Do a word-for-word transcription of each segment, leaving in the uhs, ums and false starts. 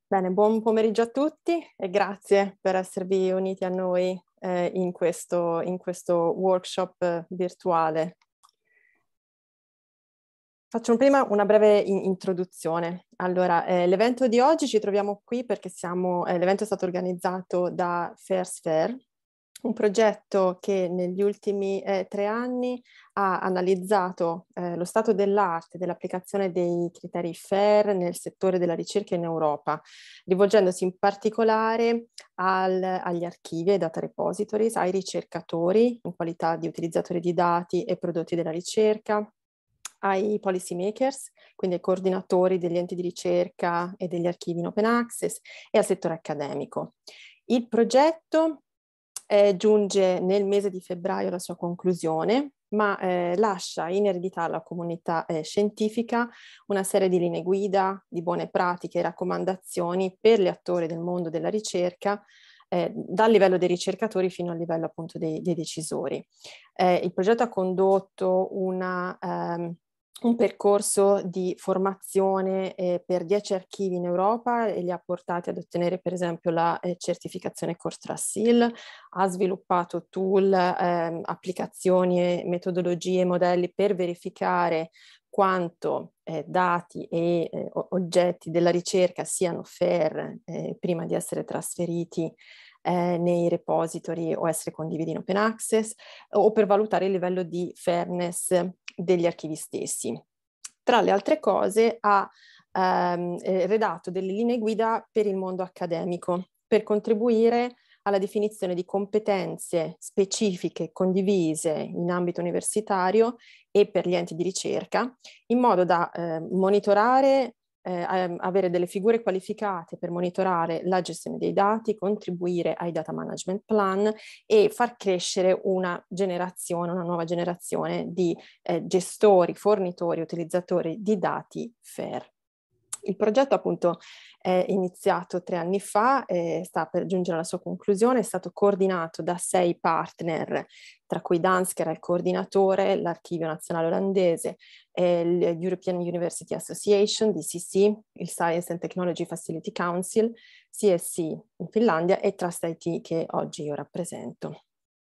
Bene, buon pomeriggio a tutti e grazie per esservi uniti a noi eh, in questo, in questo workshop eh, virtuale. Faccio prima una breve in- introduzione. Allora, eh, l'evento di oggi ci troviamo qui perché siamo, eh, l'evento è stato organizzato da Fairs Fair, un progetto che negli ultimi eh, tre anni ha analizzato eh, lo stato dell'arte dell'applicazione dei criteri FAIR nel settore della ricerca in Europa, rivolgendosi in particolare al, agli archivi, ai data repositories, ai ricercatori in qualità di utilizzatori di dati e prodotti della ricerca, ai policy makers, quindi ai coordinatori degli enti di ricerca e degli archivi in open access e al settore accademico. Il progetto eh, giunge nel mese di febbraio alla sua conclusione, ma eh, lascia in eredità alla comunità eh, scientifica una serie di linee guida, di buone pratiche e raccomandazioni per gli attori del mondo della ricerca, eh, dal livello dei ricercatori fino al livello appunto dei, dei decisori. Eh, il progetto ha condotto una... Um, un percorso di formazione eh, per dieci archivi in Europa e li ha portati ad ottenere per esempio la eh, certificazione CORSTRA-SIL, ha sviluppato tool, eh, applicazioni, e metodologie, modelli per verificare quanto eh, dati e eh, oggetti della ricerca siano fair eh, prima di essere trasferiti eh, nei repository o essere condivisi in open access, o per valutare il livello di fairness degli archivi stessi. Tra le altre cose ha ehm, redatto delle linee guida per il mondo accademico per contribuire alla definizione di competenze specifiche condivise in ambito universitario e per gli enti di ricerca, in modo da eh, monitorare eh, avere delle figure qualificate per monitorare la gestione dei dati, contribuire ai data management plan e far crescere una generazione, una nuova generazione di eh, gestori, fornitori, utilizzatori di dati FAIR. Il progetto appunto è iniziato tre anni fa, eh, sta per giungere alla sua conclusione, è stato coordinato da sei partner, tra cui Danske era il coordinatore, l'Archivio Nazionale Olandese, eh, l'European University Association, D C C, il Science and Technology Facility Council, C S C in Finlandia e Trust I T che oggi io rappresento.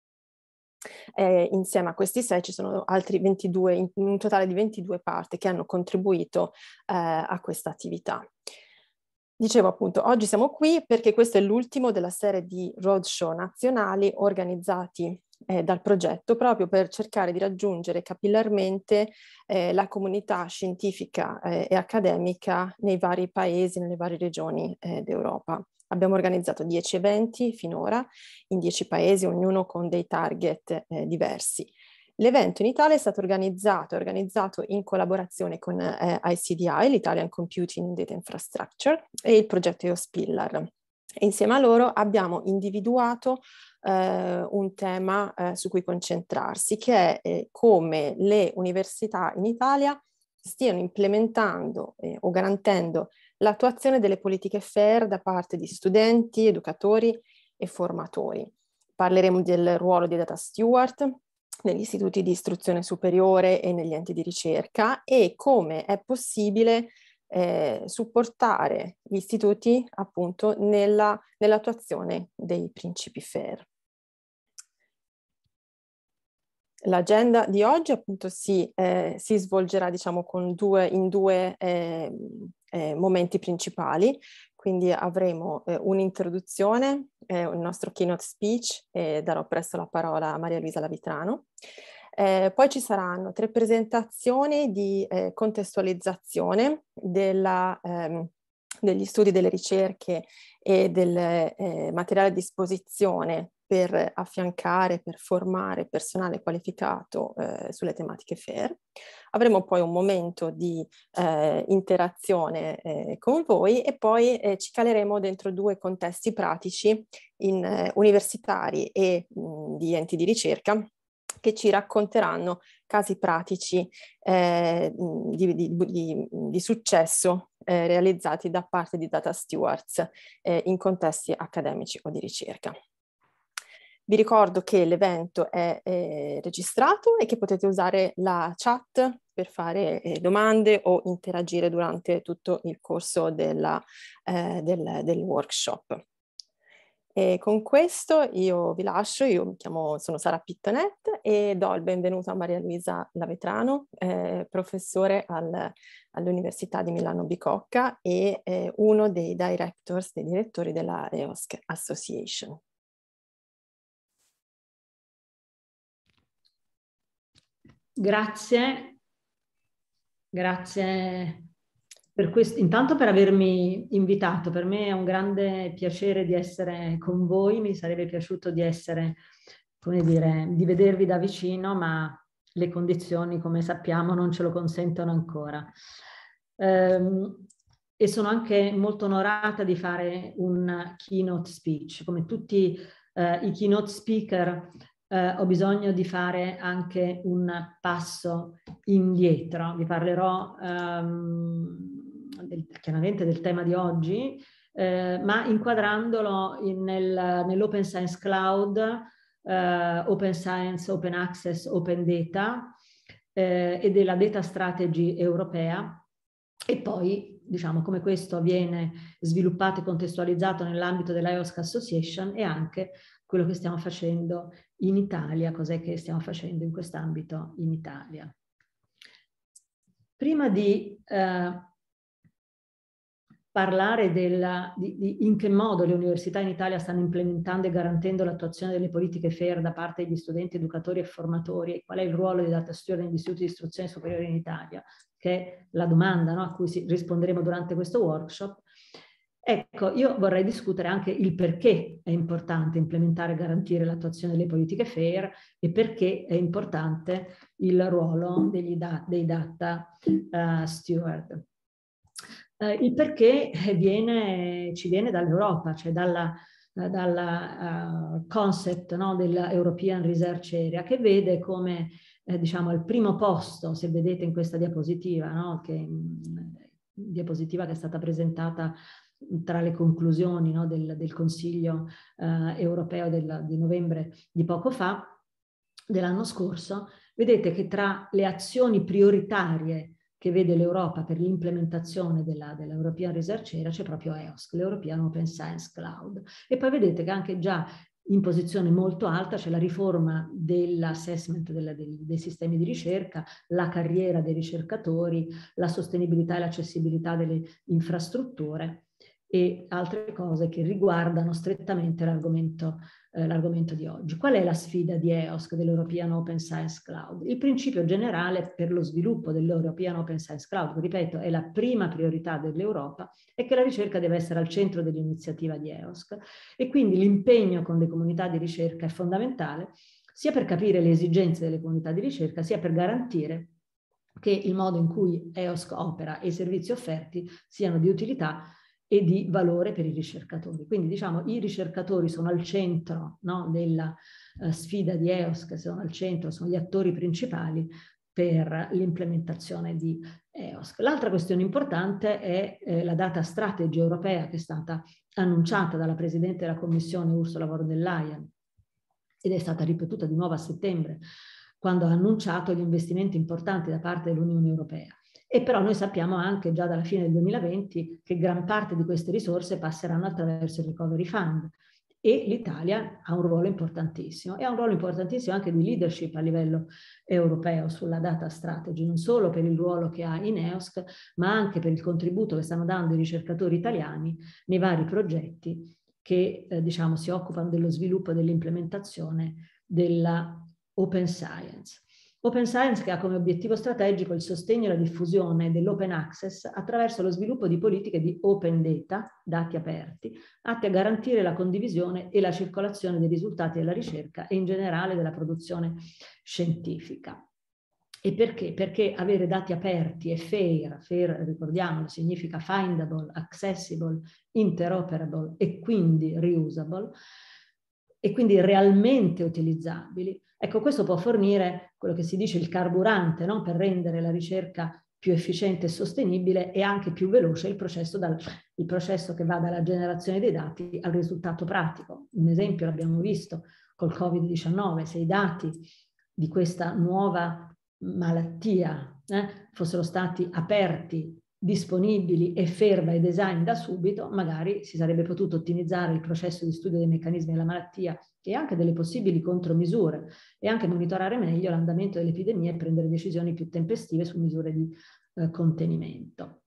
Eh, insieme a questi sei ci sono altri ventidue, in un totale di ventidue parti che hanno contribuito eh, a questa attività. Dicevo appunto, oggi siamo qui perché questo è l'ultimo della serie di roadshow nazionali organizzati eh, dal progetto proprio per cercare di raggiungere capillarmente eh, la comunità scientifica eh, e accademica nei vari paesi, nelle varie regioni eh, d'Europa. Abbiamo organizzato dieci eventi finora in dieci paesi, ognuno con dei target eh, diversi. L'evento in Italia è stato organizzato, è organizzato in collaborazione con eh, I C D I, l'Italian Computing Data Infrastructure, e il progetto EOSPillar. E insieme a loro abbiamo individuato eh, un tema eh, su cui concentrarsi, che è eh, come le università in Italia stiano implementando eh, o garantendo l'attuazione delle politiche FAIR da parte di studenti, educatori e formatori. Parleremo del ruolo di data steward negli istituti di istruzione superiore e negli enti di ricerca e come è possibile eh, supportare gli istituti appunto nella, nell'attuazione dei principi FAIR. L'agenda di oggi appunto si, eh, si svolgerà diciamo con due, in due eh, eh, momenti principali, quindi avremo eh, un'introduzione, eh, il nostro keynote speech e darò presto la parola a Maria Luisa Lavitrano. Eh, poi ci saranno tre presentazioni di eh, contestualizzazione della, ehm, degli studi, delle ricerche e del eh, materiale a disposizione per affiancare, per formare personale qualificato eh, sulle tematiche FAIR. Avremo poi un momento di eh, interazione eh, con voi e poi eh, ci caleremo dentro due contesti pratici in, eh, universitari e mh, di enti di ricerca che ci racconteranno casi pratici eh, di, di, di, di successo eh, realizzati da parte di data stewards eh, in contesti accademici o di ricerca. Vi ricordo che l'evento è, è registrato e che potete usare la chat per fare eh, domande o interagire durante tutto il corso della, eh, del, del workshop. E con questo io vi lascio, io mi chiamo, sono Sara Pittonet e do il benvenuto a Maria Luisa Lavetrano, eh, professore al, all'Università di Milano Bicocca e eh, uno dei directors, dei direttori della E O S C Association. Grazie, grazie per questo, intanto per avermi invitato. Per me è un grande piacere di essere con voi, mi sarebbe piaciuto di essere, come dire, di vedervi da vicino, ma le condizioni, come sappiamo, non ce lo consentono ancora. Ehm, e sono anche molto onorata di fare un keynote speech. Come tutti eh, i keynote speaker, eh, ho bisogno di fare anche un passo indietro. Vi parlerò ehm, del, chiaramente del tema di oggi, eh, ma inquadrandolo in, nel, nell'Open Science Cloud, eh, Open Science, Open Access, Open Data eh, e della Data Strategy europea. E poi, diciamo, come questo viene sviluppato e contestualizzato nell'ambito della E O S C Association e anche quello che stiamo facendo in Italia, cos'è che stiamo facendo in quest'ambito in Italia. Prima di eh, parlare della, di, di in che modo le università in Italia stanno implementando e garantendo l'attuazione delle politiche FAIR da parte degli studenti, educatori e formatori, e qual è il ruolo dei data steward negli istituti di istruzione superiore in Italia, che è la domanda, no, a cui si, risponderemo durante questo workshop. Ecco, io vorrei discutere anche il perché è importante implementare e garantire l'attuazione delle politiche FAIR e perché è importante il ruolo degli da, dei data uh, steward. Uh, il perché viene, ci viene dall'Europa, cioè dalla, uh, dalla uh, concept, no, della European Research Area, che vede come, eh, diciamo, al primo posto, se vedete in questa diapositiva, no, che, mh, diapositiva che è stata presentata tra le conclusioni, no, del, del Consiglio uh, europeo del, di novembre di poco fa, dell'anno scorso, vedete che tra le azioni prioritarie che vede l'Europa per l'implementazione della, dell'European Research Area c'è proprio E O S C, l'European Open Science Cloud. E poi vedete che anche già in posizione molto alta c'è la riforma dell'assessment dei, dei sistemi di ricerca, la carriera dei ricercatori, la sostenibilità e l'accessibilità delle infrastrutture e altre cose che riguardano strettamente l'argomento eh, l'argomento di oggi. Qual è la sfida di E O S C, dell'European Open Science Cloud? Il principio generale per lo sviluppo dell'European Open Science Cloud, che ripeto è la prima priorità dell'Europa, è che la ricerca deve essere al centro dell'iniziativa di E O S C e quindi l'impegno con le comunità di ricerca è fondamentale sia per capire le esigenze delle comunità di ricerca, sia per garantire che il modo in cui E O S C opera e i servizi offerti siano di utilità e di valore per i ricercatori. Quindi diciamo i ricercatori sono al centro, no, della uh, sfida di E O S C, sono al centro, sono gli attori principali per l'implementazione di E O S C. L'altra questione importante è eh, la data strategy europea che è stata annunciata dalla Presidente della Commissione Ursula von der Leyen ed è stata ripetuta di nuovo a settembre quando ha annunciato gli investimenti importanti da parte dell'Unione Europea. E però noi sappiamo anche già dalla fine del duemilaventi che gran parte di queste risorse passeranno attraverso il Recovery Fund e l'Italia ha un ruolo importantissimo e ha un ruolo importantissimo anche di leadership a livello europeo sulla data strategy, non solo per il ruolo che ha in E O S C, ma anche per il contributo che stanno dando i ricercatori italiani nei vari progetti che eh, diciamo si occupano dello sviluppo e dell'implementazione della Open Science. Open Science che ha come obiettivo strategico il sostegno e la diffusione dell'open access attraverso lo sviluppo di politiche di open data, dati aperti, atti a garantire la condivisione e la circolazione dei risultati della ricerca e in generale della produzione scientifica. E perché? Perché avere dati aperti e FAIR, FAIR ricordiamolo significa findable, accessible, interoperable e quindi reusable, e quindi realmente utilizzabili. Ecco, questo può fornire quello che si dice il carburante, no? Per rendere la ricerca più efficiente e sostenibile e anche più veloce il processo, dal, il processo che va dalla generazione dei dati al risultato pratico. Un esempio l'abbiamo visto col Covid diciannove, se i dati di questa nuova malattia eh, fossero stati aperti, disponibili e fair by design da subito, magari si sarebbe potuto ottimizzare il processo di studio dei meccanismi della malattia e anche delle possibili contromisure e anche monitorare meglio l'andamento dell'epidemia e prendere decisioni più tempestive su misure di eh, contenimento.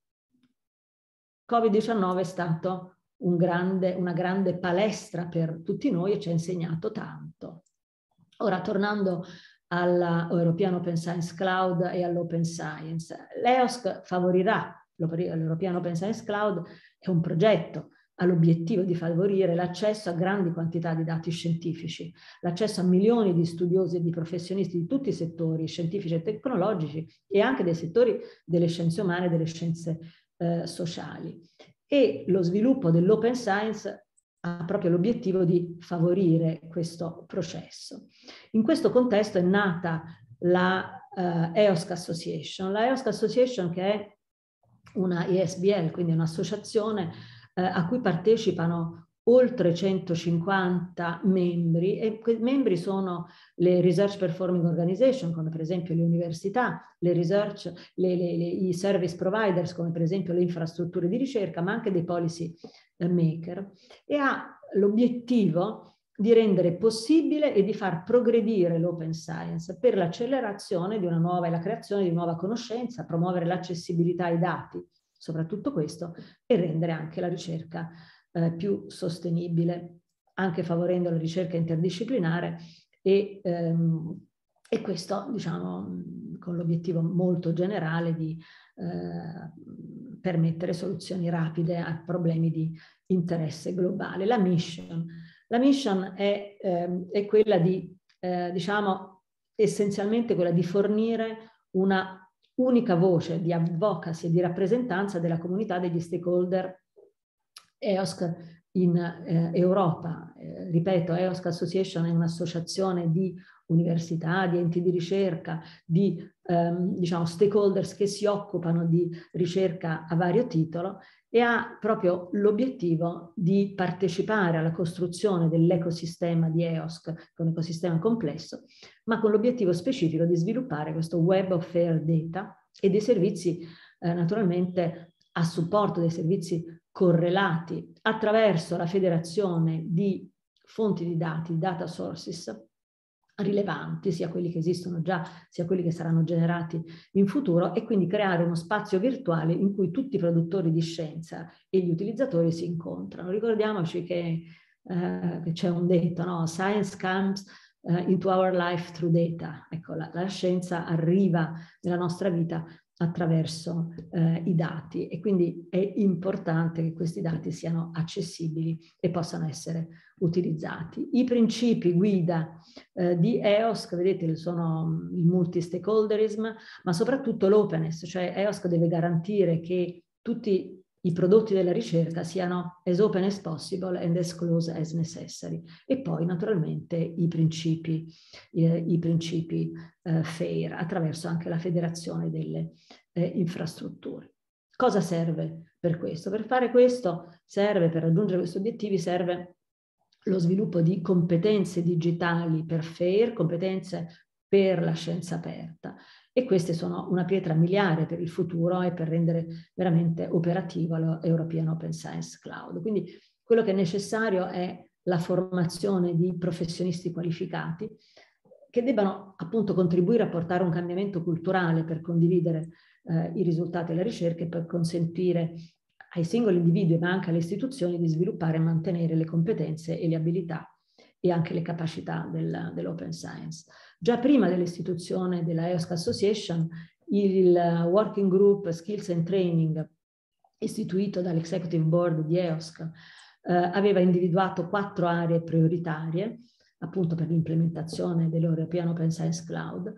Covid diciannove è stato un grande, una grande palestra per tutti noi e ci ha insegnato tanto. Ora, tornando all'European Open Science Cloud e all'Open Science, l'E O S C favorirà l'European Open Science Cloud, è un progetto, ha l'obiettivo di favorire l'accesso a grandi quantità di dati scientifici, l'accesso a milioni di studiosi e di professionisti di tutti i settori scientifici e tecnologici e anche dei settori delle scienze umane e delle scienze eh, sociali. E lo sviluppo dell'Open Science ha proprio l'obiettivo di favorire questo processo. In questo contesto è nata la uh, E O S C Association. La E O S C Association, che è una I S B L, quindi un'associazione eh, a cui partecipano oltre centocinquanta membri, e quei membri sono le Research Performing Organization, come per esempio le università, le research, le, le, le, i service providers, come per esempio le infrastrutture di ricerca, ma anche dei policy maker, e ha l'obiettivo di rendere possibile e di far progredire l'open science per l'accelerazione di una nuova e la creazione di nuova conoscenza, promuovere l'accessibilità ai dati, soprattutto questo, e rendere anche la ricerca eh, più sostenibile, anche favorendo la ricerca interdisciplinare e, ehm, e questo, diciamo, con l'obiettivo molto generale di eh, permettere soluzioni rapide a problemi di interesse globale. La mission. La mission è, ehm, è quella di, eh, diciamo, essenzialmente quella di fornire una unica voce di advocacy e di rappresentanza della comunità degli stakeholder E O S C in eh, Europa. Eh, ripeto, E O S C Association è un'associazione di università, di enti di ricerca, di ehm, diciamo, stakeholders che si occupano di ricerca a vario titolo e ha proprio l'obiettivo di partecipare alla costruzione dell'ecosistema di E O S C, che è un ecosistema complesso, ma con l'obiettivo specifico di sviluppare questo web of fair data e dei servizi eh, naturalmente a supporto dei servizi correlati attraverso la federazione di fonti di dati, data sources, rilevanti, sia quelli che esistono già, sia quelli che saranno generati in futuro, e quindi creare uno spazio virtuale in cui tutti i produttori di scienza e gli utilizzatori si incontrano. Ricordiamoci che, eh, che c'è un detto, no? Science comes uh, into our life through data. Ecco, la, la scienza arriva nella nostra vita attraverso eh, i dati, e quindi è importante che questi dati siano accessibili e possano essere utilizzati. I principi guida eh, di E O S C, vedete, sono il multi-stakeholderism, ma soprattutto l'openness, cioè E O S C deve garantire che tutti i prodotti della ricerca siano as open as possible and as close as necessary. E poi naturalmente i principi, eh, i principi eh, FAIR, attraverso anche la federazione delle eh, infrastrutture. Cosa serve per questo? Per fare questo serve, per raggiungere questi obiettivi, serve lo sviluppo di competenze digitali per FAIR, competenze per la scienza aperta. E queste sono una pietra miliare per il futuro e per rendere veramente operativo l'European Open Science Cloud. Quindi quello che è necessario è la formazione di professionisti qualificati che debbano appunto contribuire a portare un cambiamento culturale per condividere eh, i risultati della ricerca e per consentire ai singoli individui ma anche alle istituzioni di sviluppare e mantenere le competenze e le abilità e anche le capacità del, dell'open science. Già prima dell'istituzione della E O S C Association, il Working Group Skills and Training, istituito dall'Executive Board di E O S C, eh, aveva individuato quattro aree prioritarie, appunto per l'implementazione dell'European Open Science Cloud.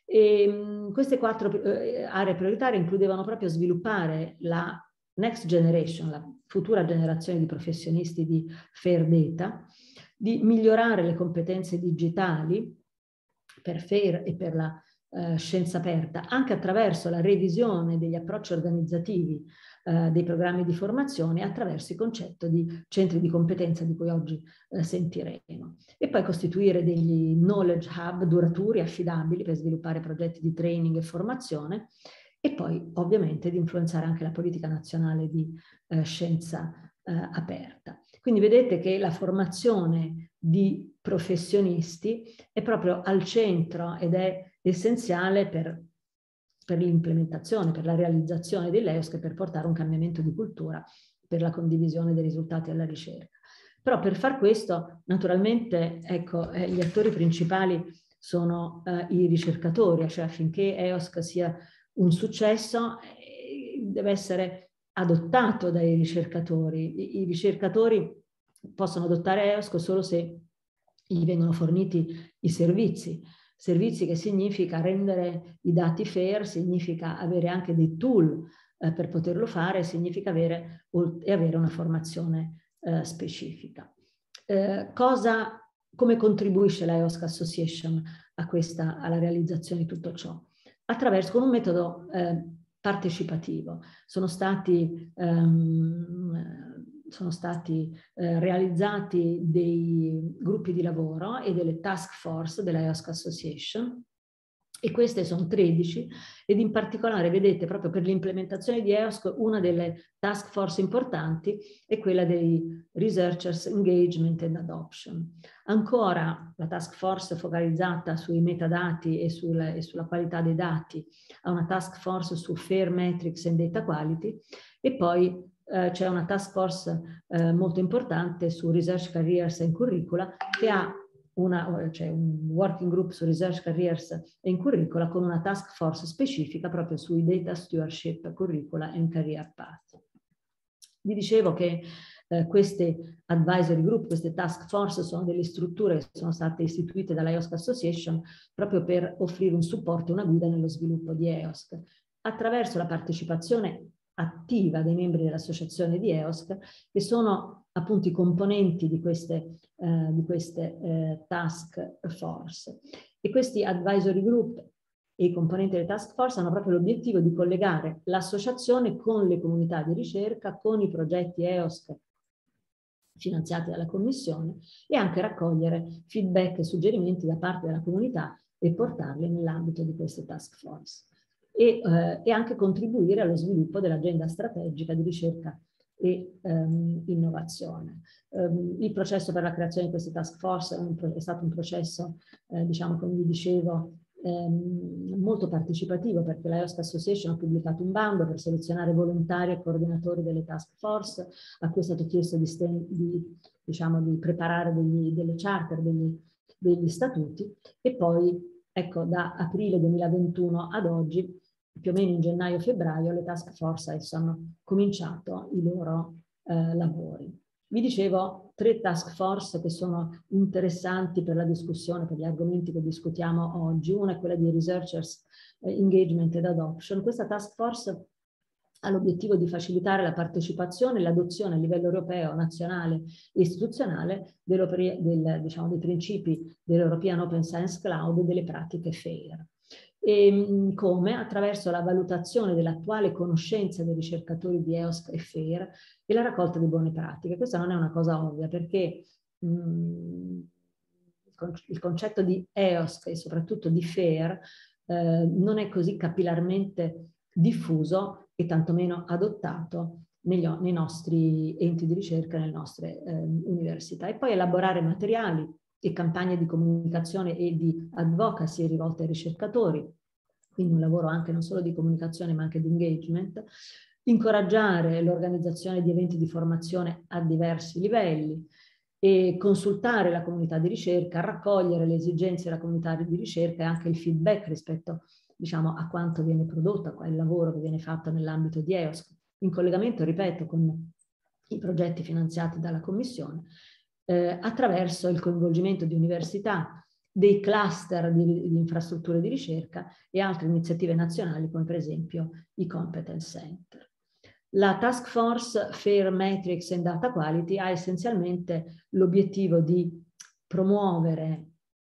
E mh, queste quattro eh, aree prioritarie includevano proprio sviluppare la next generation, la futura generazione di professionisti di fair data, di migliorare le competenze digitali per FAIR e per la eh, scienza aperta, anche attraverso la revisione degli approcci organizzativi eh, dei programmi di formazione, attraverso il concetto di centri di competenza di cui oggi eh, sentiremo. E poi costituire degli knowledge hub duraturi, affidabili, per sviluppare progetti di training e formazione, e poi ovviamente di influenzare anche la politica nazionale di eh, scienza eh, aperta. Quindi vedete che la formazione di professionisti è proprio al centro ed è essenziale per, per l'implementazione, per la realizzazione dell'E O S C e per portare un cambiamento di cultura per la condivisione dei risultati alla ricerca. Però per far questo, naturalmente, ecco, eh, gli attori principali sono eh, i ricercatori, cioè affinché E O S C sia un successo eh, deve essere adottato dai ricercatori. I, i ricercatori possono adottare E O S C solo se gli vengono forniti i servizi. Servizi che significa rendere i dati fair, significa avere anche dei tool eh, per poterlo fare, significa avere, e avere una formazione eh, specifica. Eh, cosa, come contribuisce la E O S C Association a questa, alla realizzazione di tutto ciò? Attraverso con un metodo eh, partecipativo. Sono stati, ehm, sono stati eh, realizzati dei gruppi di lavoro e delle task force della E O S C Association, e queste sono tredici, ed in particolare vedete proprio per l'implementazione di E O S C una delle task force importanti è quella dei Researchers Engagement and Adoption. Ancora la task force focalizzata sui metadati e, sul, e sulla qualità dei dati, ha una task force su Fair Metrics and Data Quality, e poi eh, c'è una task force eh, molto importante su Research Careers and Curricula, che ha Una, cioè un working group su research careers e in curricula, con una task force specifica proprio sui data stewardship, curricula and career path. Vi dicevo che eh, queste advisory group, queste task force sono delle strutture che sono state istituite dalla E O S C Association proprio per offrire un supporto e una guida nello sviluppo di E O S C. Attraverso la partecipazione attiva dei membri dell'associazione di E O S C, che sono appunto i componenti di queste, eh, di queste eh, task force. E questi advisory group e i componenti delle task force hanno proprio l'obiettivo di collegare l'associazione con le comunità di ricerca, con i progetti E O S C finanziati dalla Commissione, e anche raccogliere feedback e suggerimenti da parte della comunità e portarli nell'ambito di queste task force. E, eh, e anche contribuire allo sviluppo dell'agenda strategica di ricerca e um, innovazione. Um, il processo per la creazione di queste task force è, un, è stato un processo, eh, diciamo, come vi dicevo, ehm, molto partecipativo, perché la E O S C Association ha pubblicato un bando per selezionare volontari e coordinatori delle task force, a cui è stato chiesto di, di, diciamo, di preparare degli, delle charter, degli, degli statuti, e poi, ecco, da aprile duemilaventuno ad oggi, più o meno in gennaio-febbraio, le task force hanno cominciato i loro eh, lavori. Vi dicevo tre task force che sono interessanti per la discussione, per gli argomenti che discutiamo oggi. Una è quella di Researchers Engagement and Adoption. Questa task force ha l'obiettivo di facilitare la partecipazione e l'adozione a livello europeo, nazionale e istituzionale del, diciamo, dei principi dell'European Open Science Cloud e delle pratiche FAIR. E come? Attraverso la valutazione dell'attuale conoscenza dei ricercatori di E O S C e FAIR e la raccolta di buone pratiche. Questa non è una cosa ovvia, perché mh, il concetto di E O S C e soprattutto di FAIR eh, non è così capillarmente diffuso e tantomeno adottato negli, nei nostri enti di ricerca, nelle nostre eh, università. E poi elaborare materiali e campagne di comunicazione e di advocacy rivolte ai ricercatori, quindi un lavoro anche non solo di comunicazione ma anche di engagement, incoraggiare l'organizzazione di eventi di formazione a diversi livelli e consultare la comunità di ricerca, raccogliere le esigenze della comunità di ricerca e anche il feedback rispetto, diciamo, a quanto viene prodotto, a qual lavoro che viene fatto nell'ambito di E O S C, in collegamento, ripeto, con i progetti finanziati dalla Commissione, Eh, attraverso il coinvolgimento di università, dei cluster di, di infrastrutture di ricerca e altre iniziative nazionali come per esempio i Competence Center. La Task Force Fair Metrics and Data Quality ha essenzialmente l'obiettivo di promuovere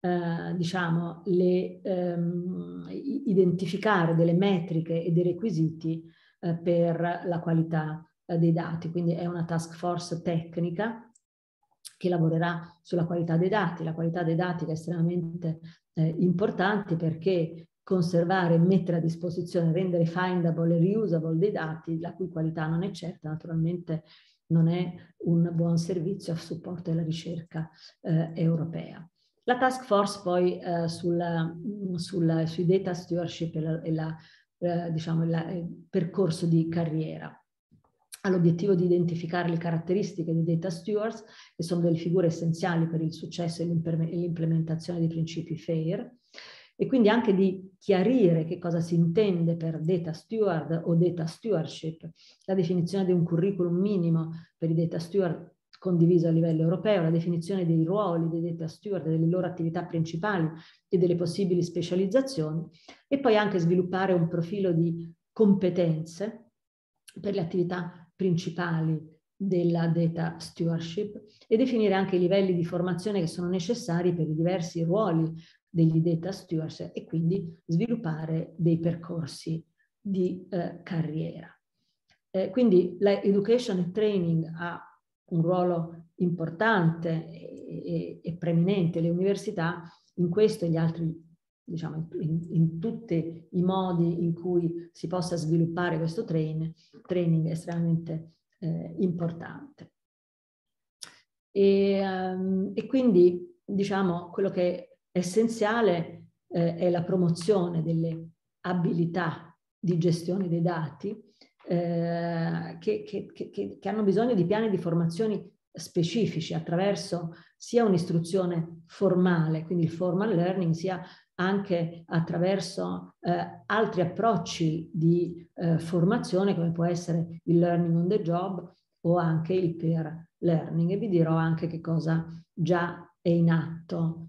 eh, diciamo, le, ehm, identificare delle metriche e dei requisiti eh, per la qualità eh, dei dati. Quindi è una task force tecnica che lavorerà sulla qualità dei dati. La qualità dei dati è estremamente eh, importante, perché conservare, mettere a disposizione, rendere findable e reusable dei dati, la cui qualità non è certa, naturalmente non è un buon servizio a supporto della ricerca eh, europea. La task force poi eh, sulla, sulla, sui data stewardship e, la, e la, eh, diciamo, la, il percorso di carriera ha l'obiettivo di identificare le caratteristiche dei data stewards, che sono delle figure essenziali per il successo e l'implementazione dei principi FAIR, e quindi anche di chiarire che cosa si intende per data steward o data stewardship, la definizione di un curriculum minimo per i data steward condiviso a livello europeo, la definizione dei ruoli dei data steward, delle loro attività principali e delle possibili specializzazioni, e poi anche sviluppare un profilo di competenze per le attività principali della data stewardship e definire anche i livelli di formazione che sono necessari per i diversi ruoli degli data stewards e quindi sviluppare dei percorsi di eh, carriera. Eh, quindi la education e training ha un ruolo importante e, e, e preminente. Le università in questo e gli altri, diciamo, in, in tutti i modi in cui si possa sviluppare questo train, training è estremamente eh, importante. E, um, e quindi, diciamo, quello che è essenziale eh, è la promozione delle abilità di gestione dei dati eh, che, che, che, che hanno bisogno di piani di formazioni specifici attraverso sia un'istruzione formale, quindi il formal learning, sia anche attraverso eh, altri approcci di eh, formazione, come può essere il learning on the job o anche il peer learning. E vi dirò anche che cosa già è in atto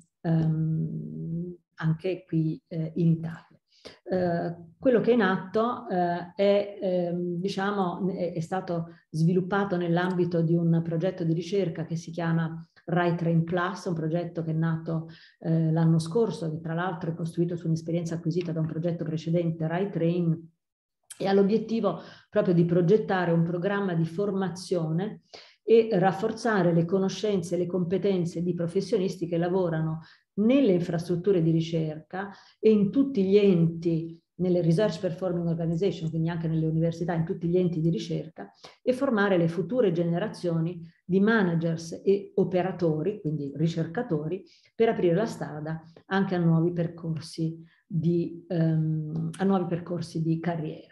ehm, anche qui eh, in Italia. Eh, quello che è in atto eh, è, ehm, diciamo, è, è stato sviluppato nell'ambito di un progetto di ricerca che si chiama RightTrain Plus, un progetto che è nato eh, l'anno scorso, che tra l'altro è costruito su un'esperienza acquisita da un progetto precedente, RightTrain, e ha l'obiettivo proprio di progettare un programma di formazione e rafforzare le conoscenze e le competenze di professionisti che lavorano nelle infrastrutture di ricerca e in tutti gli enti, nelle Research Performing Organization, quindi anche nelle università, in tutti gli enti di ricerca, e formare le future generazioni di managers e operatori, quindi ricercatori, per aprire la strada anche a nuovi percorsi di, um, a nuovi percorsi di carriera.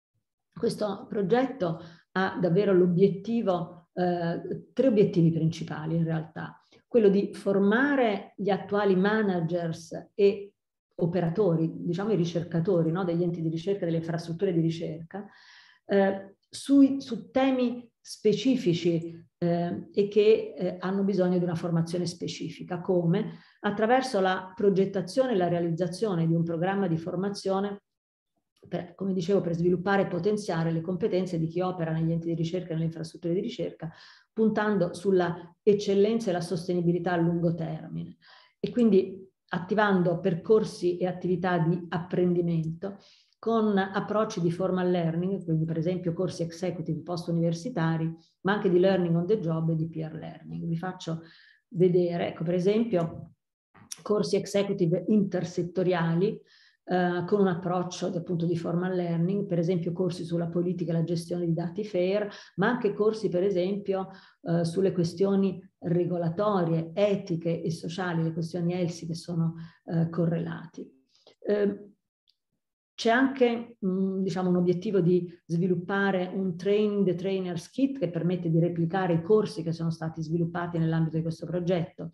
Questo progetto ha davvero l'obiettivo, eh, tre obiettivi principali in realtà. Quello di formare gli attuali managers e operatori, diciamo i ricercatori, no, degli enti di ricerca, delle infrastrutture di ricerca, eh, sui, su temi specifici eh, e che eh, hanno bisogno di una formazione specifica, come attraverso la progettazione e la realizzazione di un programma di formazione per, come dicevo, per sviluppare e potenziare le competenze di chi opera negli enti di ricerca e nelle infrastrutture di ricerca, puntando sulla eccellenza e la sostenibilità a lungo termine. E quindi attivando percorsi e attività di apprendimento con approcci di formal learning, quindi per esempio corsi executive post-universitari, ma anche di learning on the job e di peer learning. Vi faccio vedere, ecco, per esempio, corsi executive intersettoriali, Uh, con un approccio appunto di formal learning, per esempio corsi sulla politica e la gestione di dati FAIR, ma anche corsi per esempio uh, sulle questioni regolatorie, etiche e sociali, le questioni E L S I che sono uh, correlati. Uh, C'è anche mh, diciamo, un obiettivo di sviluppare un Training the Trainers Kit che permette di replicare i corsi che sono stati sviluppati nell'ambito di questo progetto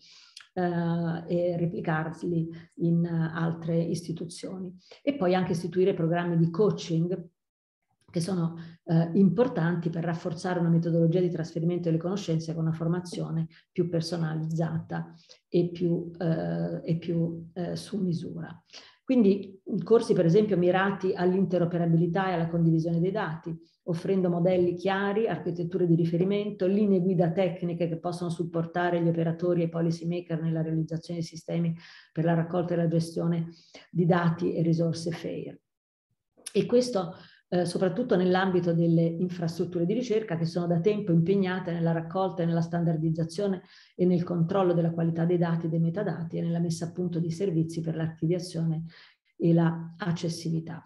eh, e replicarli in uh, altre istituzioni. E poi anche istituire programmi di coaching che sono eh, importanti per rafforzare una metodologia di trasferimento delle conoscenze con una formazione più personalizzata e più, eh, e più eh, su misura. Quindi corsi per esempio mirati all'interoperabilità e alla condivisione dei dati, offrendo modelli chiari, architetture di riferimento, linee guida tecniche che possono supportare gli operatori e i policy maker nella realizzazione di sistemi per la raccolta e la gestione di dati e risorse FAIR. E questo eh, soprattutto nell'ambito delle infrastrutture di ricerca che sono da tempo impegnate nella raccolta e nella standardizzazione e nel controllo della qualità dei dati e dei metadati e nella messa a punto di servizi per l'archiviazione e la accessibilità.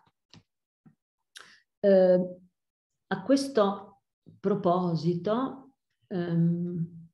Eh, a questo proposito um,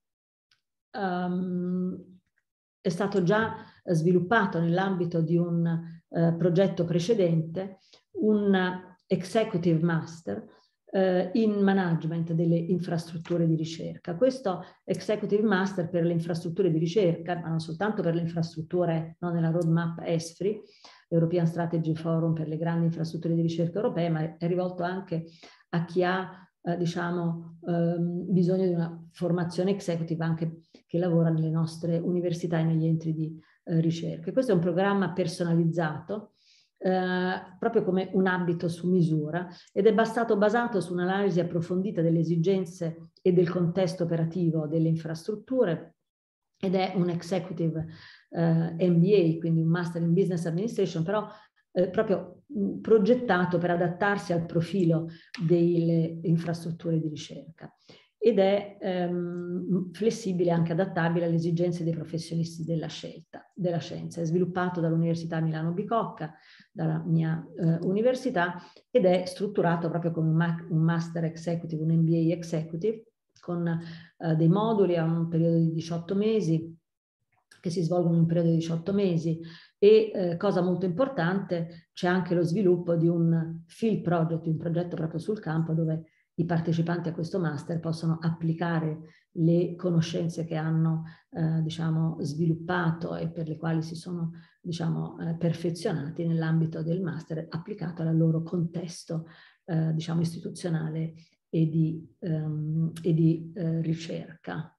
um, è stato già sviluppato nell'ambito di un uh, progetto precedente un Executive Master uh, in management delle infrastrutture di ricerca. Questo Executive Master per le infrastrutture di ricerca, ma non soltanto per le infrastrutture, non nella roadmap ESFRI, European Strategy Forum per le grandi infrastrutture di ricerca europee, ma è rivolto anche a chi ha eh, diciamo, ehm, bisogno di una formazione executive anche che lavora nelle nostre università e negli enti di eh, ricerca. Questo è un programma personalizzato, eh, proprio come un ambito su misura, ed è stato basato su un'analisi approfondita delle esigenze e del contesto operativo delle infrastrutture, ed è un executive eh, M B A, quindi un Master in Business Administration, però eh, proprio mh, progettato per adattarsi al profilo delle infrastrutture di ricerca, ed è ehm, flessibile e anche adattabile alle esigenze dei professionisti della, scelta, della scienza. È sviluppato dall'Università Milano Bicocca, dalla mia eh, università, ed è strutturato proprio come un, ma un Master Executive, un M B A Executive, con eh, dei moduli a un periodo di diciotto mesi, che si svolgono in un periodo di diciotto mesi, e eh, cosa molto importante, c'è anche lo sviluppo di un field project, un progetto proprio sul campo dove i partecipanti a questo master possono applicare le conoscenze che hanno eh, diciamo, sviluppato e per le quali si sono diciamo, eh, perfezionati nell'ambito del master, applicato al loro contesto eh, diciamo, istituzionale e di, um, e di uh, ricerca.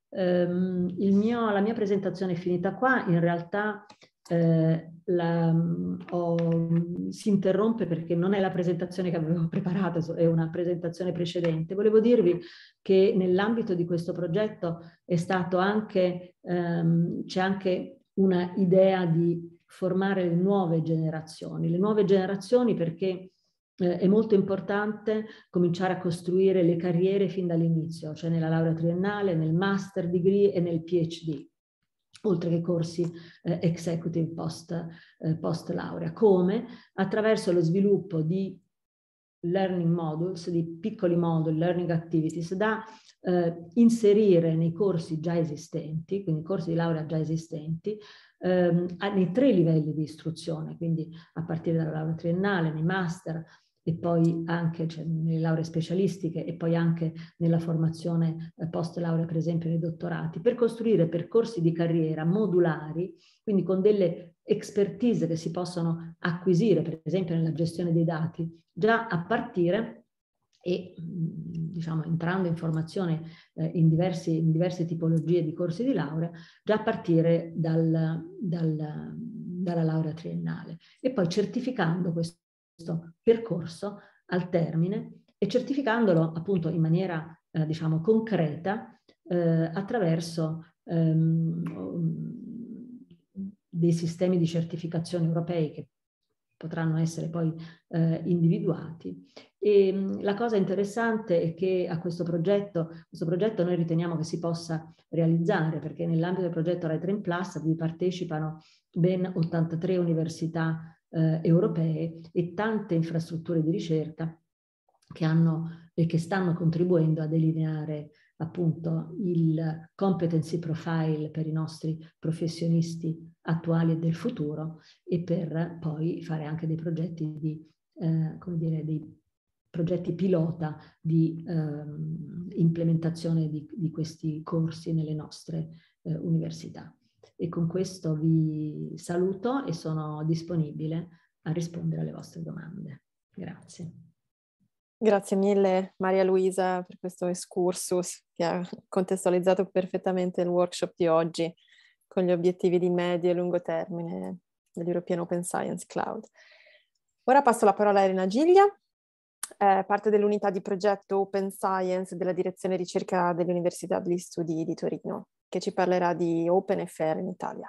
Um, il mio, la mia presentazione è finita qua, in realtà eh, la, ho, si interrompe perché non è la presentazione che avevo preparato, è una presentazione precedente. Volevo dirvi che nell'ambito di questo progetto è stato anche, um, c'è anche una idea di formare le nuove generazioni, le nuove generazioni perché Eh, è molto importante cominciare a costruire le carriere fin dall'inizio, cioè nella laurea triennale, nel master degree e nel PhD, oltre che corsi eh, executive post, eh, post laurea. Come? Attraverso lo sviluppo di learning modules, di piccoli moduli, learning activities, da eh, inserire nei corsi già esistenti, quindi corsi di laurea già esistenti, ehm, nei tre livelli di istruzione, quindi a partire dalla laurea triennale, nei master, e poi anche cioè, nelle lauree specialistiche e poi anche nella formazione eh, post laurea, per esempio nei dottorati, per costruire percorsi di carriera modulari, quindi con delle expertise che si possono acquisire, per esempio nella gestione dei dati, già a partire e diciamo entrando in formazione eh, in, diversi, in diverse tipologie di corsi di laurea, già a partire dal, dal, dalla laurea triennale, e poi certificando questo questo percorso al termine e certificandolo appunto in maniera eh, diciamo concreta eh, attraverso ehm, dei sistemi di certificazione europei che potranno essere poi eh, individuati. E mh, la cosa interessante è che a questo progetto, questo progetto noi riteniamo che si possa realizzare, perché nell'ambito del progetto RAITRAIN Plus a cui partecipano ben ottantatré università Eh, europee e tante infrastrutture di ricerca che hanno e che stanno contribuendo a delineare appunto il competency profile per i nostri professionisti attuali e del futuro, e per poi fare anche dei progetti di eh, come dire dei progetti pilota di eh, implementazione di, di questi corsi nelle nostre eh, università. E con questo vi saluto e sono disponibile a rispondere alle vostre domande. Grazie. Grazie mille Maria Luisa per questo excursus che ha contestualizzato perfettamente il workshop di oggi con gli obiettivi di medio e lungo termine dell'European Open Science Cloud. Ora passo la parola a Elena Giglia, eh, parte dell'unità di progetto Open Science della Direzione Ricerca dell'Università degli Studi di Torino, che ci parlerà di Open e Fair in Italia.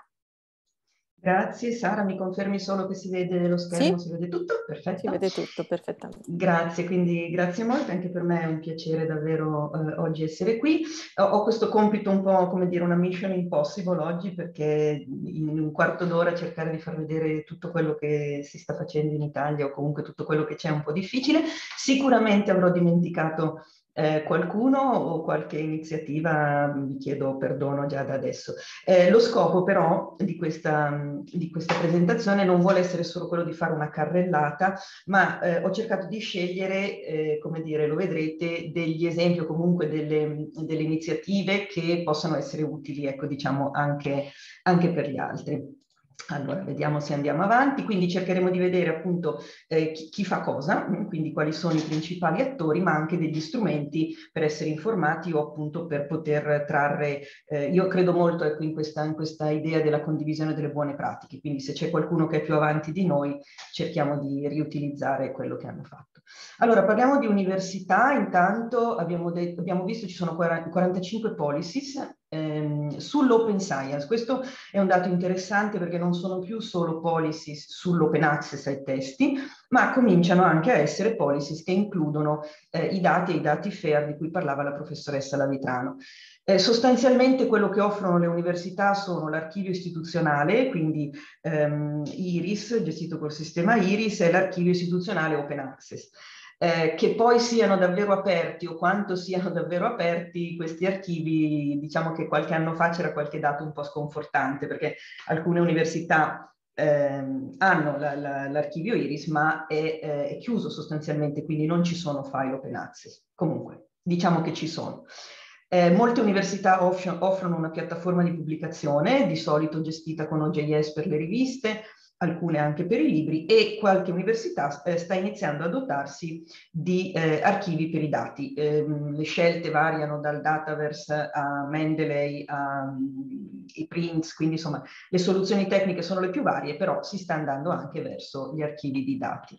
Grazie. Sara, mi confermi solo che si vede lo schermo, sì, si vede tutto? Perfetto. Si vede tutto perfettamente. Grazie, quindi grazie molto, anche per me è un piacere davvero eh, oggi essere qui. Ho, ho questo compito un po', come dire, una mission impossible oggi, perché in un quarto d'ora cercare di far vedere tutto quello che si sta facendo in Italia o comunque tutto quello che c'è è un po' difficile. Sicuramente avrò dimenticato Eh, qualcuno o qualche iniziativa, vi chiedo perdono già da adesso. Eh, lo scopo però di questa, di questa presentazione non vuole essere solo quello di fare una carrellata, ma eh, ho cercato di scegliere, eh, come dire, lo vedrete, degli esempi o comunque delle, delle iniziative che possano essere utili, ecco, diciamo, anche, anche per gli altri. Allora, vediamo se andiamo avanti, quindi cercheremo di vedere appunto eh, chi, chi fa cosa, quindi quali sono i principali attori, ma anche degli strumenti per essere informati o appunto per poter trarre, eh, io credo molto ecco, in, questa, in questa idea della condivisione delle buone pratiche, quindi se c'è qualcuno che è più avanti di noi cerchiamo di riutilizzare quello che hanno fatto. Allora, parliamo di università, intanto abbiamo, detto, abbiamo visto ci sono quarantacinque policies ehm, sull'open science. Questo è un dato interessante perché non sono più solo policies sull'open access ai testi, ma cominciano anche a essere policies che includono eh, i dati e i dati fair di cui parlava la professoressa Lavitrano. Eh, sostanzialmente quello che offrono le università sono l'archivio istituzionale, quindi ehm, IRIS, gestito col sistema IRIS, e l'archivio istituzionale Open Access. Eh, che poi siano davvero aperti o quanto siano davvero aperti questi archivi, diciamo che qualche anno fa c'era qualche dato un po' sconfortante, perché alcune università ehm, hanno l'archivio IRIS, ma è, eh, è chiuso sostanzialmente, quindi non ci sono file open access. Comunque, diciamo che ci sono. Eh, molte università offrono una piattaforma di pubblicazione, di solito gestita con O J S per le riviste, alcune anche per i libri, e qualche università eh, sta iniziando a dotarsi di eh, archivi per i dati. Eh, le scelte variano dal Dataverse a Mendeley a um, i Prints, quindi insomma le soluzioni tecniche sono le più varie, però si sta andando anche verso gli archivi di dati.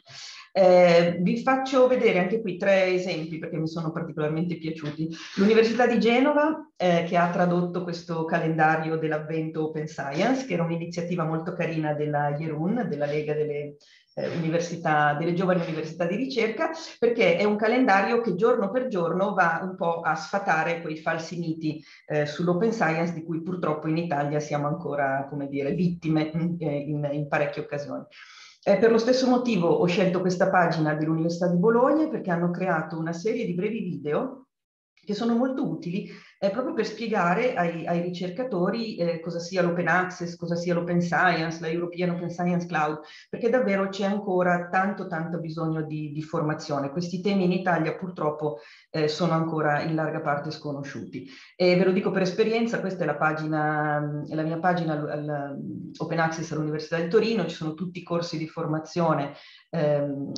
Eh, vi faccio vedere anche qui tre esempi perché mi sono particolarmente piaciuti. L'Università di Genova eh, che ha tradotto questo calendario dell'avvento Open Science, che era un'iniziativa molto carina della Jerun, della Lega delle, eh, università, delle giovani università di ricerca, perché è un calendario che giorno per giorno va un po' a sfatare quei falsi miti eh, sull'open science di cui purtroppo in Italia siamo ancora, come dire, vittime eh, in, in parecchie occasioni. Eh, per lo stesso motivo ho scelto questa pagina dell'Università di Bologna, perché hanno creato una serie di brevi video che sono molto utili eh, proprio per spiegare ai, ai ricercatori eh, cosa sia l'open access, cosa sia l'open science, la European Open Science Cloud, perché davvero c'è ancora tanto tanto bisogno di, di formazione. Questi temi in Italia purtroppo eh, sono ancora in larga parte sconosciuti. E ve lo dico per esperienza, questa è la pagina, è la mia pagina all'Open Access all'Università del Torino, ci sono tutti i corsi di formazione ehm,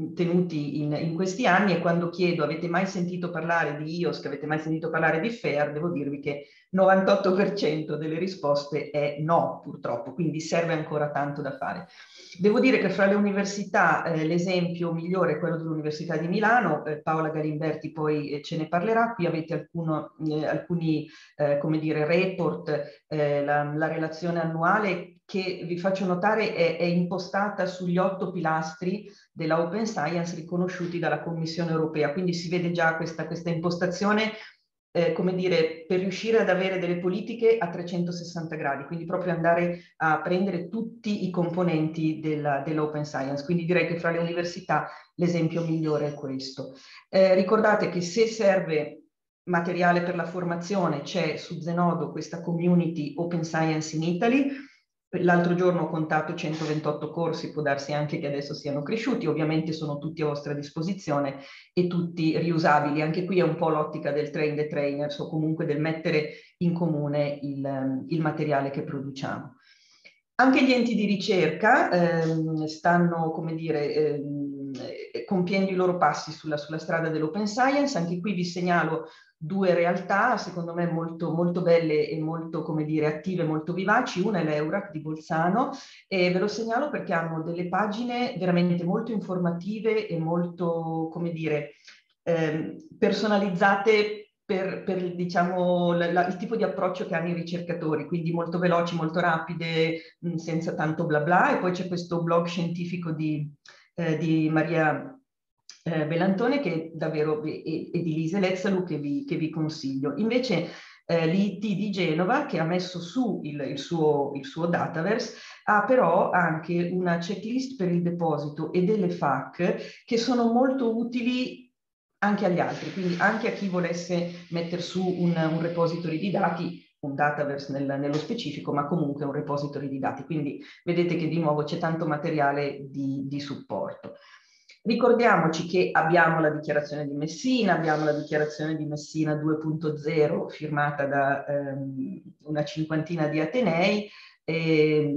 tenuti in, in questi anni, e quando chiedo avete mai sentito parlare di I O S, che avete mai sentito parlare di FAIR, devo dirvi che novantotto per cento delle risposte è no, purtroppo, quindi serve ancora tanto da fare. Devo dire che fra le università eh, l'esempio migliore è quello dell'Università di Milano, eh, Paola Galimberti poi eh, ce ne parlerà. Qui avete alcuno, eh, alcuni eh, come dire, report, eh, la, la relazione annuale che vi faccio notare è, è impostata sugli otto pilastri della Open Science riconosciuti dalla Commissione europea, quindi si vede già questa, questa impostazione Eh, come dire, per riuscire ad avere delle politiche a trecentosessanta gradi, quindi proprio andare a prendere tutti i componenti della, dell'open science. Quindi direi che fra le università l'esempio migliore è questo. Eh, ricordate che se serve materiale per la formazione c'è su Zenodo questa community Open Science in Italy. L'altro giorno ho contato centoventotto corsi, può darsi anche che adesso siano cresciuti, ovviamente sono tutti a vostra disposizione e tutti riusabili. Anche qui è un po' l'ottica del train the trainers, o comunque del mettere in comune il, il materiale che produciamo. Anche gli enti di ricerca ehm, stanno, come dire, ehm, compiendo i loro passi sulla, sulla strada dell'open science. Anche qui vi segnalo due realtà, secondo me molto, molto belle e molto, come dire, attive, molto vivaci. Una è l'Eurac di Bolzano, e ve lo segnalo perché hanno delle pagine veramente molto informative e molto, come dire, eh, personalizzate per, per diciamo, la, la, il tipo di approccio che hanno i ricercatori, quindi molto veloci, molto rapide, mh, senza tanto bla bla. E poi c'è questo blog scientifico di, eh, di Maria eh, Belantone, che davvero, e, e di Lise Lezzalu, che vi, che vi consiglio. Invece eh, l'I T di Genova, che ha messo su il, il, suo, il suo Dataverse, ha però anche una checklist per il deposito e delle F A Q che sono molto utili anche agli altri, quindi anche a chi volesse mettere su un, un repository di dati, un Dataverse nel, nello specifico, ma comunque un repository di dati. Quindi vedete che di nuovo c'è tanto materiale di, di supporto. Ricordiamoci che abbiamo la dichiarazione di Messina, abbiamo la dichiarazione di Messina due punto zero firmata da ehm, una cinquantina di atenei. E,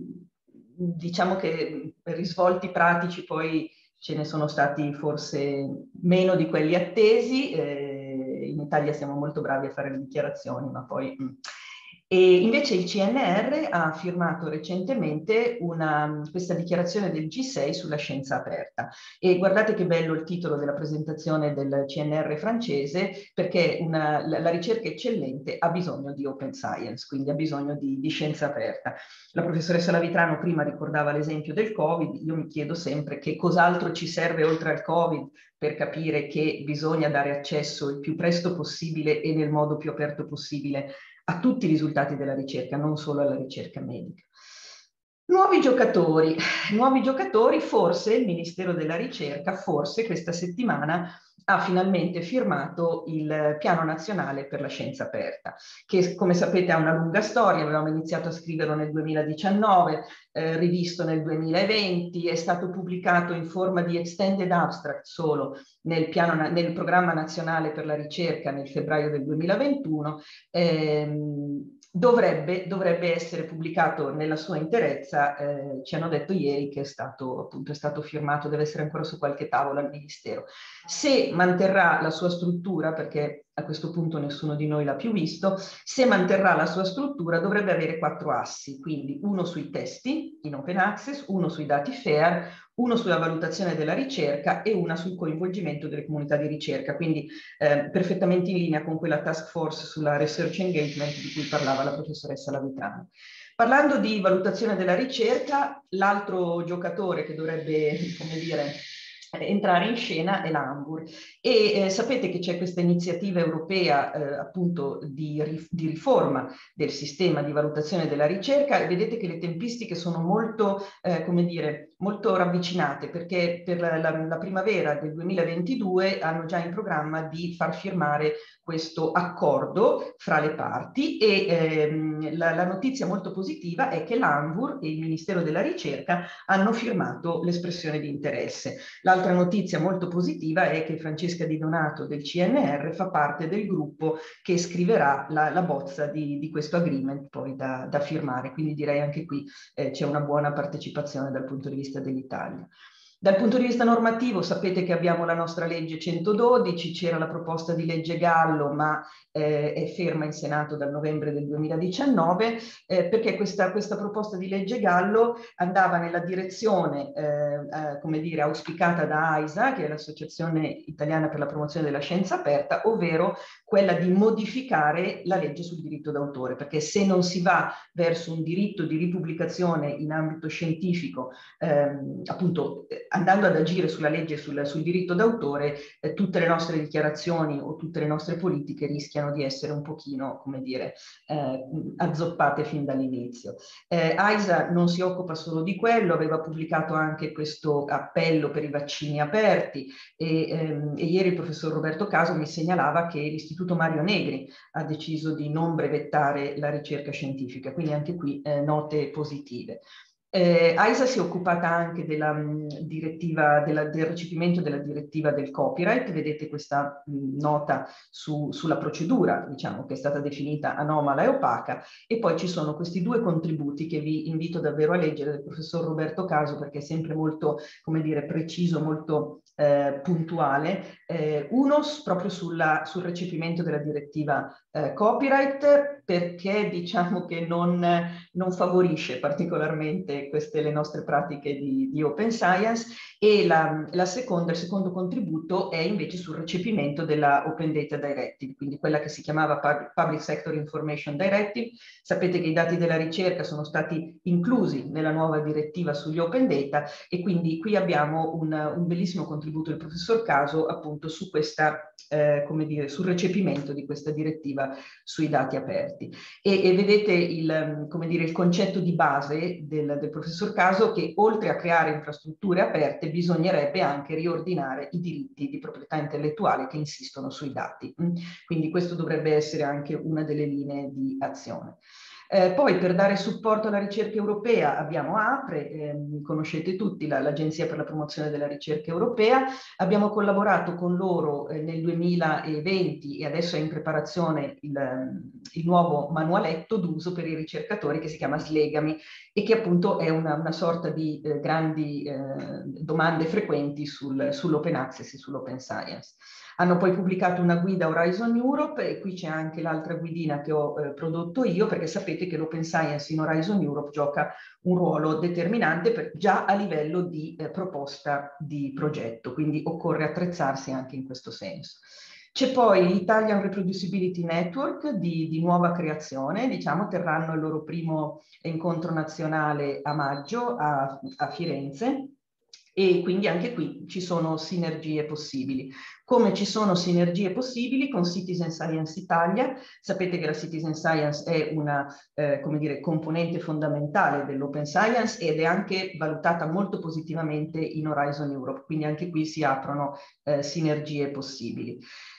diciamo che per risvolti pratici poi ce ne sono stati forse meno di quelli attesi. Eh, in Italia siamo molto bravi a fare le dichiarazioni, ma poi... Mh. E invece il C N R ha firmato recentemente una, questa dichiarazione del G sei sulla scienza aperta. E guardate che bello il titolo della presentazione del C N R francese, perché una, la, la ricerca eccellente ha bisogno di open science, quindi ha bisogno di, di scienza aperta. La professoressa Lavitrano prima ricordava l'esempio del Covid. Io mi chiedo sempre che cos'altro ci serve oltre al Covid per capire che bisogna dare accesso il più presto possibile e nel modo più aperto possibile a tutti i risultati della ricerca, non solo alla ricerca medica. Nuovi giocatori, nuovi giocatori, forse il Ministero della Ricerca, forse questa settimana ha finalmente firmato il Piano Nazionale per la Scienza Aperta, che come sapete ha una lunga storia. Avevamo iniziato a scriverlo nel duemiladiciannove, eh, rivisto nel duemilaventi, è stato pubblicato in forma di extended abstract solo nel, piano, nel Programma Nazionale per la Ricerca nel febbraio del duemilaventuno. Ehm, Dovrebbe, dovrebbe essere pubblicato nella sua interezza. Eh, ci hanno detto ieri che è stato, appunto, è stato firmato, deve essere ancora su qualche tavola al Ministero. Se manterrà la sua struttura, perché a questo punto nessuno di noi l'ha più visto, se manterrà la sua struttura dovrebbe avere quattro assi, quindi uno sui testi in open access, uno sui dati fair, uno sulla valutazione della ricerca e una sul coinvolgimento delle comunità di ricerca, quindi eh, perfettamente in linea con quella task force sulla research engagement di cui parlava la professoressa Lavitrano. Parlando di valutazione della ricerca, l'altro giocatore che dovrebbe, come dire, entrare in scena è l'Anvur. E eh, sapete che c'è questa iniziativa europea eh, appunto di, di riforma del sistema di valutazione della ricerca, e vedete che le tempistiche sono molto, eh, come dire, molto ravvicinate, perché per la, la, la primavera del duemilaventidue hanno già in programma di far firmare questo accordo fra le parti. E ehm, la, la notizia molto positiva è che l'Anvur e il Ministero della Ricerca hanno firmato l'espressione di interesse. L'altra notizia molto positiva è che Francesca Di Donato del C N R fa parte del gruppo che scriverà la, la bozza di, di questo agreement poi da, da firmare, quindi direi anche qui eh, c'è una buona partecipazione dal punto di vista dell'Italia. Dal punto di vista normativo sapete che abbiamo la nostra legge centododici, c'era la proposta di legge Gallo, ma eh, è ferma in Senato dal novembre del duemiladiciannove, eh, perché questa, questa proposta di legge Gallo andava nella direzione, eh, eh, come dire, auspicata da AISA, che è l'Associazione Italiana per la Promozione della Scienza Aperta, ovvero quella di modificare la legge sul diritto d'autore, perché se non si va verso un diritto di ripubblicazione in ambito scientifico, ehm, appunto andando ad agire sulla legge sul, sul diritto d'autore, eh, tutte le nostre dichiarazioni o tutte le nostre politiche rischiano di essere un pochino, come dire, eh, azzoppate fin dall'inizio. Eh, AISA non si occupa solo di quello, aveva pubblicato anche questo appello per i vaccini aperti, e, ehm, e ieri il professor Roberto Caso mi segnalava che l'Istituto Mario Negri ha deciso di non brevettare la ricerca scientifica, quindi anche qui eh, note positive. Eh, AISA si è occupata anche della, mh, direttiva, della, del recepimento della direttiva del copyright. Vedete questa mh, nota su, sulla procedura, diciamo, che è stata definita anomala e opaca, e poi ci sono questi due contributi che vi invito davvero a leggere del professor Roberto Caso, perché è sempre molto, come dire, preciso, molto eh, puntuale. Eh, uno proprio sulla, sul recepimento della direttiva eh, copyright, perché diciamo che non, non favorisce particolarmente queste le nostre pratiche di, di open science, e la, la seconda, il secondo contributo è invece sul recepimento della Open Data Directive, quindi quella che si chiamava Public Sector Information Directive. Sapete che i dati della ricerca sono stati inclusi nella nuova direttiva sugli open data, e quindi qui abbiamo un, un bellissimo contributo del professor Caso appunto su questa, eh, come dire, sul recepimento di questa direttiva sui dati aperti. E, e vedete il, come dire, il concetto di base del, del professor Caso, che oltre a creare infrastrutture aperte bisognerebbe anche riordinare i diritti di proprietà intellettuale che insistono sui dati. Quindi questo dovrebbe essere anche una delle linee di azione. Eh, poi per dare supporto alla ricerca europea abbiamo APRE, eh, conoscete tutti, l'Agenzia per la promozione della ricerca europea. Abbiamo collaborato con loro eh, nel duemilaventi, e adesso è in preparazione il, il nuovo manualetto d'uso per i ricercatori che si chiama Slegami, e che appunto è una, una sorta di eh, grandi eh, domande frequenti sul, sull'open access e sull'open science. Hanno poi pubblicato una guida Horizon Europe, e qui c'è anche l'altra guidina che ho eh, prodotto io, perché sapete che l'open science in Horizon Europe gioca un ruolo determinante per, già a livello di eh, proposta di progetto, quindi occorre attrezzarsi anche in questo senso. C'è poi l'Italian Reproducibility Network di, di nuova creazione, diciamo, terranno il loro primo incontro nazionale a maggio a, a Firenze, e quindi anche qui ci sono sinergie possibili. Come ci sono sinergie possibili con Citizen Science Italia. Sapete che la Citizen Science è una eh, come dire, componente fondamentale dell'open science, ed è anche valutata molto positivamente in Horizon Europe, quindi anche qui si aprono eh, sinergie possibili.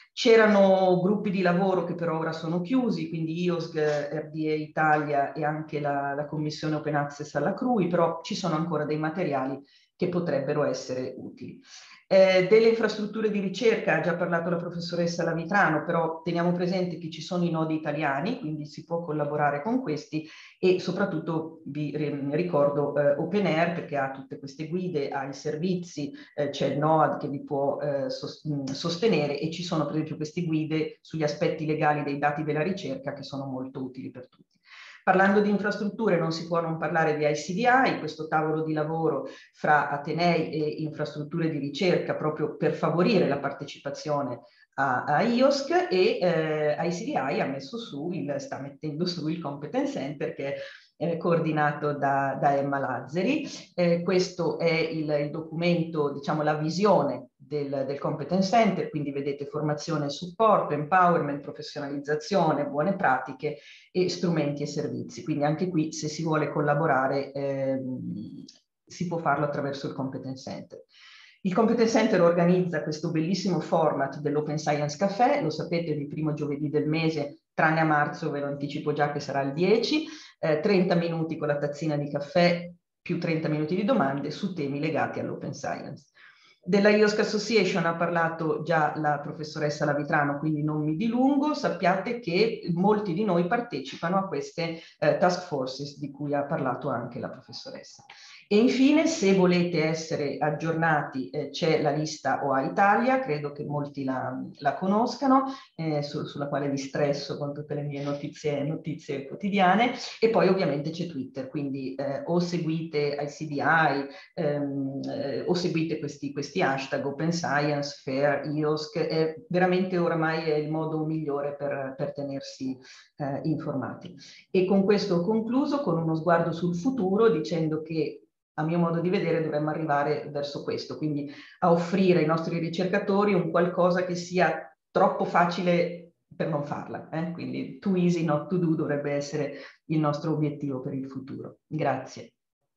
C'erano gruppi di lavoro che per ora sono chiusi, quindi I O S G, R D A Italia e anche la, la Commissione Open Access alla C R U I, però ci sono ancora dei materiali che potrebbero essere utili. Eh, delle infrastrutture di ricerca ha già parlato la professoressa Lavitrano, però teniamo presente che ci sono i nodi italiani, quindi si può collaborare con questi, e soprattutto vi ricordo eh, OpenAIRE, perché ha tutte queste guide, ha i servizi, eh, c'è il N O A D che vi può eh, sostenere, e ci sono per esempio queste guide sugli aspetti legali dei dati della ricerca che sono molto utili per tutti. Parlando di infrastrutture non si può non parlare di I C D I, questo tavolo di lavoro fra Atenei e infrastrutture di ricerca proprio per favorire la partecipazione a, a I O S C, e eh, I C D I ha messo su, il, sta mettendo su il Competence Center, che è coordinato da, da Emma Lazzari. Eh, questo è il, il documento, diciamo la visione del, del Competence Center, quindi vedete formazione e supporto, empowerment, professionalizzazione, buone pratiche e strumenti e servizi. Quindi anche qui, se si vuole collaborare, ehm, si può farlo attraverso il Competence Center. Il Competence Center organizza questo bellissimo format dell'Open Science Café, lo sapete, il primo giovedì del mese, tranne a marzo, ve lo anticipo già che sarà il dieci, eh, trenta minuti con la tazzina di caffè più trenta minuti di domande su temi legati all'Open Science. Della I O S C Association ha parlato già la professoressa Lavitrano, quindi non mi dilungo. Sappiate che molti di noi partecipano a queste eh, task forces di cui ha parlato anche la professoressa. E infine, se volete essere aggiornati, eh, c'è la lista O A Italia, credo che molti la, la conoscano, eh, su, sulla quale vi stresso con tutte le mie notizie, notizie quotidiane, e poi ovviamente c'è Twitter, quindi eh, o seguite I C D I ehm, eh, o seguite questi, questi hashtag Open Science, Fair, I O S C, è veramente oramai è il modo migliore per, per tenersi eh, informati. E con questo ho concluso, con uno sguardo sul futuro, dicendo che a mio modo di vedere dovremmo arrivare verso questo, quindi a offrire ai nostri ricercatori un qualcosa che sia troppo facile per non farla, eh? Quindi too easy not to do dovrebbe essere il nostro obiettivo per il futuro. Grazie.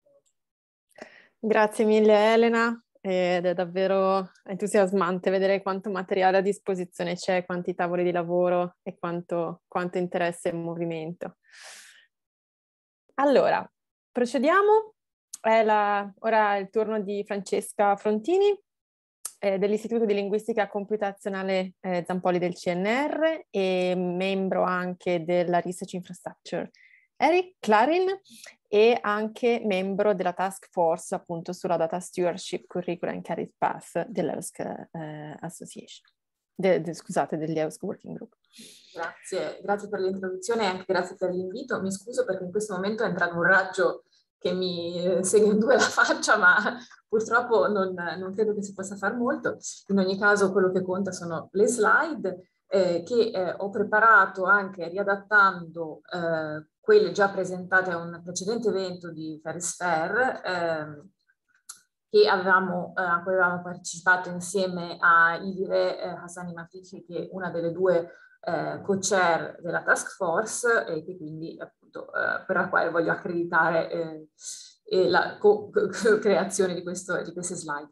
Grazie mille Elena, ed è davvero entusiasmante vedere quanto materiale a disposizione c'è, quanti tavoli di lavoro e quanto, quanto interesse e movimento. Allora, procediamo è la, ora è il turno di Francesca Frontini, eh, dell'Istituto di Linguistica Computazionale eh, Zampoli del C N R e membro anche della Research Infrastructure Eric Clarin, e anche membro della task force appunto sulla data stewardship curricula and career path dell'E U S C eh, Association, de, de, scusate, degli E U S C Working Group. Grazie, grazie per l'introduzione e anche grazie per l'invito. Mi scuso perché in questo momento è entrato un raggio che mi segue in due la faccia, ma purtroppo non, non credo che si possa fare molto. In ogni caso quello che conta sono le slide eh, che eh, ho preparato anche riadattando eh, quelle già presentate a un precedente evento di Ferris Fair, eh, che avevamo, eh, a cui avevamo partecipato insieme a Ilire eh, Hassani Mafiki, che è una delle due eh, co-chair della task force e che quindi appunto eh, per la quale voglio accreditare eh, eh, la co-creazione di, questo, di queste slide.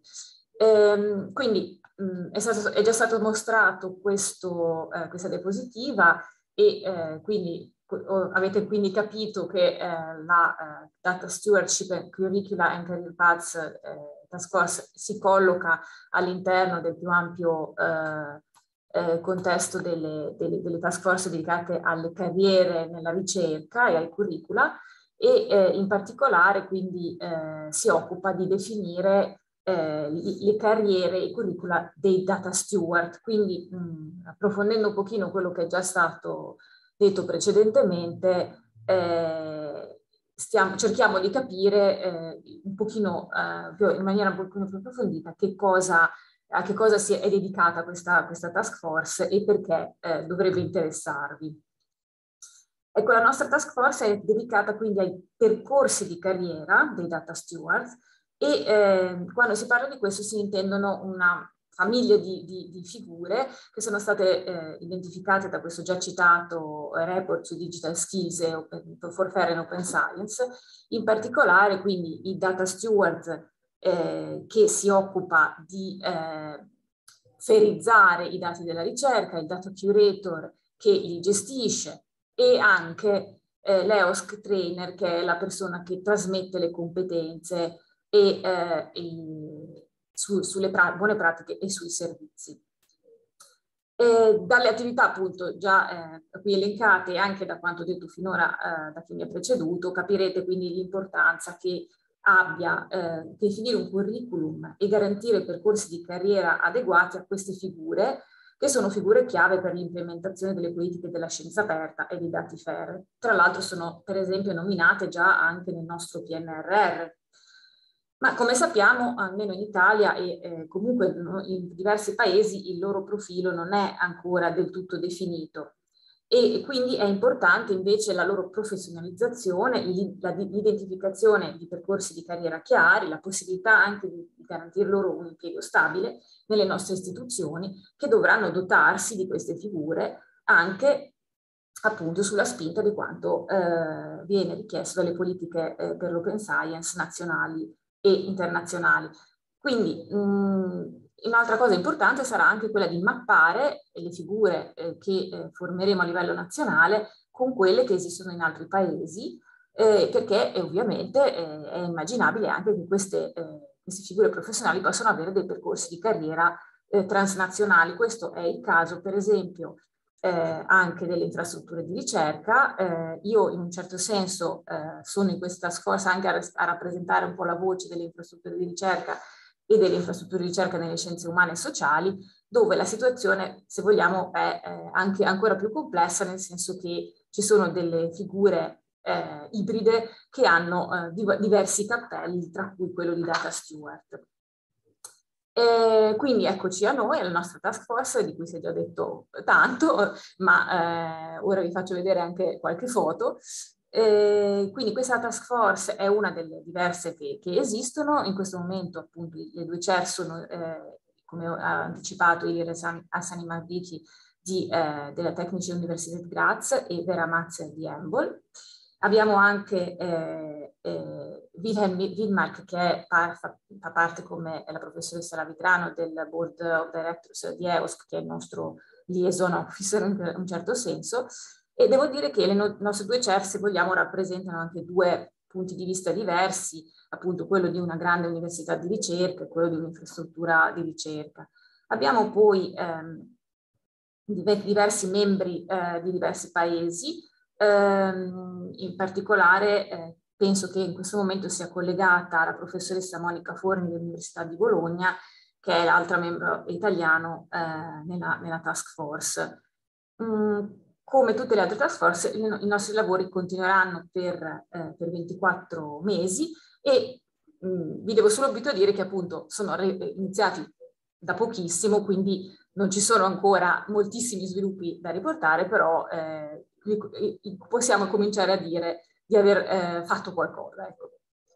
Ehm, quindi mh, è, stato, è già stato mostrato questo, eh, questa diapositiva e eh, quindi avete quindi capito che eh, la eh, Data Stewardship and Curricula and Career Paths eh, Task Force si colloca all'interno del più ampio eh, eh, contesto delle, delle, delle task force dedicate alle carriere nella ricerca e ai curricula e eh, in particolare quindi eh, si occupa di definire eh, le carriere e i curricula dei data steward, quindi mh, approfondendo un pochino quello che è già stato detto precedentemente, eh, stiamo, cerchiamo di capire eh, un pochino, eh, in maniera un pochino più approfondita che cosa, a che cosa si è dedicata questa, questa task force e perché eh, dovrebbe interessarvi. Ecco, la nostra task force è dedicata quindi ai percorsi di carriera dei data stewards e eh, quando si parla di questo si intendono una famiglia di, di, di figure che sono state eh, identificate da questo già citato eh, report su Digital Skills e open, for Fair and Open Science, in particolare quindi i data steward eh, che si occupa di eh, ferizzare i dati della ricerca, il data curator che li gestisce e anche eh, l'E O S C trainer che è la persona che trasmette le competenze e eh, il, Su, sulle pra buone pratiche e sui servizi. E dalle attività appunto già eh, qui elencate e anche da quanto detto finora eh, da chi mi ha preceduto, capirete quindi l'importanza che abbia eh, definire un curriculum e garantire percorsi di carriera adeguati a queste figure, che sono figure chiave per l'implementazione delle politiche della scienza aperta e dei dati fair. Tra l'altro sono per esempio nominate già anche nel nostro P N R R. Ma come sappiamo, almeno in Italia e eh, comunque in diversi paesi, il loro profilo non è ancora del tutto definito e quindi è importante invece la loro professionalizzazione, l'identificazione di percorsi di carriera chiari, la possibilità anche di garantire loro un impiego stabile nelle nostre istituzioni che dovranno dotarsi di queste figure anche appunto sulla spinta di quanto eh, viene richiesto dalle politiche eh, per l'open science nazionali e internazionali. Quindi mh, un'altra cosa importante sarà anche quella di mappare le figure eh, che eh, formeremo a livello nazionale con quelle che esistono in altri paesi, eh, perché eh, ovviamente eh, è immaginabile anche che queste, eh, queste figure professionali possano avere dei percorsi di carriera eh, transnazionali. Questo è il caso, per esempio, Eh, anche delle infrastrutture di ricerca. Eh, io in un certo senso eh, sono in questa scorsa anche a, a rappresentare un po' la voce delle infrastrutture di ricerca e delle infrastrutture di ricerca nelle scienze umane e sociali, dove la situazione, se vogliamo, è eh, anche ancora più complessa, nel senso che ci sono delle figure eh, ibride che hanno eh, div diversi cappelli, tra cui quello di data steward. E quindi eccoci a noi, alla nostra task force, di cui si è già detto tanto, ma eh, ora vi faccio vedere anche qualche foto. E quindi questa task force è una delle diverse che, che esistono. In questo momento appunto le due chair sono, eh, come ha anticipato Ilire Hassani Mafiki di, eh, della Technische Universität Graz e Vera Mazzer di Embol. Abbiamo anche eh, eh, Wilhelm Widmark che è, fa, fa parte come la professoressa Lavitrano del Board of Directors di E O S C, che è il nostro liaison officer in un certo senso, e devo dire che le no nostre due chair, se vogliamo, rappresentano anche due punti di vista diversi, appunto quello di una grande università di ricerca e quello di un'infrastruttura di ricerca. Abbiamo poi ehm, diversi membri eh, di diversi paesi, ehm, in particolare eh, penso che in questo momento sia collegata la professoressa Monica Forni dell'Università di Bologna, che è l'altro membro italiano eh, nella, nella task force. Mm, come tutte le altre task force, i, i nostri lavori continueranno per, eh, per ventiquattro mesi e mh, vi devo subito dire che appunto sono iniziati da pochissimo, quindi non ci sono ancora moltissimi sviluppi da riportare, però eh, possiamo cominciare a dire di aver eh, fatto qualcosa. Ecco.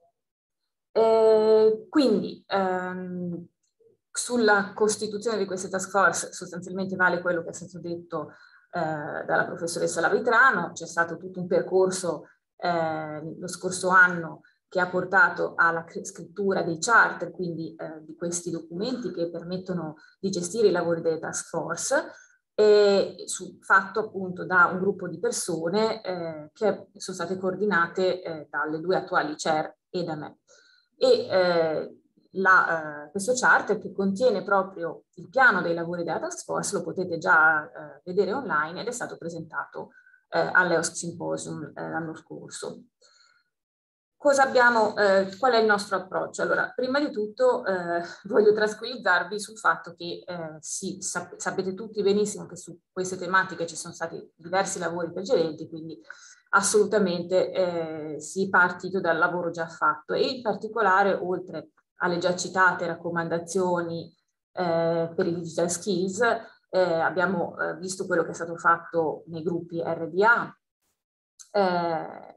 Eh, quindi ehm, sulla costituzione di queste task force sostanzialmente vale quello che è stato detto eh, dalla professoressa Lavitrano. C'è stato tutto un percorso eh, lo scorso anno che ha portato alla scrittura dei charter, quindi eh, di questi documenti che permettono di gestire i lavori delle task force, e su, fatto appunto da un gruppo di persone eh, che sono state coordinate eh, dalle due attuali chair e da me. E eh, la, eh, questo charter, che contiene proprio il piano dei lavori della task force, lo potete già eh, vedere online ed è stato presentato eh, all'E O S C Symposium eh, l'anno scorso. Cosa abbiamo, eh, qual è il nostro approccio? Allora, prima di tutto eh, voglio tranquillizzarvi sul fatto che eh, sì, sap sapete tutti benissimo che su queste tematiche ci sono stati diversi lavori precedenti, quindi assolutamente eh, si è partito dal lavoro già fatto e in particolare, oltre alle già citate raccomandazioni eh, per i digital skills, eh, abbiamo eh, visto quello che è stato fatto nei gruppi R D A, eh,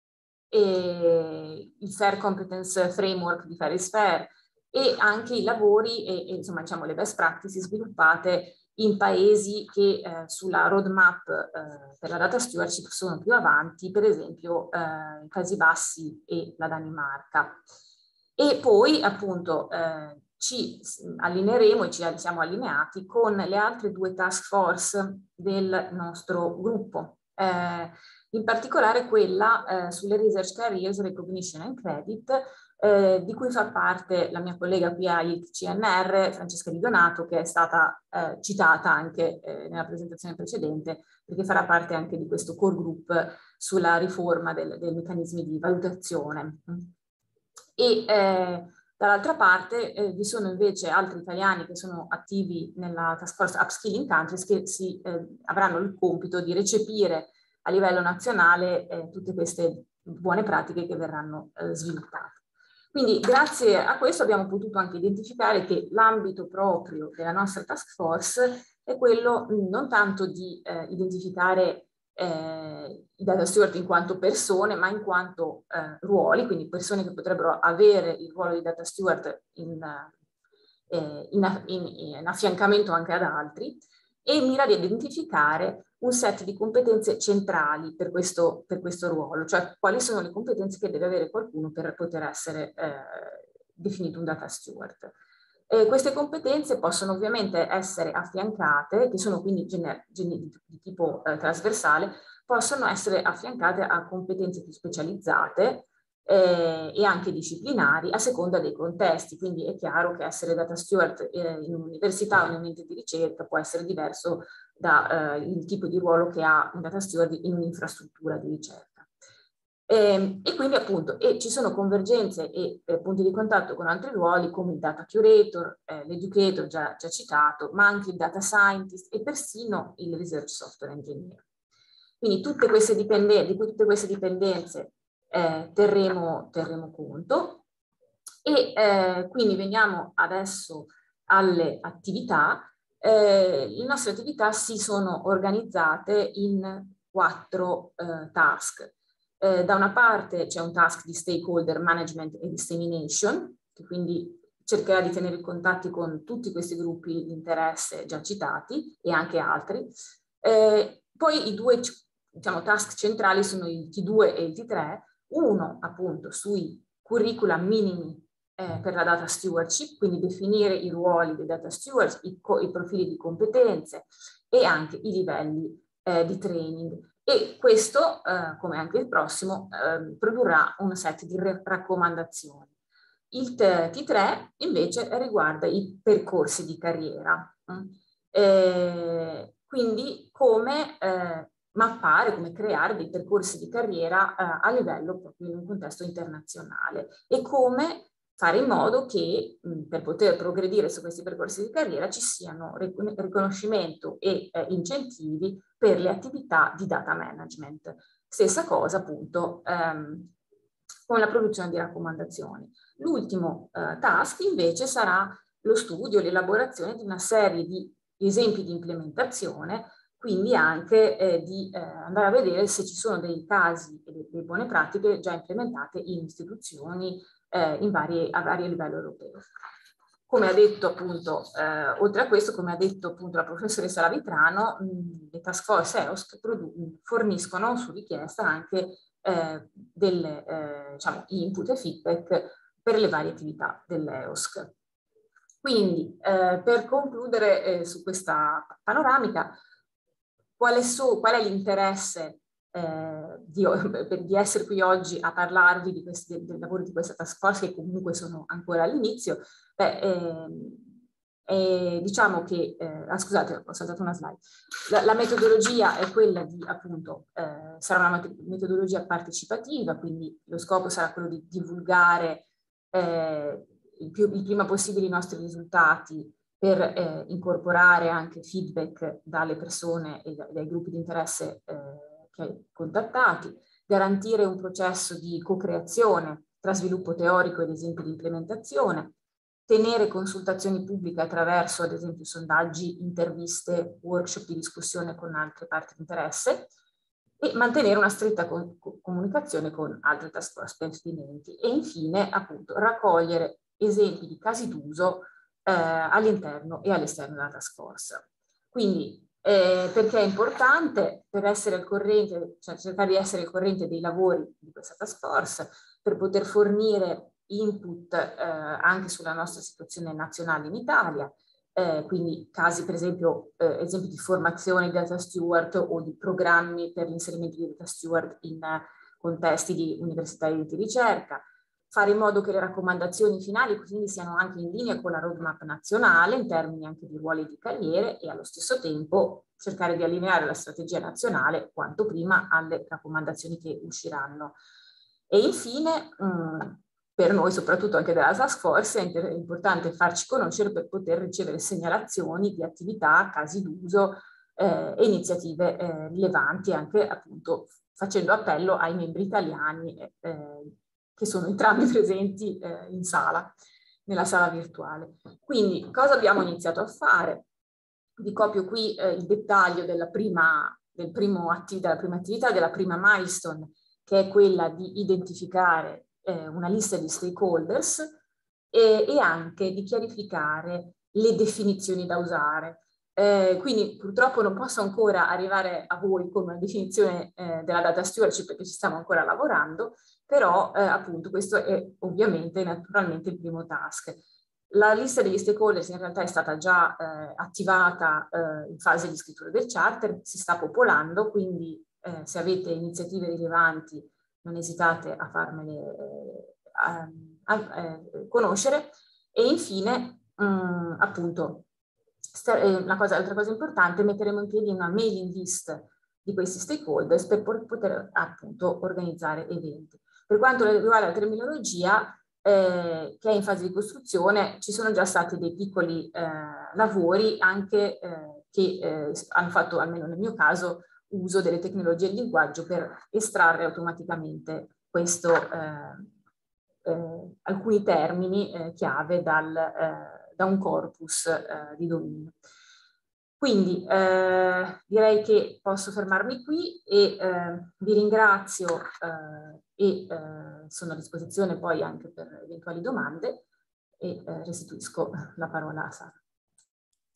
e il Fair Competence Framework di Fair is Fair e anche i lavori e, e insomma diciamo le best practices sviluppate in paesi che eh, sulla roadmap eh, per la data stewardship sono più avanti, per esempio eh, i Paesi Bassi e la Danimarca. E poi appunto eh, ci allineeremo e ci siamo allineati con le altre due task force del nostro gruppo. Eh, in particolare quella eh, sulle Research Careers, Recognition and Credit, eh, di cui fa parte la mia collega qui a I C N R, Francesca Di Donato, che è stata eh, citata anche eh, nella presentazione precedente, perché farà parte anche di questo core group sulla riforma del, dei meccanismi di valutazione. E eh, dall'altra parte eh, vi sono invece altri italiani che sono attivi nella task force Upskilling Countries che si, eh, avranno il compito di recepire a livello nazionale eh, tutte queste buone pratiche che verranno eh, sviluppate. Quindi grazie a questo abbiamo potuto anche identificare che l'ambito proprio della nostra task force è quello mh, non tanto di eh, identificare eh, i data steward in quanto persone, ma in quanto eh, ruoli, quindi persone che potrebbero avere il ruolo di data steward in, eh, in, in, in affiancamento anche ad altri, e mira ad identificare un set di competenze centrali per questo, per questo ruolo, cioè quali sono le competenze che deve avere qualcuno per poter essere eh, definito un data steward. E queste competenze possono ovviamente essere affiancate, che sono quindi di tipo eh, trasversale, possono essere affiancate a competenze più specializzate eh, e anche disciplinari a seconda dei contesti. Quindi è chiaro che essere data steward eh, in un'università o in un ente di ricerca può essere diverso dal eh, tipo di ruolo che ha un data steward in un'infrastruttura di ricerca. E, e quindi appunto e ci sono convergenze e eh, punti di contatto con altri ruoli come il data curator, eh, l'educator già, già citato, ma anche il data scientist e persino il research software engineer. Quindi tutte queste dipendenze, di tutte queste dipendenze eh, terremo, terremo conto e eh, quindi veniamo adesso alle attività. Eh, le nostre attività si sono organizzate in quattro eh, task. Eh, da una parte c'è un task di stakeholder management e dissemination, che quindi cercherà di tenere i contatti con tutti questi gruppi di interesse già citati e anche altri. Eh, poi i due diciamo, task centrali sono il T due e il T tre, uno appunto sui curricula minimi eh, per la data stewardship, quindi definire i ruoli dei data stewards, i, i profili di competenze e anche i livelli eh, di training. E questo, eh, come anche il prossimo, eh, produrrà un set di raccomandazioni. Il T tre invece riguarda i percorsi di carriera, eh, quindi come eh, mappare, come creare dei percorsi di carriera eh, a livello proprio in un contesto internazionale e come fare in modo che mh, per poter progredire su questi percorsi di carriera ci siano ric- riconoscimento e eh, incentivi per le attività di data management. Stessa cosa appunto ehm, con la produzione di raccomandazioni. L'ultimo eh, task invece sarà lo studio, l'elaborazione di una serie di esempi di implementazione, quindi anche eh, di eh, andare a vedere se ci sono dei casi e delle buone pratiche già implementate in istituzioni eh, in varie, a vario livello europeo. Come ha detto appunto, eh, oltre a questo, come ha detto appunto la professoressa Lavitrano, mh, le task force E O S C forniscono su richiesta anche eh, delle eh, diciamo, input e feedback per le varie attività dell'E O S C. Quindi, eh, per concludere eh, su questa panoramica, qual è, su, qual è l'interesse eh, di, di essere qui oggi a parlarvi di questi, del, del lavoro di questa task force, che comunque sono ancora all'inizio? Beh, eh, eh, diciamo che, eh, ah, scusate, ho saltato una slide. La, la metodologia è quella di, appunto, eh, sarà una metodologia partecipativa, quindi lo scopo sarà quello di divulgare eh, il, più, il prima possibile i nostri risultati per eh, incorporare anche feedback dalle persone e dai gruppi di interesse eh, che contattati, garantire un processo di co-creazione tra sviluppo teorico ed esempi di implementazione, tenere consultazioni pubbliche attraverso, ad esempio, sondaggi, interviste, workshop di discussione con altre parti di interesse e mantenere una stretta co- comunicazione con altre task force pertinenti e infine, appunto, raccogliere esempi di casi d'uso eh, all'interno e all'esterno della task force. Quindi, eh, perché è importante? Per essere al corrente, cioè cercare di essere al corrente dei lavori di questa task force, per poter fornire input eh, anche sulla nostra situazione nazionale in Italia, eh, quindi casi per esempio, eh, esempi di formazione di data steward o di programmi per l'inserimento di data steward in eh, contesti di università e di ricerca, fare in modo che le raccomandazioni finali quindi siano anche in linea con la roadmap nazionale in termini anche di ruoli e di carriere e allo stesso tempo cercare di allineare la strategia nazionale quanto prima alle raccomandazioni che usciranno. E infine, mh, per noi, soprattutto anche della task force, è importante farci conoscere per poter ricevere segnalazioni di attività, casi d'uso eh, e iniziative eh, rilevanti, anche appunto facendo appello ai membri italiani eh, che sono entrambi presenti eh, in sala, nella sala virtuale. Quindi, cosa abbiamo iniziato a fare? Vi copio qui eh, il dettaglio della prima, del primo atti, della prima attività, della prima milestone, che è quella di identificare eh, una lista di stakeholders e, e anche di chiarificare le definizioni da usare. Eh, quindi purtroppo non posso ancora arrivare a voi con una definizione eh, della data stewardship perché ci stiamo ancora lavorando, però eh, appunto questo è ovviamente naturalmente il primo task. La lista degli stakeholders in realtà è stata già eh, attivata eh, in fase di scrittura del charter, si sta popolando, quindi eh, se avete iniziative rilevanti non esitate a farmele eh, a, a, eh, conoscere. E infine, mh, appunto, una cosa, altra cosa importante, metteremo in piedi una mailing list di questi stakeholders per poter appunto organizzare eventi. Per quanto riguarda la terminologia, eh, che è in fase di costruzione, ci sono già stati dei piccoli eh, lavori anche eh, che eh, hanno fatto, almeno nel mio caso, uso delle tecnologie di linguaggio per estrarre automaticamente questo, eh, eh, alcuni termini eh, chiave dal, eh, da un corpus eh, di dominio. Quindi eh, direi che posso fermarmi qui e eh, vi ringrazio eh, e eh, sono a disposizione poi anche per eventuali domande e eh, restituisco la parola a Sara.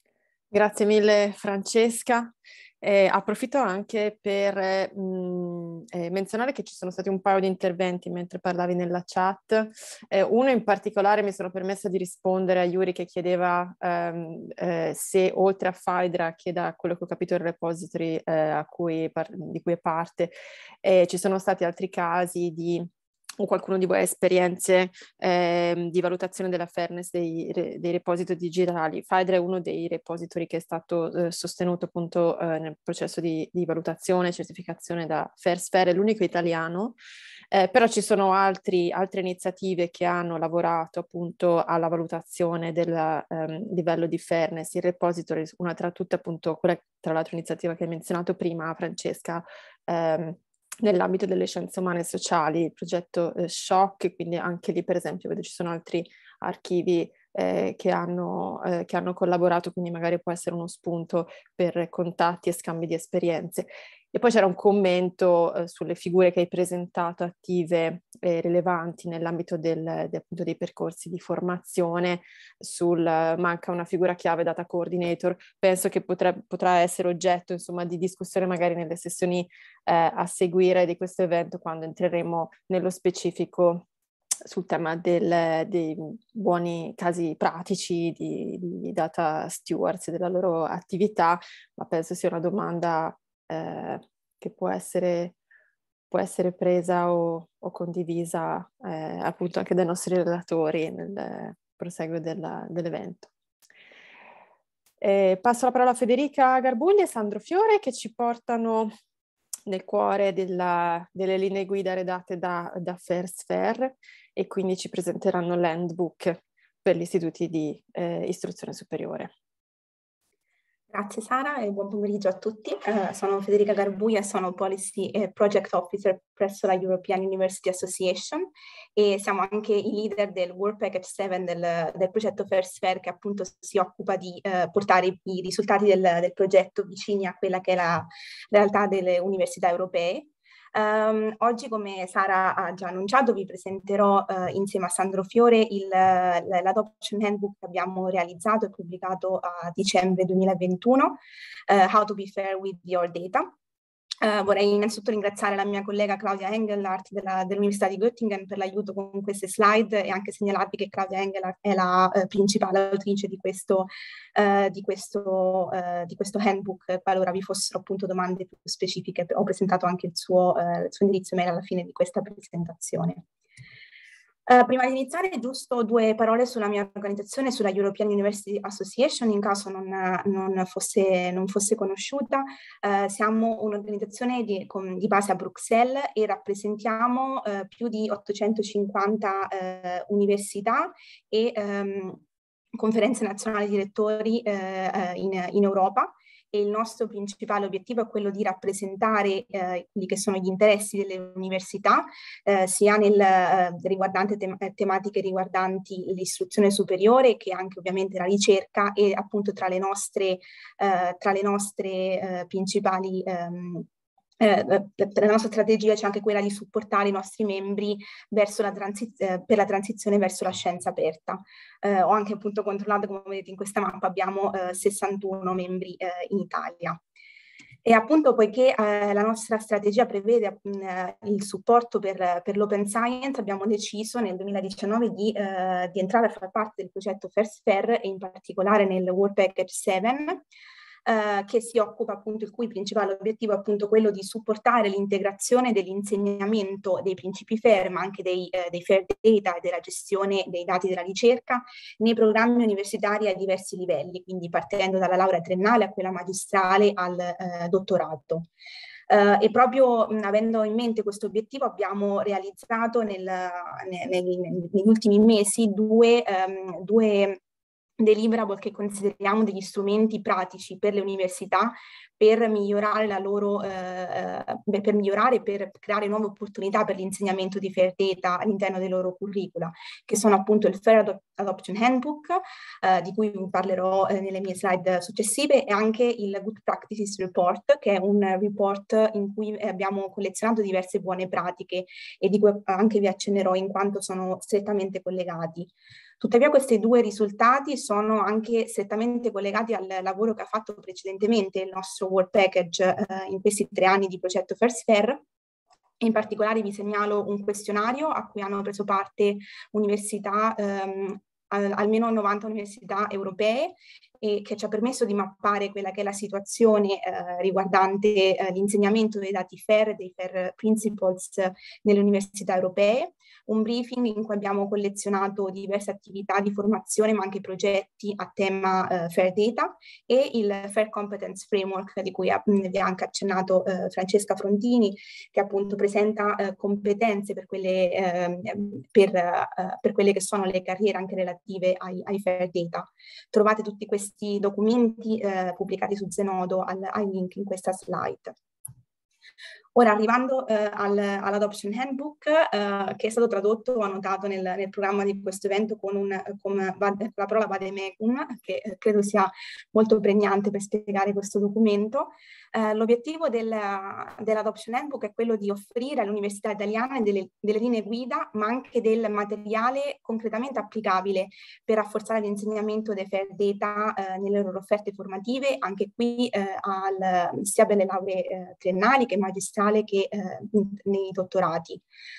Grazie mille Francesca. Eh, approfitto anche per mh, eh, menzionare che ci sono stati un paio di interventi mentre parlavi nella chat. Eh, uno in particolare mi sono permessa di rispondere a Yuri che chiedeva ehm, eh, se oltre a Phaidra, che da quello che ho capito è il repository eh, a cui di cui è parte, eh, ci sono stati altri casi di o qualcuno di voi ha esperienze eh, di valutazione della fairness dei, dei repository digitali. Phaidra è uno dei repository che è stato eh, sostenuto appunto eh, nel processo di, di valutazione e certificazione da FairSphere, è l'unico italiano, eh, però ci sono altri, altre iniziative che hanno lavorato appunto alla valutazione del um, livello di fairness. Il repository, una tra tutte appunto, quella tra l'altro iniziativa che hai menzionato prima, Francesca, ehm, nell'ambito delle scienze umane e sociali, il progetto eh, Shock, quindi anche lì per esempio vedo ci sono altri archivi eh, che, hanno, eh, che hanno collaborato, quindi magari può essere uno spunto per contatti e scambi di esperienze. E poi c'era un commento eh, sulle figure che hai presentato attive e rilevanti nell'ambito del, del, appunto, dei percorsi di formazione, sul uh, manca una figura chiave data coordinator. Penso che potrà, potrà essere oggetto insomma di discussione magari nelle sessioni eh, a seguire di questo evento, quando entreremo nello specifico sul tema del, dei buoni casi pratici di, di data stewards e della loro attività, ma penso sia una domanda eh, che può essere, può essere presa o, o condivisa eh, appunto anche dai nostri relatori nel proseguo della, dell'evento. Eh, passo la parola a Federica Garbugli e Sandro Fiore che ci portano nel cuore della, delle linee guida redatte da, da FairSphere e quindi ci presenteranno l'handbook per gli istituti di eh, istruzione superiore. Grazie Sara e buon pomeriggio a tutti. Uh, sono Federica Garbuglia, sono Policy e Project Officer presso la European University Association e siamo anche i leader del Work Package sette del, del progetto FairSphere, che appunto si occupa di uh, portare i, i risultati del, del progetto vicini a quella che è la realtà delle università europee. Um, oggi, come Sara ha già annunciato, vi presenterò uh, insieme a Sandro Fiore il, l'Adoption Handbook che abbiamo realizzato e pubblicato a dicembre duemilaventuno, uh, How to be fair with your data. Uh, vorrei innanzitutto ringraziare la mia collega Claudia Engelhardt della, dell'Università di Göttingen per l'aiuto con queste slide e anche segnalarvi che Claudia Engelhardt è la uh, principale autrice di questo, uh, di, questo, uh, di questo handbook. Qualora vi fossero appunto domande più specifiche, ho presentato anche il suo, uh, il suo indirizzo mail alla fine di questa presentazione. Uh, prima di iniziare, giusto due parole sulla mia organizzazione, sulla European University Association, in caso non, non, fosse, non fosse conosciuta. Uh, siamo un'organizzazione di, di base a Bruxelles e rappresentiamo uh, più di ottocentocinquanta uh, università e um, conferenze nazionali di rettori uh, in, in Europa. E il nostro principale obiettivo è quello di rappresentare eh, quelli che sono gli interessi delle università, eh, sia nel eh, riguardante tem- tematiche riguardanti l'istruzione superiore, che anche ovviamente la ricerca, e appunto tra le nostre, eh, tra le nostre eh, principali ehm, Eh, la nostra strategia c'è anche quella di supportare i nostri membri verso la transiz- eh, per la transizione verso la scienza aperta. Eh, ho anche appunto controllato, come vedete in questa mappa, abbiamo eh, sessantuno membri eh, in Italia. E appunto, poiché eh, la nostra strategia prevede mh, il supporto per, per l'open science, abbiamo deciso nel duemiladiciannove di, eh, di entrare a far parte del progetto FairSphere e in particolare nel Work Package sette, Uh, che si occupa appunto, il cui principale obiettivo è appunto quello di supportare l'integrazione dell'insegnamento dei principi FAIR, ma anche dei, eh, dei FAIR data e della gestione dei dati della ricerca nei programmi universitari a diversi livelli, quindi partendo dalla laurea triennale a quella magistrale al eh, dottorato. Uh, e proprio mh, avendo in mente questo obiettivo abbiamo realizzato nel, nel, nel, negli ultimi mesi due, um, due deliverable che consideriamo degli strumenti pratici per le università per migliorare la loro, eh, per migliorare e per creare nuove opportunità per l'insegnamento di Fair Data all'interno dei loro curricula, che sono appunto il Fair Adop- Adoption Handbook, eh, di cui vi parlerò eh, nelle mie slide successive, e anche il Good Practices Report, che è un report in cui abbiamo collezionato diverse buone pratiche e di cui anche vi accennerò in quanto sono strettamente collegati. Tuttavia questi due risultati sono anche strettamente collegati al lavoro che ha fatto precedentemente il nostro Work Package eh, in questi tre anni di progetto FairSphere, In particolare vi segnalo un questionario a cui hanno preso parte università, ehm, almeno novanta università europee, e che ci ha permesso di mappare quella che è la situazione eh, riguardante eh, l'insegnamento dei dati F E R, dei F E R Principles nelle università europee. Un briefing in cui abbiamo collezionato diverse attività di formazione ma anche progetti a tema eh, F E R Data, e il F E R Competence Framework di cui vi ha anche accennato eh, Francesca Frontini, che appunto presenta eh, competenze per quelle, eh, per, eh, per quelle che sono le carriere anche relative ai, ai F E R Data. Trovate tutti questi documenti eh, pubblicati su Zenodo al, ai link in questa slide. Ora, arrivando eh, al, all'Adoption Handbook, eh, che è stato tradotto o annotato nel, nel programma di questo evento con, un, con la parola vademecum, che eh, credo sia molto pregnante per spiegare questo documento. Eh, l'obiettivo del, dell'Adoption Handbook è quello di offrire alle università italiane delle, delle linee guida, ma anche del materiale concretamente applicabile per rafforzare l'insegnamento dei F E R Data eh, nelle loro offerte formative, anche qui eh, al, sia per le lauree eh, triennali che magistrali che eh, nei dottorati.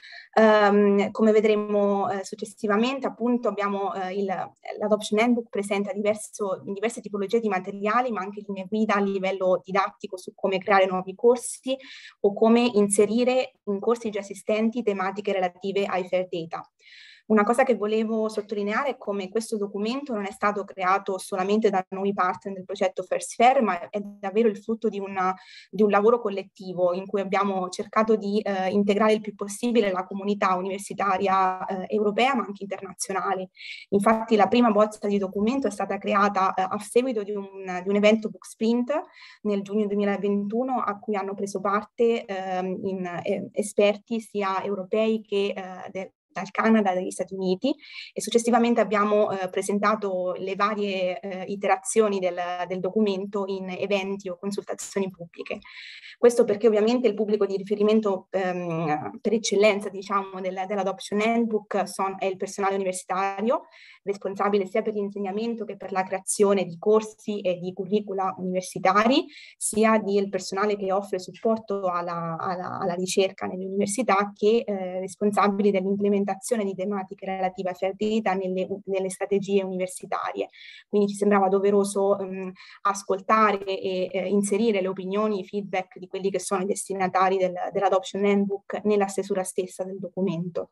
Um, come vedremo eh, successivamente, appunto, abbiamo eh, l'Adoption Handbook presenta diverso, diverse tipologie di materiali, ma anche linee guida a livello didattico su come creare nuovi corsi o come inserire in corsi già esistenti tematiche relative ai F E R Data. Una cosa che volevo sottolineare è come questo documento non è stato creato solamente da noi partner del progetto First Fair, ma è davvero il frutto di, una, di un lavoro collettivo in cui abbiamo cercato di eh, integrare il più possibile la comunità universitaria eh, europea, ma anche internazionale. Infatti la prima bozza di documento è stata creata eh, a seguito di un, di un evento Book Sprint nel giugno duemilaventuno, a cui hanno preso parte eh, in, eh, esperti sia europei che eh, del dal Canada e dagli Stati Uniti, e successivamente abbiamo eh, presentato le varie eh, iterazioni del, del documento in eventi o consultazioni pubbliche. Questo perché ovviamente il pubblico di riferimento ehm, per eccellenza, diciamo, del, dell'Adoption Handbook son, è il personale universitario, responsabile sia per l'insegnamento che per la creazione di corsi e di curricula universitari, sia del personale che offre supporto alla, alla, alla ricerca nelle università, che eh, responsabili dell'implementazione di tematiche relative a F E R Data nelle, nelle strategie universitarie. Quindi ci sembrava doveroso um, ascoltare e eh, inserire le opinioni, i feedback di quelli che sono i destinatari del, dell'Adoption Handbook nella stesura stessa del documento.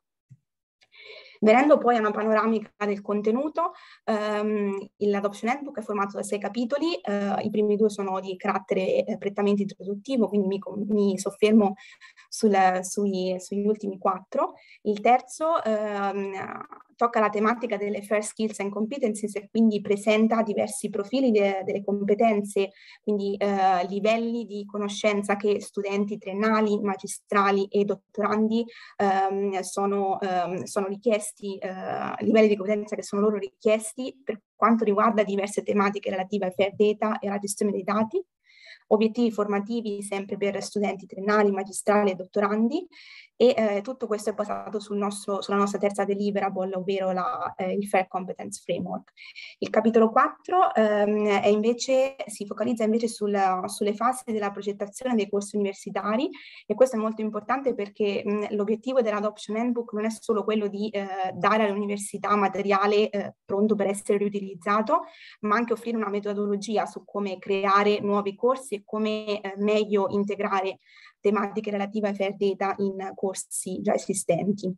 Venendo poi a una panoramica del contenuto, ehm, l'Adoption Handbook è formato da sei capitoli, eh, i primi due sono di carattere eh, prettamente introduttivo, quindi mi, mi soffermo sul, sui, sugli ultimi quattro. Il terzo ehm, tocca la tematica delle F E R Skills and Competencies e quindi presenta diversi profili de, delle competenze, quindi eh, livelli di conoscenza che studenti triennali, magistrali e dottorandi ehm, sono, ehm, sono richiesti, eh, livelli di competenza che sono loro richiesti per quanto riguarda diverse tematiche relative ai F E R Data e alla gestione dei dati. Obiettivi formativi sempre per studenti triennali, magistrali e dottorandi, e eh, tutto questo è basato sul nostro, sulla nostra terza deliverable, ovvero la, eh, il F E R Competence Framework. Il capitolo quattro ehm, è invece, si focalizza invece sulla, sulle fasi della progettazione dei corsi universitari, e questo è molto importante perché mh, l'obiettivo dell'Adoption Handbook non è solo quello di eh, dare all'università materiale eh, pronto per essere riutilizzato, ma anche offrire una metodologia su come creare nuovi corsi e come eh, meglio integrare tematiche relative ai F E R Data in corsi già esistenti.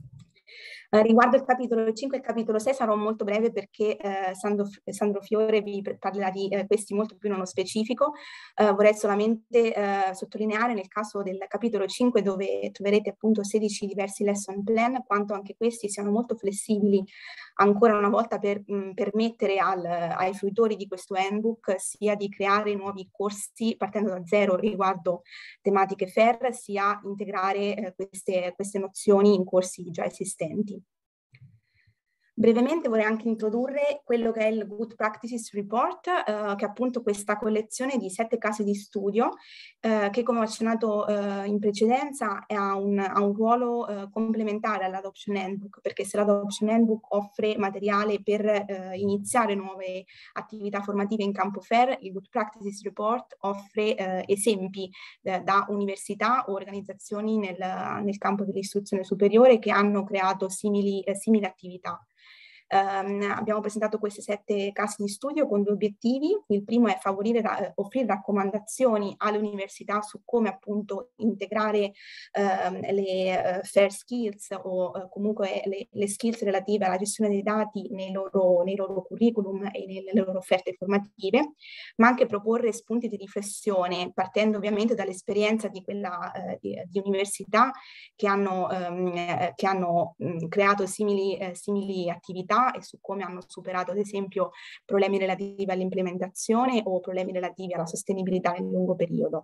Eh, riguardo il capitolo cinque e il capitolo sei sarò molto breve perché eh, Sandro, Sandro Fiore vi parlerà di eh, questi molto più nello specifico. Eh, vorrei solamente eh, sottolineare nel caso del capitolo cinque, dove troverete appunto sedici diversi lesson plan, quanto anche questi siano molto flessibili ancora una volta per mh, permettere al, ai fruitori di questo handbook sia di creare nuovi corsi partendo da zero riguardo tematiche F E R, sia integrare eh, queste, queste nozioni in corsi già esistenti. Brevemente vorrei anche introdurre quello che è il Good Practices Report, eh, che è appunto questa collezione di sette casi di studio eh, che, come ho accennato eh, in precedenza, ha un, ha un ruolo eh, complementare all'Adoption Handbook, perché se l'Adoption Handbook offre materiale per eh, iniziare nuove attività formative in campo F E R, il Good Practices Report offre eh, esempi eh, da università o organizzazioni nel, nel campo dell'istruzione superiore che hanno creato simili, eh, simili attività. Um, abbiamo presentato questi sette casi di studio con due obiettivi. Il primo è favorire, eh, offrire raccomandazioni alle università su come appunto integrare um, le uh, fair skills o uh, comunque le, le skills relative alla gestione dei dati nei loro, nei loro curriculum e nelle loro offerte formative, ma anche proporre spunti di riflessione partendo ovviamente dall'esperienza di quella uh, di, di università che hanno, um, che hanno um, creato simili, uh, simili attività e su come hanno superato ad esempio problemi relativi all'implementazione o problemi relativi alla sostenibilità nel lungo periodo.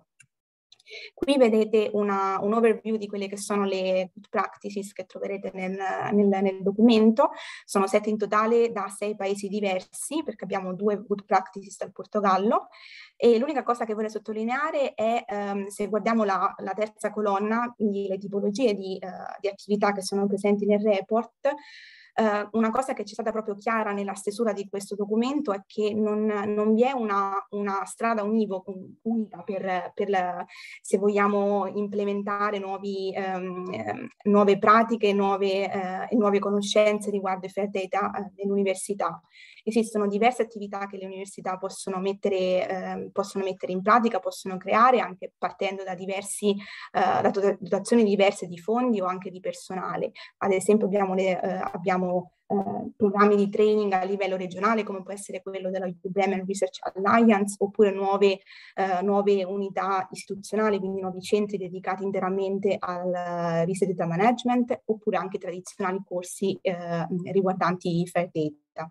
Qui vedete una, un overview di quelle che sono le good practices che troverete nel, nel, nel documento. Sono sette in totale da sei paesi diversi, perché abbiamo due good practices dal Portogallo. E l'unica cosa che vorrei sottolineare è, um, se guardiamo la, la terza colonna, quindi le tipologie di, uh, di attività che sono presenti nel report, Uh, una cosa che ci è stata proprio chiara nella stesura di questo documento è che non, non vi è una, una strada univoca, unica per, per la, se vogliamo implementare nuovi, um, eh, nuove pratiche nuove, eh, e nuove conoscenze riguardo i fair data eh, nell'università. Esistono diverse attività che le università possono mettere, eh, possono mettere in pratica, possono creare anche partendo da, diversi, eh, da dotazioni diverse di fondi o anche di personale. Ad esempio abbiamo, le, eh, abbiamo Uh, programmi di training a livello regionale come può essere quello della Bremen Research Alliance, oppure nuove, uh, nuove unità istituzionali, quindi nuovi centri dedicati interamente al uh, risk data management, oppure anche tradizionali corsi uh, riguardanti i fair data.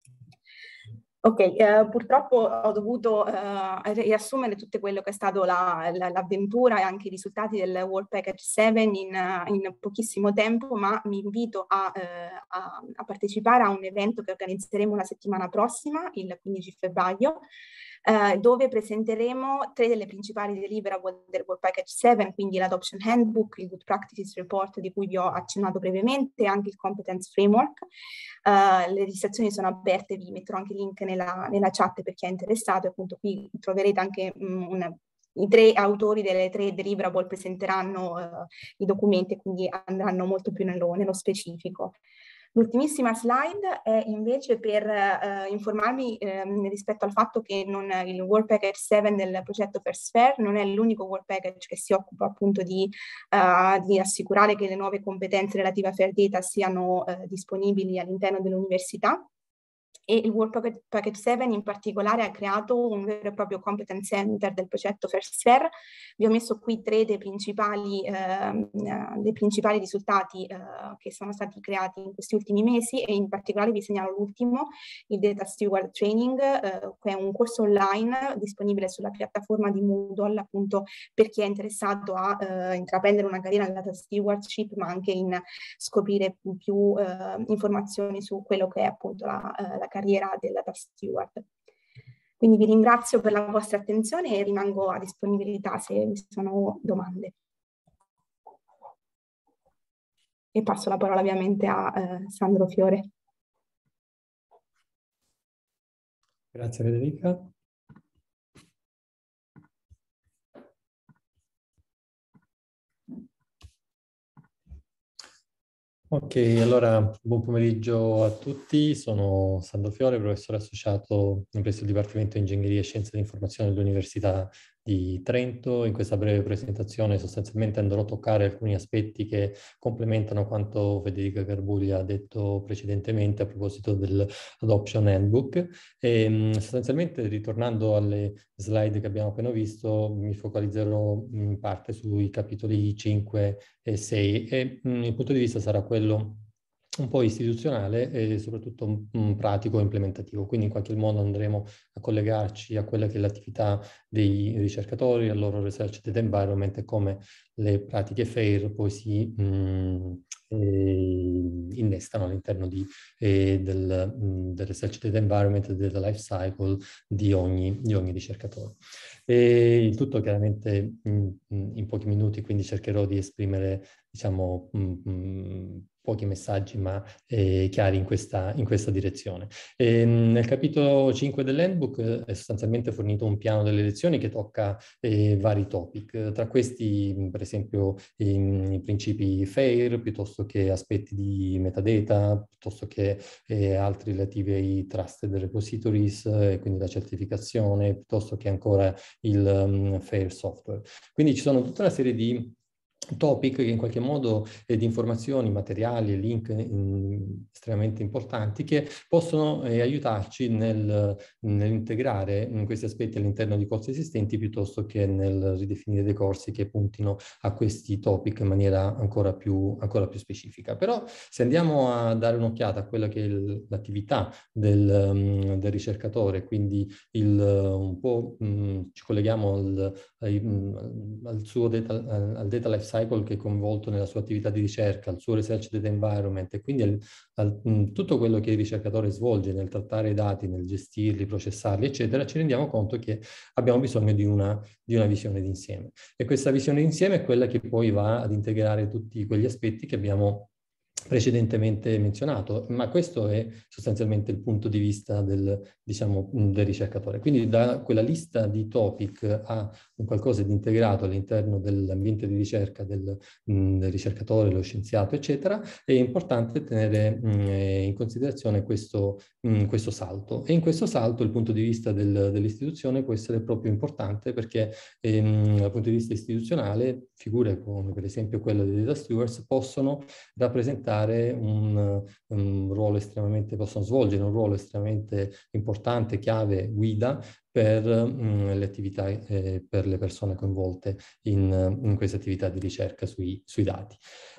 Ok, eh, purtroppo ho dovuto eh, riassumere tutto quello che è stato la, la, l'avventura e anche i risultati del Work Package sette in, in pochissimo tempo, ma mi invito a, eh, a, a partecipare a un evento che organizzeremo la settimana prossima, il quindici febbraio, eh, dove presenteremo tre delle principali deliverable del Work Package sette, quindi l'Adoption Handbook, il Good Practices Report di cui vi ho accennato brevemente, e anche il Competence Framework. Uh, le registrazioni sono aperte, vi metterò anche il link nella, nella chat per chi è interessato, e appunto qui troverete anche um, una, i tre autori delle tre deliverable presenteranno uh, i documenti e quindi andranno molto più nello, nello specifico. L'ultimissima slide è invece per uh, informarvi um, rispetto al fatto che non, il Work Package sette del progetto First Fair non è l'unico Work Package che si occupa appunto di, uh, di assicurare che le nuove competenze relative a Fair Data siano uh, disponibili all'interno dell'università. E il Work Package sette in particolare ha creato un vero e proprio competence center del progetto First Fair. Vi ho messo qui tre dei principali, eh, dei principali risultati eh, che sono stati creati in questi ultimi mesi, e in particolare vi segnalo l'ultimo, il Data Steward Training, eh, che è un corso online disponibile sulla piattaforma di Moodle, appunto per chi è interessato a eh, intraprendere una carriera nella data stewardship, ma anche in scoprire più eh, informazioni su quello che è appunto la, eh, la carriera del data steward. Quindi vi ringrazio per la vostra attenzione e rimango a disponibilità se vi sono domande. E passo la parola ovviamente a eh, Sandro Fiore. Grazie Federica. Ok, allora buon pomeriggio a tutti, sono Sandro Fiore, professore associato presso il Dipartimento di Ingegneria e Scienze dell'Informazione dell'Università di Trento. In questa breve presentazione sostanzialmente andrò a toccare alcuni aspetti che complementano quanto Federica Garbuglia ha detto precedentemente a proposito dell'Adoption Handbook. E, sostanzialmente, ritornando alle slide che abbiamo appena visto, mi focalizzerò in parte sui capitoli cinque e sei e mh, il punto di vista sarà quello un po' istituzionale e soprattutto um, pratico e implementativo. Quindi in qualche modo andremo a collegarci a quella che è l'attività dei ricercatori, al loro research data environment e come le pratiche FAIR poi si um, eh, innestano all'interno di, eh, del, um, del research data environment e del life cycle di ogni, di ogni ricercatore. E il tutto chiaramente in, in pochi minuti, quindi cercherò di esprimere, diciamo, um, pochi messaggi ma eh, chiari in questa, in questa direzione. E, nel capitolo cinque dell'handbook eh, è sostanzialmente fornito un piano delle lezioni che tocca eh, vari topic, tra questi per esempio i, i principi FAIR, piuttosto che aspetti di metadata, piuttosto che eh, altri relativi ai trusted repositories, eh, quindi la certificazione, piuttosto che ancora il um, FAIR software. Quindi ci sono tutta una serie di topic che in qualche modo eh, di informazioni, materiali e link in, estremamente importanti che possono eh, aiutarci nel, nell'integrare in questi aspetti all'interno di corsi esistenti piuttosto che nel ridefinire dei corsi che puntino a questi topic in maniera ancora più, ancora più specifica. Però se andiamo a dare un'occhiata a quella che è l'attività del, um, del ricercatore, quindi il, un po' um, ci colleghiamo al, ai, um, al suo data, al data life cycle che è coinvolto nella sua attività di ricerca, al suo research data environment e quindi al, al, mh, tutto quello che il ricercatore svolge nel trattare i dati, nel gestirli, processarli, eccetera, ci rendiamo conto che abbiamo bisogno di una, di una visione d'insieme. E questa visione d'insieme è quella che poi va ad integrare tutti quegli aspetti che abbiamo precedentemente menzionato, ma questo è sostanzialmente il punto di vista del, diciamo, del ricercatore. Quindi da quella lista di topic a un qualcosa di integrato all'interno dell'ambiente di ricerca del, mh, del ricercatore, lo scienziato, eccetera, è importante tenere mh, in considerazione questo, mh, questo salto. E in questo salto il punto di vista del, dell'istituzione può essere proprio importante perché ehm, dal punto di vista istituzionale figure come per esempio quella dei data stewards possono rappresentare Un, un ruolo estremamente, possono svolgere un ruolo estremamente importante, chiave, guida per mh, le attività, eh, per le persone coinvolte in, in queste attività di ricerca sui, sui dati.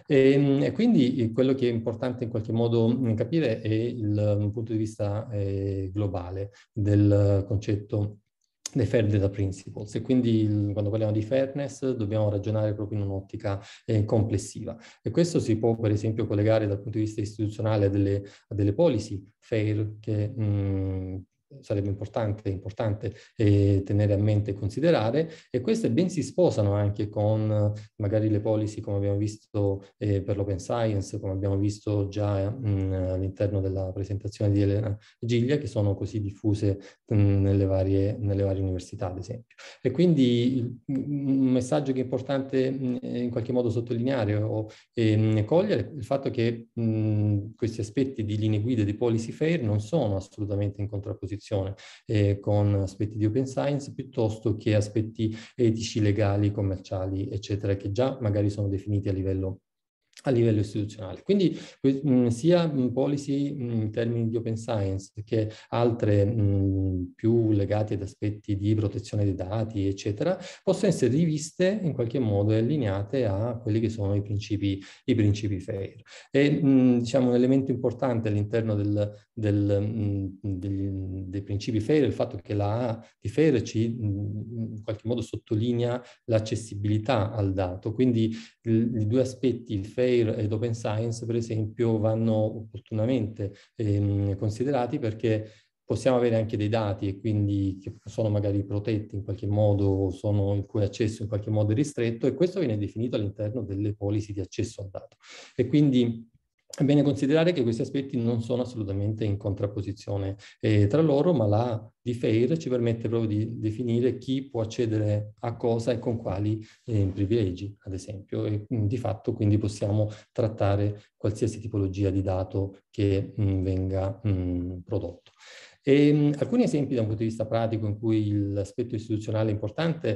E, e quindi quello che è importante in qualche modo mh, capire è il, un punto di vista eh, globale del concetto dei Fair Data Principles e quindi il, quando parliamo di fairness dobbiamo ragionare proprio in un'ottica eh, complessiva e questo si può per esempio collegare dal punto di vista istituzionale a delle, a delle policy fair che mh, sarebbe importante, importante eh, tenere a mente e considerare e queste ben si sposano anche con magari le policy come abbiamo visto eh, per l'open science, come abbiamo visto già mh, all'interno della presentazione di Elena Giglia che sono così diffuse mh, nelle, varie, nelle varie università ad esempio. E quindi un messaggio che è importante mh, in qualche modo sottolineare o eh, cogliere il fatto che mh, questi aspetti di linee guida di policy fair non sono assolutamente in contrapposizione Eh, con aspetti di open science piuttosto che aspetti etici, legali, commerciali, eccetera, che già magari sono definiti a livello a livello istituzionale. Quindi mh, sia mh, policy mh, in termini di open science che altre mh, più legate ad aspetti di protezione dei dati, eccetera, possono essere riviste in qualche modo e allineate a quelli che sono i principi, i principi FAIR. E mh, diciamo un elemento importante all'interno del, del, mh, degli, dei principi FAIR è il fatto che la A di FAIR ci mh, in qualche modo sottolinea l'accessibilità al dato. Quindi i due aspetti, il FAIR ed Open Science, per esempio, vanno opportunamente ehm, considerati perché possiamo avere anche dei dati e quindi che sono magari protetti in qualche modo, sono il cui accesso in qualche modo è ristretto e questo viene definito all'interno delle policy di accesso al dato. E quindi è bene considerare che questi aspetti non sono assolutamente in contrapposizione eh, tra loro, ma la di FAIR ci permette proprio di definire chi può accedere a cosa e con quali eh, privilegi, ad esempio, e mh, di fatto quindi possiamo trattare qualsiasi tipologia di dato che mh, venga mh, prodotto. E, mh, alcuni esempi da un punto di vista pratico in cui l'aspetto istituzionale è importante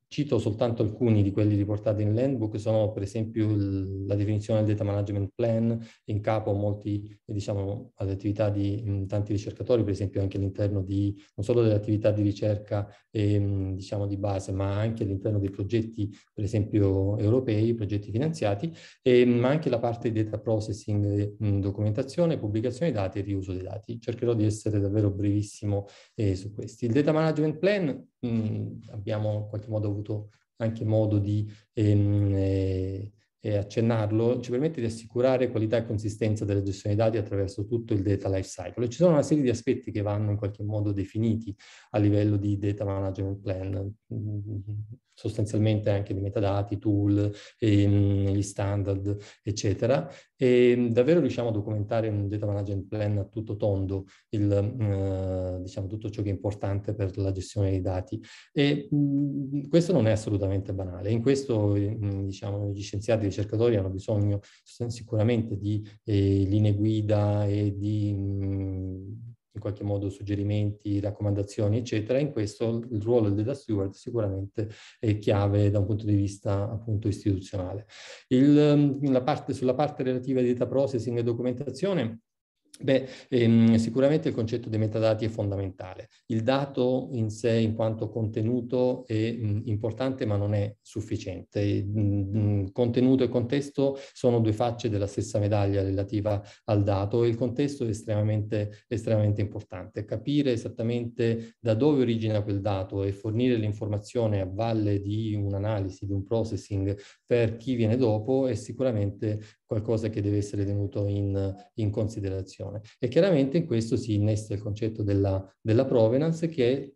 Cito soltanto alcuni di quelli riportati nell'handbook, sono per esempio il, la definizione del data management plan, in capo a molti, diciamo, alle attività di mh, tanti ricercatori, per esempio anche all'interno di, non solo delle attività di ricerca e, mh, diciamo di base, ma anche all'interno dei progetti, per esempio europei, progetti finanziati, e, ma anche la parte di data processing, mh, documentazione, pubblicazione dei dati e riuso dei dati. Cercherò di essere davvero brevissimo eh, su questi. Il data management plan, mh, abbiamo in qualche modo avuto anche modo di ehm, eh, eh, accennarlo, ci permette di assicurare qualità e consistenza della gestione dei dati attraverso tutto il data life cycle. E ci sono una serie di aspetti che vanno in qualche modo definiti a livello di data management plan, mh, sostanzialmente anche di metadati, tool, ehm, gli standard, eccetera. E davvero riusciamo a documentare in un data management plan a tutto tondo il, eh, diciamo, tutto ciò che è importante per la gestione dei dati. E mh, questo non è assolutamente banale. In questo, mh, diciamo, gli scienziati e i ricercatori hanno bisogno sicuramente di eh, linee guida e di mh, in qualche modo suggerimenti, raccomandazioni, eccetera. In questo il ruolo del data steward sicuramente è chiave da un punto di vista appunto istituzionale. Il, la parte, sulla parte relativa di data processing e documentazione, beh, ehm, sicuramente il concetto dei metadati è fondamentale. Il dato in sé, in quanto contenuto, è mh, importante, ma non è sufficiente. Mh, contenuto e contesto sono due facce della stessa medaglia relativa al dato, e il contesto è estremamente, estremamente importante. Capire esattamente da dove origina quel dato e fornire l'informazione a valle di un'analisi, di un processing per chi viene dopo è sicuramente qualcosa che deve essere tenuto in, in considerazione. E chiaramente in questo si innesta il concetto della, della provenance, che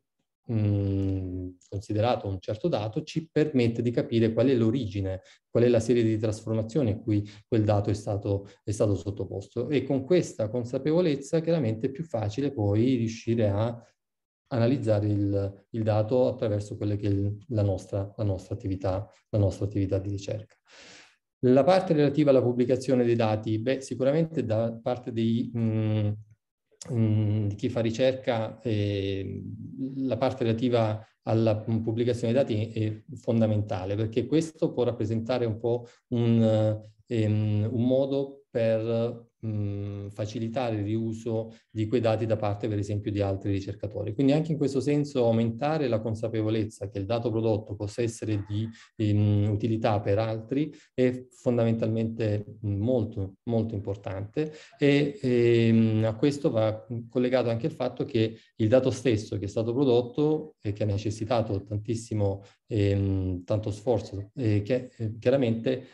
mh, considerato un certo dato ci permette di capire qual è l'origine, qual è la serie di trasformazioni a cui quel dato è stato, è stato sottoposto. E con questa consapevolezza chiaramente è più facile poi riuscire a analizzare il, il dato attraverso quella che è il, la, nostra, la, nostra attività, la nostra attività di ricerca. La parte relativa alla pubblicazione dei dati, beh, sicuramente da parte dei, mh, mh, di chi fa ricerca, eh, la parte relativa alla pubblicazione dei dati è fondamentale, perché questo può rappresentare un po' un, ehm, un modo per mh, facilitare il riuso di quei dati da parte, per esempio, di altri ricercatori. Quindi anche in questo senso aumentare la consapevolezza che il dato prodotto possa essere di ehm, utilità per altri è fondamentalmente molto, molto importante, e ehm, a questo va collegato anche il fatto che il dato stesso che è stato prodotto e che ha necessitato tantissimo, ehm, tanto sforzo, eh, che eh, chiaramente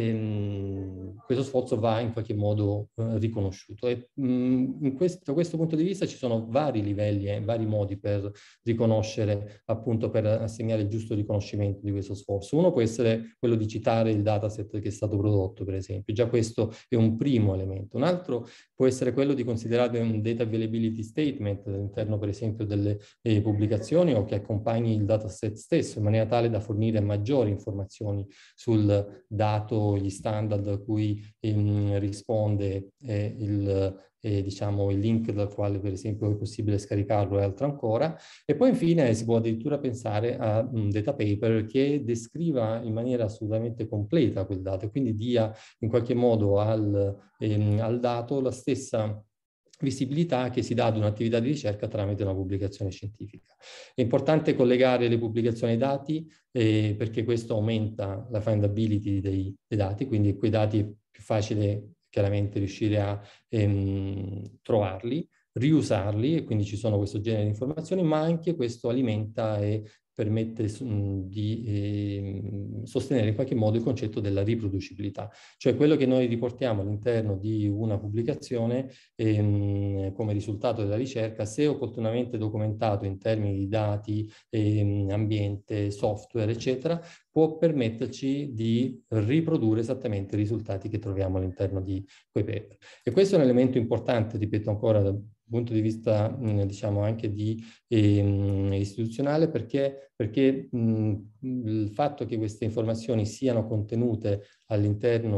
ehm, questo sforzo va in qualche modo eh, riconosciuto. E mh, in questo, da questo punto di vista ci sono vari livelli e eh, vari modi per riconoscere, appunto per assegnare il giusto riconoscimento di questo sforzo. Uno può essere quello di citare il dataset che è stato prodotto, per esempio. Già questo è un primo elemento. Un altro può essere quello di considerare un data availability statement all'interno, per esempio, delle eh, pubblicazioni, o che accompagni il dataset stesso, in maniera tale da fornire maggiori informazioni sul dato, gli standard a cui ehm, risponde eh, il, eh, diciamo, il link dal quale per esempio è possibile scaricarlo e altro ancora. E poi infine si può addirittura pensare a un data paper che descriva in maniera assolutamente completa quel dato e quindi dia in qualche modo al, ehm, al dato la stessa visibilità che si dà ad un'attività di ricerca tramite una pubblicazione scientifica. È importante collegare le pubblicazioni ai dati eh, perché questo aumenta la findability dei, dei dati, quindi quei dati è più facile chiaramente riuscire a ehm, trovarli, riusarli, e quindi ci sono questo genere di informazioni, ma anche questo alimenta e permette mh, di eh, sostenere in qualche modo il concetto della riproducibilità, cioè quello che noi riportiamo all'interno di una pubblicazione ehm, come risultato della ricerca, se opportunamente documentato in termini di dati, ehm, ambiente, software, eccetera, può permetterci di riprodurre esattamente i risultati che troviamo all'interno di quei paper. E questo è un elemento importante, ripeto ancora, dal punto di vista mh, diciamo anche di ehm, istituzionale, perché, perché mh, il fatto che queste informazioni siano contenute all'interno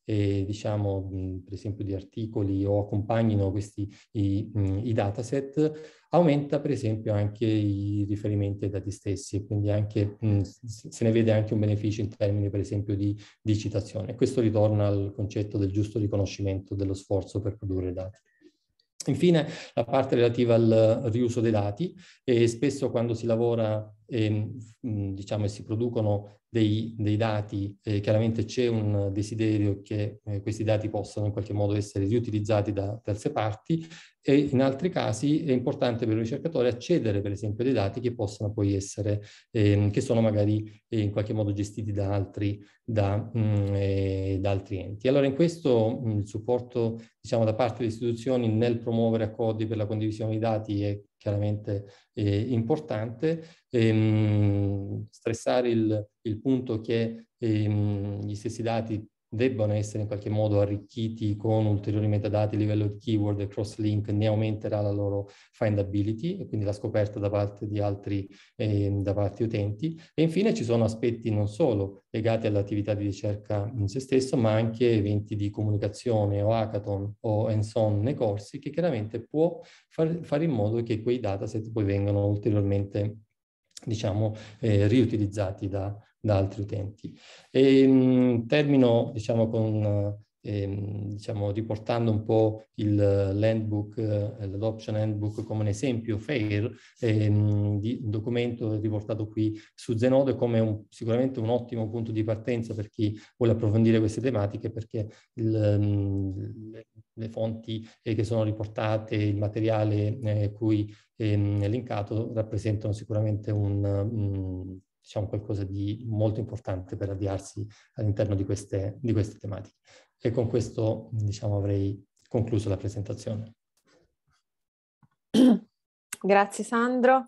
eh, diciamo, mh, per esempio di articoli o accompagnino questi i, mh, i dataset, aumenta per esempio anche i riferimenti ai dati stessi, quindi anche, mh, se ne vede anche un beneficio in termini per esempio di, di citazione. Questo ritorna al concetto del giusto riconoscimento dello sforzo per produrre dati. Infine, la parte relativa al riuso dei dati, e spesso quando si lavora e, diciamo, e si producono dei, dei dati, eh, chiaramente c'è un desiderio che eh, questi dati possano in qualche modo essere riutilizzati da terze parti, e in altri casi è importante per il ricercatore accedere per esempio a dei dati che possano poi essere, eh, che sono magari eh, in qualche modo gestiti da altri, da, mh, eh, da altri enti. Allora in questo mh, il supporto, diciamo, da parte delle istituzioni nel promuovere accordi per la condivisione dei dati è chiaramente eh, importante. Ehm, stressare il, il punto che ehm, gli stessi dati debbano essere in qualche modo arricchiti con ulteriori metadati a livello di keyword e cross-link ne aumenterà la loro findability e quindi la scoperta da parte di altri, eh, da parte utenti. E infine ci sono aspetti non solo legati all'attività di ricerca in se stesso, ma anche eventi di comunicazione o hackathon o hands-on nei corsi, che chiaramente può far, fare in modo che quei dataset poi vengano ulteriormente, diciamo, eh, riutilizzati da, da altri utenti. E, mh, termino, diciamo, con, ehm, diciamo, riportando un po' il l'handbook, eh, l'adoption handbook come un esempio FAIR, ehm, di un documento riportato qui su Zenodo come un, sicuramente un ottimo punto di partenza per chi vuole approfondire queste tematiche, perché il, mh, le, le fonti eh, che sono riportate, il materiale eh, cui ehm, linkato rappresentano sicuramente un, um, diciamo, qualcosa di molto importante per avviarsi all'interno di queste, di queste tematiche. E con questo, diciamo, avrei concluso la presentazione. Grazie Sandro.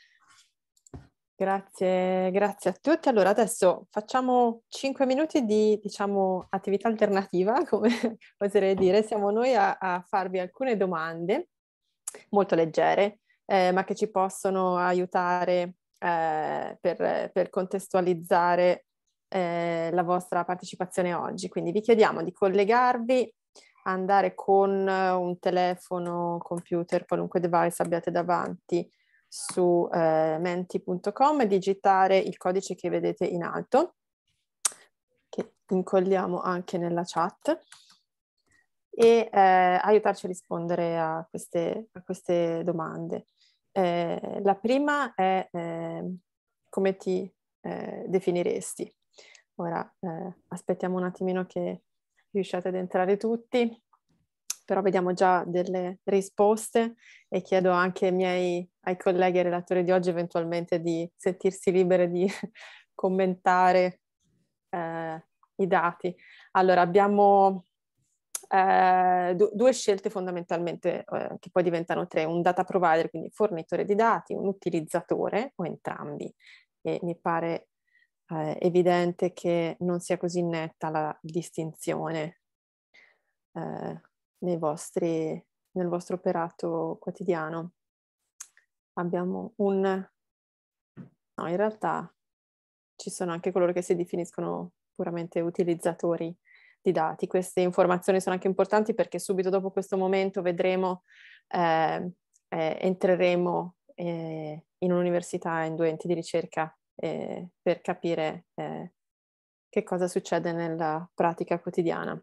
Grazie, grazie a tutti. Allora adesso facciamo cinque minuti di, diciamo, attività alternativa, come oserei dire. Siamo noi a, a farvi alcune domande molto leggere, eh, ma che ci possono aiutare eh, per, per contestualizzare eh, la vostra partecipazione oggi. Quindi vi chiediamo di collegarvi, andare con un telefono, computer, qualunque device abbiate davanti, su eh, menti punto com e digitare il codice che vedete in alto, che incolliamo anche nella chat, e eh, aiutarci a rispondere a queste, a queste domande. Eh, la prima è eh, come ti eh, definiresti? Ora eh, aspettiamo un attimino che riusciate ad entrare tutti, però vediamo già delle risposte e chiedo anche ai miei ai colleghi e relatori di oggi eventualmente di sentirsi liberi di commentare eh, i dati. Allora abbiamo eh, du- due scelte fondamentalmente eh, che poi diventano tre: un data provider, quindi fornitore di dati, un utilizzatore o entrambi. E mi pare eh, evidente che non sia così netta la distinzione eh, nei vostri, nel vostro operato quotidiano. Abbiamo un... No, in realtà ci sono anche coloro che si definiscono puramente utilizzatori di dati. Queste informazioni sono anche importanti perché subito dopo questo momento vedremo, eh, eh, entreremo eh, in un'università, in due enti di ricerca eh, per capire eh, che cosa succede nella pratica quotidiana.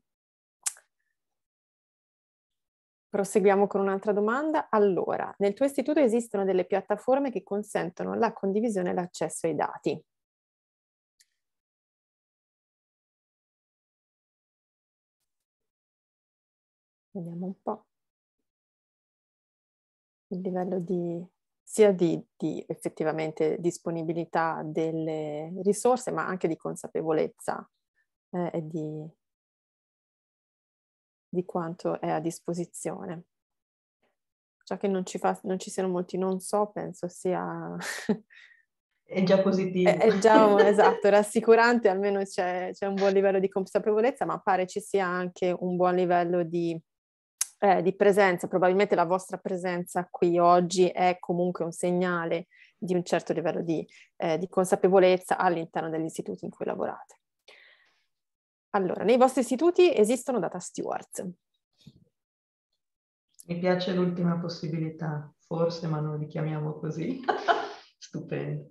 Proseguiamo con un'altra domanda. Allora, nel tuo istituto esistono delle piattaforme che consentono la condivisione e l'accesso ai dati? Vediamo un po' il livello di sia di, di effettivamente disponibilità delle risorse, ma anche di consapevolezza eh, e di, di quanto è a disposizione. Già che non ci, fa, non ci siano molti non so, penso sia... È già positivo. È, è già, esatto, rassicurante, almeno c'è, c'è un buon livello di consapevolezza, ma pare ci sia anche un buon livello di, eh, di presenza. Probabilmente la vostra presenza qui oggi è comunque un segnale di un certo livello di, eh, di consapevolezza all'interno degli istituti in cui lavorate. Allora, nei vostri istituti esistono data stewards? Mi piace l'ultima possibilità, forse, ma non li chiamiamo così. Stupendo.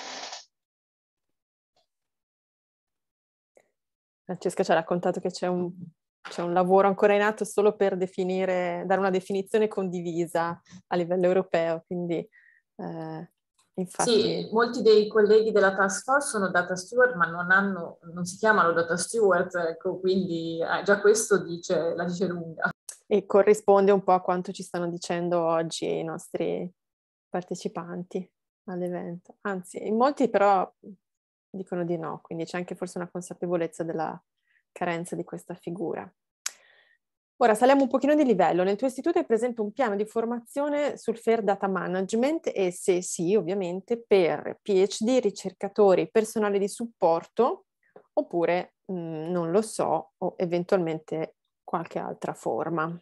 Francesca ci ha raccontato che c'è un, c'è un lavoro ancora in atto solo per definire, dare una definizione condivisa a livello europeo, quindi eh, infatti... Sì, molti dei colleghi della task force sono data steward, ma non, hanno, non si chiamano data steward, ecco, quindi eh, già questo dice, la dice lunga. E corrisponde un po' a quanto ci stanno dicendo oggi i nostri partecipanti all'evento. Anzi, in molti però dicono di no, quindi c'è anche forse una consapevolezza della carenza di questa figura. Ora saliamo un pochino di livello. Nel tuo istituto è presente un piano di formazione sul Fair Data Management e se sì, ovviamente, per PhD, ricercatori, personale di supporto, oppure, mh, non lo so, o eventualmente qualche altra forma.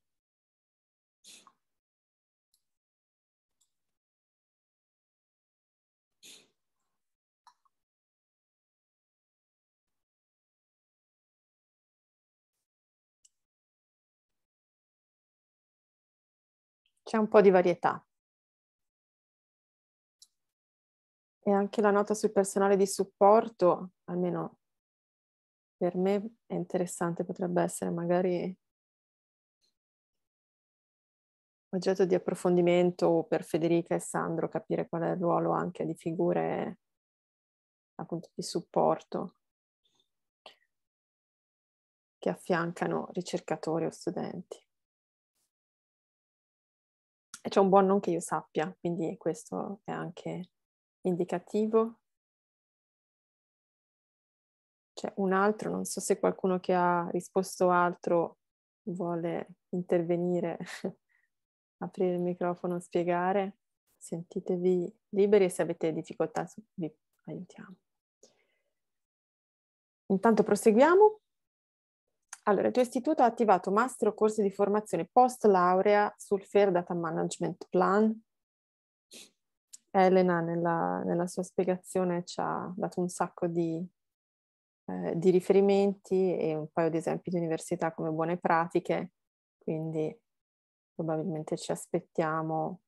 C'è un po' di varietà. E anche la nota sul personale di supporto, almeno per me è interessante, potrebbe essere magari oggetto di approfondimento per Federica e Sandro, capire qual è il ruolo anche di figure appunto di supporto che affiancano ricercatori o studenti. E c'è un buon non che io sappia, quindi questo è anche indicativo. C'è un altro, non so se qualcuno che ha risposto altro vuole intervenire, aprire il microfono, spiegare. Sentitevi liberi e se avete difficoltà vi aiutiamo. Intanto proseguiamo. Allora, il tuo istituto ha attivato master o corsi di formazione post laurea sul Fair Data Management Plan. Elena nella, nella sua spiegazione ci ha dato un sacco di, eh, di riferimenti e un paio di esempi di università come buone pratiche, quindi probabilmente ci aspettiamo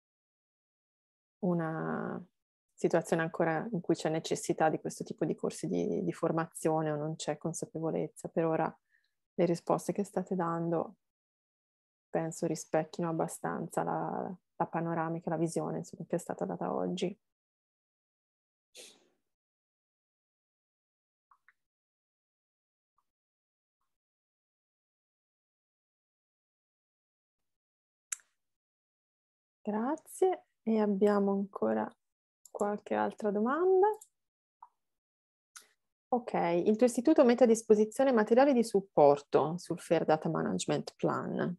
una situazione ancora in cui c'è necessità di questo tipo di corsi di, di formazione o non c'è consapevolezza. Per ora le risposte che state dando penso rispecchino abbastanza la, la panoramica, la visione insomma, che è stata data oggi. Grazie. E abbiamo ancora qualche altra domanda? Ok, il tuo istituto mette a disposizione materiali di supporto sul Fair Data Management Plan,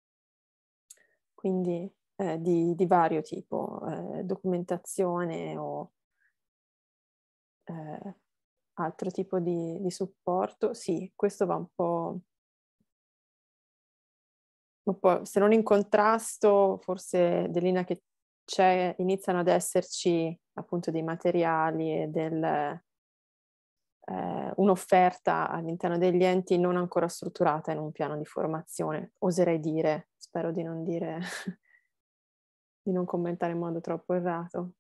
quindi eh, di, di vario tipo, eh, documentazione o eh, altro tipo di, di supporto. Sì, questo va un po', un po', se non in contrasto, forse delinea che c'è, iniziano ad esserci appunto dei materiali e del... Eh, un'offerta all'interno degli enti non ancora strutturata in un piano di formazione, oserei dire, spero di non dire, di non commentare in modo troppo errato.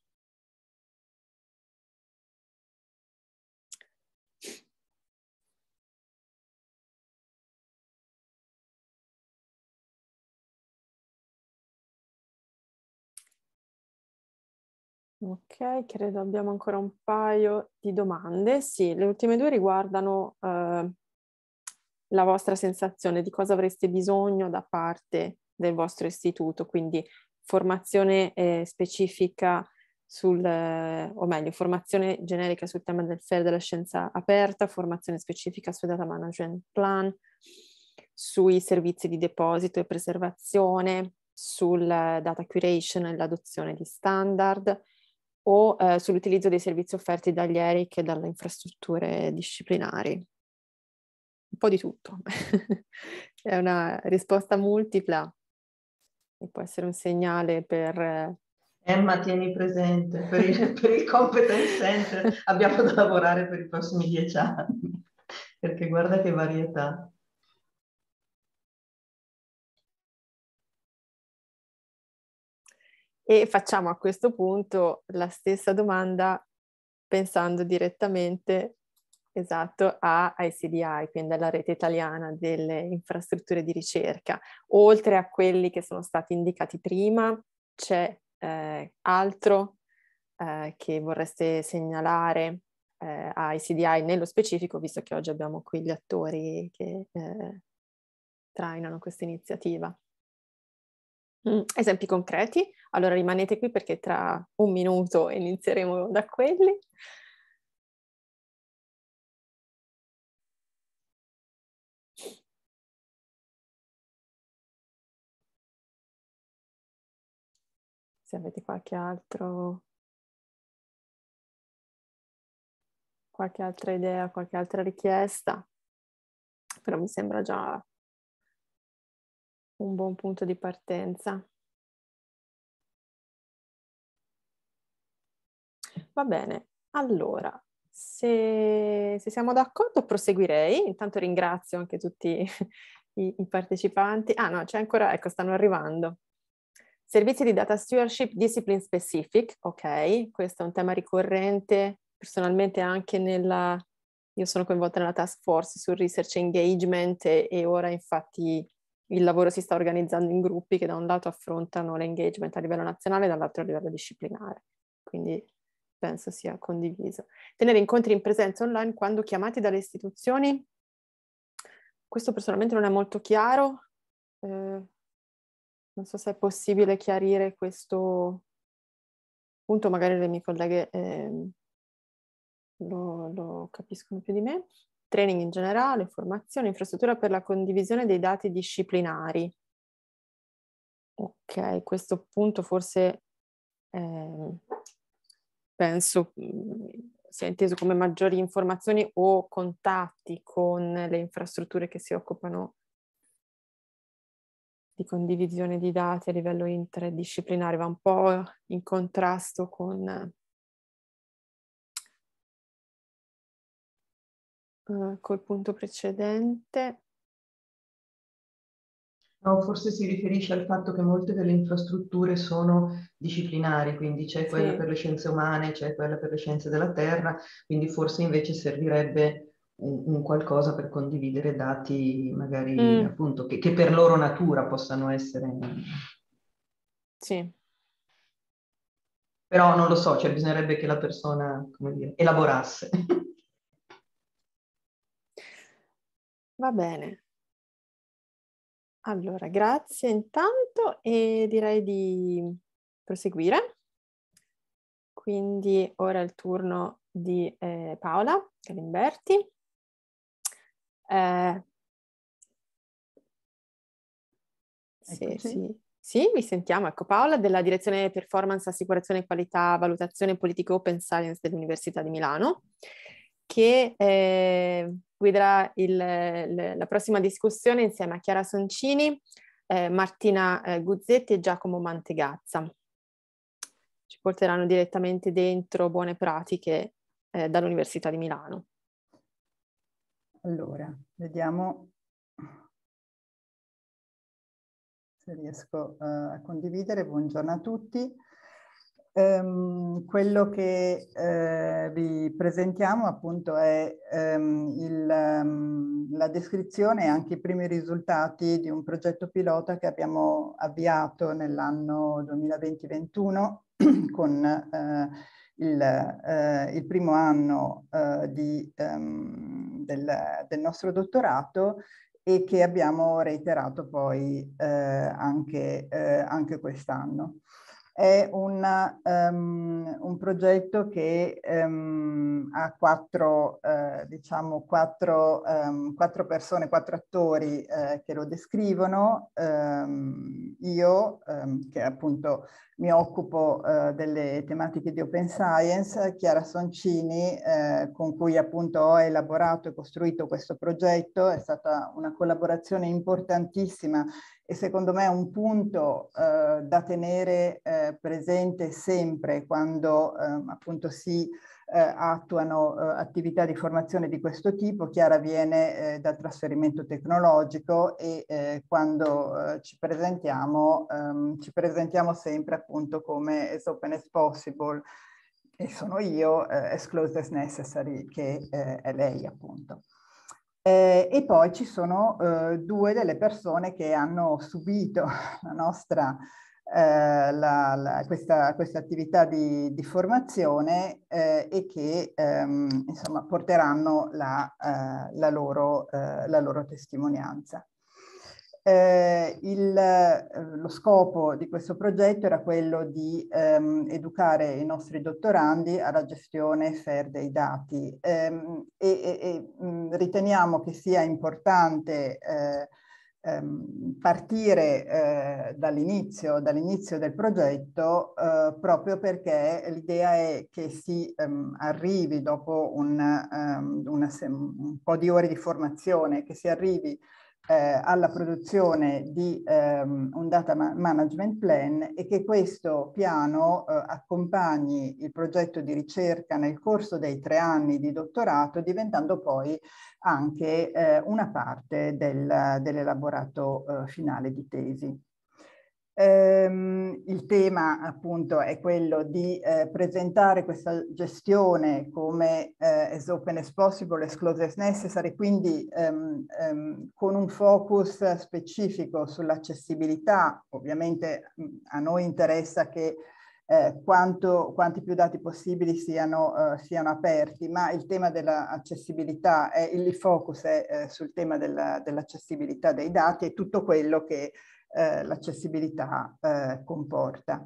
Ok, credo abbiamo ancora un paio di domande. Sì, le ultime due riguardano eh, la vostra sensazione di cosa avreste bisogno da parte del vostro istituto, quindi formazione eh, specifica sul, eh, o meglio, formazione generica sul tema del Fair della scienza aperta, formazione specifica sul Data Management Plan, sui servizi di deposito e preservazione, sul data curation e l'adozione di standard, o eh, sull'utilizzo dei servizi offerti dagli E R I C e dalle infrastrutture disciplinari. Un po' di tutto. È una risposta multipla e può essere un segnale per... Emma, tieni presente, per il, per il Competence Center abbiamo da lavorare per i prossimi dieci anni. perché guarda che varietà. E facciamo a questo punto la stessa domanda pensando direttamente, esatto, a I C D I, quindi alla rete italiana delle infrastrutture di ricerca. Oltre a quelli che sono stati indicati prima, c'è eh, altro eh, che vorreste segnalare eh, a I C D I nello specifico, visto che oggi abbiamo qui gli attori che eh, trainano questa iniziativa. Mm, esempi concreti? Allora rimanete qui perché tra un minuto inizieremo da quelli. Se avete qualche altro, qualche altra idea, qualche altra richiesta, però mi sembra già un buon punto di partenza. Va bene, allora, se, se siamo d'accordo proseguirei. Intanto ringrazio anche tutti i, i partecipanti. Ah no, c'è ancora, ecco, stanno arrivando. Servizi di data stewardship discipline specific, ok, questo è un tema ricorrente, personalmente anche nella, io sono coinvolta nella task force sul research engagement e, e ora infatti il lavoro si sta organizzando in gruppi che da un lato affrontano l'engagement a livello nazionale e dall'altro a livello disciplinare, quindi penso sia condiviso. Tenere incontri in presenza online quando chiamati dalle istituzioni, questo personalmente non è molto chiaro, eh, non so se è possibile chiarire questo punto, magari le mie colleghe eh, lo, lo capiscono più di me. Training in generale, formazione, infrastruttura per la condivisione dei dati disciplinari. Ok, questo punto forse eh, penso sia inteso come maggiori informazioni o contatti con le infrastrutture che si occupano di condivisione di dati a livello interdisciplinare, va un po' in contrasto con uh, col punto precedente. No, forse si riferisce al fatto che molte delle infrastrutture sono disciplinari, quindi c'è quella Sì. per le scienze umane, c'è quella per le scienze della terra, quindi forse invece servirebbe un, un qualcosa per condividere dati magari Mm. appunto che, che per loro natura possano essere... Sì. Però non lo so, cioè bisognerebbe che la persona, come dire, elaborasse. Va bene. Allora, grazie intanto e direi di proseguire. Quindi ora è il turno di eh, Paola Galimberti. Eh, sì, sì, sì, vi sentiamo. Ecco, Paola della Direzione Performance, Assicurazione, Qualità, Valutazione, Politiche Open Science dell'Università di Milano, che eh, guiderà il, le, la prossima discussione insieme a Chiara Soncini, eh, Martina eh, Guzzetti e Giacomo Mantegazza. Ci porteranno direttamente dentro buone pratiche eh, dall'Università di Milano. Allora, vediamo se riesco uh, a condividere. Buongiorno a tutti. Um, quello che uh, vi presentiamo appunto è um, il, um, la descrizione e anche i primi risultati di un progetto pilota che abbiamo avviato nell'anno duemilaventi ventuno con uh, il, uh, il primo anno uh, di, um, del, del nostro dottorato e che abbiamo reiterato poi eh, anche, eh, anche quest'anno. È una, um, un progetto che um, ha quattro, uh, diciamo, quattro, um, quattro persone, quattro attori uh, che lo descrivono. Um, io, um, che appunto mi occupo uh, delle tematiche di Open Science, Chiara Soncini, uh, con cui appunto ho elaborato e costruito questo progetto. È stata una collaborazione importantissima e secondo me è un punto uh, da tenere uh, presente sempre quando uh, appunto si eh, attuano eh, attività di formazione di questo tipo. Chiara viene eh, dal trasferimento tecnologico e eh, quando eh, ci presentiamo, ehm, ci presentiamo sempre appunto come as open as possible, e sono io, eh, as close as necessary, che eh, è lei appunto. Eh, e poi ci sono eh, due delle persone che hanno subito la nostra, eh, la, la, questa, questa attività di, di formazione eh, e che ehm, insomma porteranno la, eh, la, loro, eh, la loro testimonianza. Eh, il, eh, lo scopo di questo progetto era quello di ehm, educare i nostri dottorandi alla gestione fair dei dati ehm, e, e, e mh, riteniamo che sia importante eh, ehm, partire eh, dall'inizio dall'inizio del progetto eh, proprio perché l'idea è che si ehm, arrivi dopo un, um, una, un po' di ore di formazione, che si arrivi Eh, alla produzione di ehm, un data ma management plan e che questo piano eh, accompagni il progetto di ricerca nel corso dei tre anni di dottorato, diventando poi anche eh, una parte del, dell'elaborato eh, finale di tesi. Ehm, il tema appunto è quello di eh, presentare questa gestione come eh, as open as possible, as close as necessary, quindi ehm, ehm, con un focus specifico sull'accessibilità. Ovviamente mh, a noi interessa che eh, quanto, quanti più dati possibili siano, eh, siano aperti, ma il tema dell'accessibilità, è, il focus è eh, sul tema dell'accessibilità dei dati e tutto quello che Eh, l'accessibilità eh, comporta.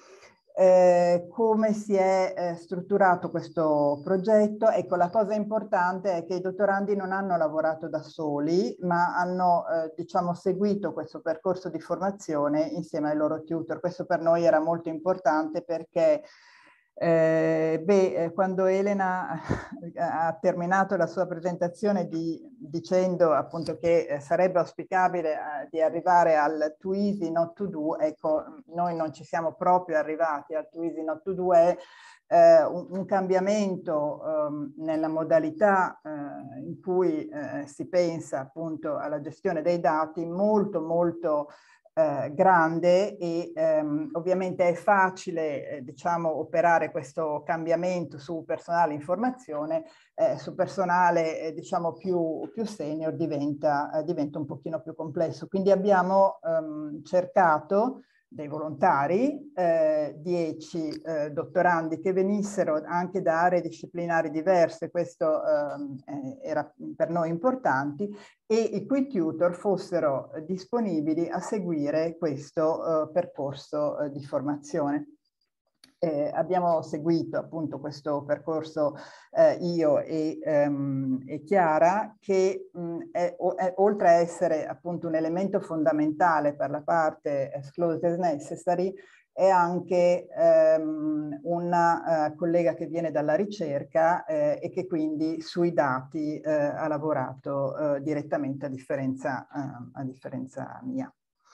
Eh, come si è eh, strutturato questo progetto? Ecco, la cosa importante è che i dottorandi non hanno lavorato da soli, ma hanno eh, diciamo seguito questo percorso di formazione insieme ai loro tutor. Questo per noi era molto importante perché Eh, beh, quando Elena ha terminato la sua presentazione di, dicendo appunto che eh, sarebbe auspicabile eh, di arrivare al too easy not to do, ecco, noi non ci siamo proprio arrivati al too easy not to do, è eh, un, un cambiamento um, nella modalità eh, in cui eh, si pensa appunto alla gestione dei dati molto molto Eh, grande e ehm, ovviamente è facile eh, diciamo operare questo cambiamento su personale informazione, eh, su personale eh, diciamo più, più senior diventa, eh, diventa un pochino più complesso. Quindi abbiamo ehm, cercato dei volontari, eh, dieci eh, dottorandi che venissero anche da aree disciplinari diverse, questo eh, era per noi importante, e i cui tutor fossero disponibili a seguire questo eh, percorso eh, di formazione. Eh, abbiamo seguito appunto questo percorso eh, io e, um, e Chiara, che mh, è, è, oltre a essere appunto un elemento fondamentale per la parte as close as necessary, è anche um, una uh, collega che viene dalla ricerca eh, e che quindi sui dati eh, ha lavorato eh, direttamente a differenza, uh, a differenza mia.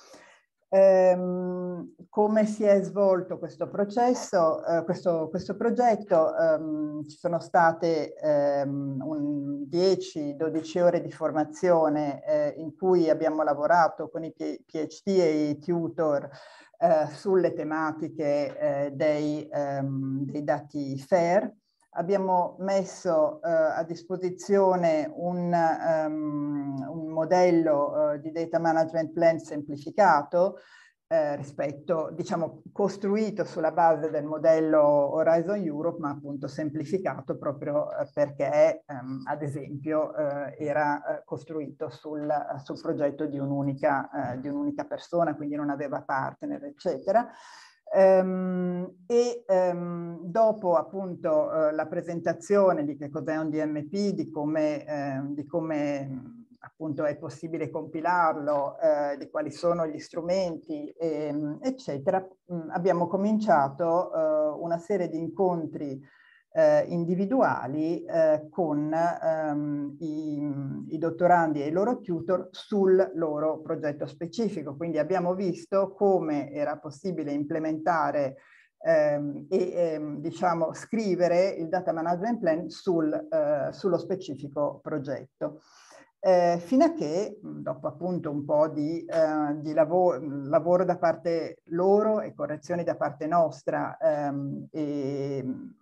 Um, come si è svolto questo processo, uh, questo, questo progetto? Um, ci sono state um, dieci dodici ore di formazione eh, in cui abbiamo lavorato con i PhD e i tutor eh, sulle tematiche eh, dei, um, dei dati fair. Abbiamo messo eh, a disposizione un, um, un modello eh, di data management plan semplificato eh, rispetto, diciamo, costruito sulla base del modello Horizon Europe, ma appunto semplificato proprio eh, perché, ehm, ad esempio, eh, era eh, costruito sul, sul progetto di un'unica eh, di un'unica persona, quindi non aveva partner, eccetera. Um, e um, dopo appunto uh, la presentazione di che cos'è un D M P, di come, eh, di come appunto è possibile compilarlo, eh, di quali sono gli strumenti, ehm, eccetera, mh, abbiamo cominciato uh, una serie di incontri eh, individuali eh, con ehm, i, i dottorandi e i loro tutor sul loro progetto specifico. Quindi abbiamo visto come era possibile implementare ehm, e ehm, diciamo, scrivere il data management plan sul, eh, sullo specifico progetto. Eh, fino a che, dopo appunto un po' di, eh, di lavoro, lavoro da parte loro e correzioni da parte nostra, ehm, e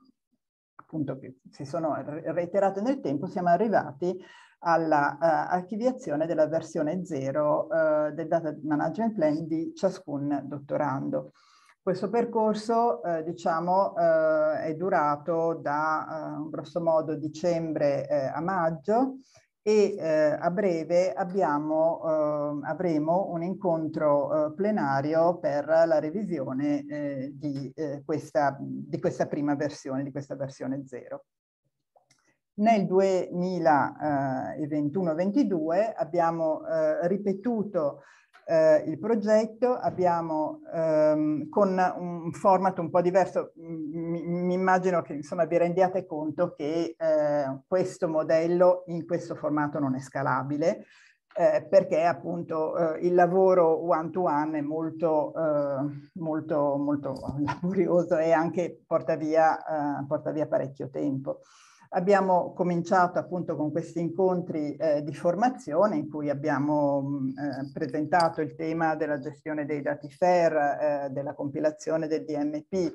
appunto che si sono reiterate nel tempo, siamo arrivati alla uh, archiviazione della versione zero uh, del data management plan di ciascun dottorando. Questo percorso, eh, diciamo, eh, è durato da eh, grosso modo dicembre eh, a maggio, e eh, a breve abbiamo, eh, avremo un incontro eh, plenario per la revisione eh, di, eh, questa, di questa prima versione, di questa versione zero. Nel duemilaventuno ventidue abbiamo eh, ripetuto eh, il progetto, abbiamo ehm, con un format un po' diverso. Mi, mi immagino che insomma vi rendiate conto che eh, questo modello in questo formato non è scalabile, eh, perché appunto eh, il lavoro one to one è molto, eh, molto, molto laborioso e anche porta via, eh, porta via parecchio tempo. Abbiamo cominciato appunto con questi incontri eh, di formazione in cui abbiamo eh, presentato il tema della gestione dei dati F A R, eh, della compilazione del D M P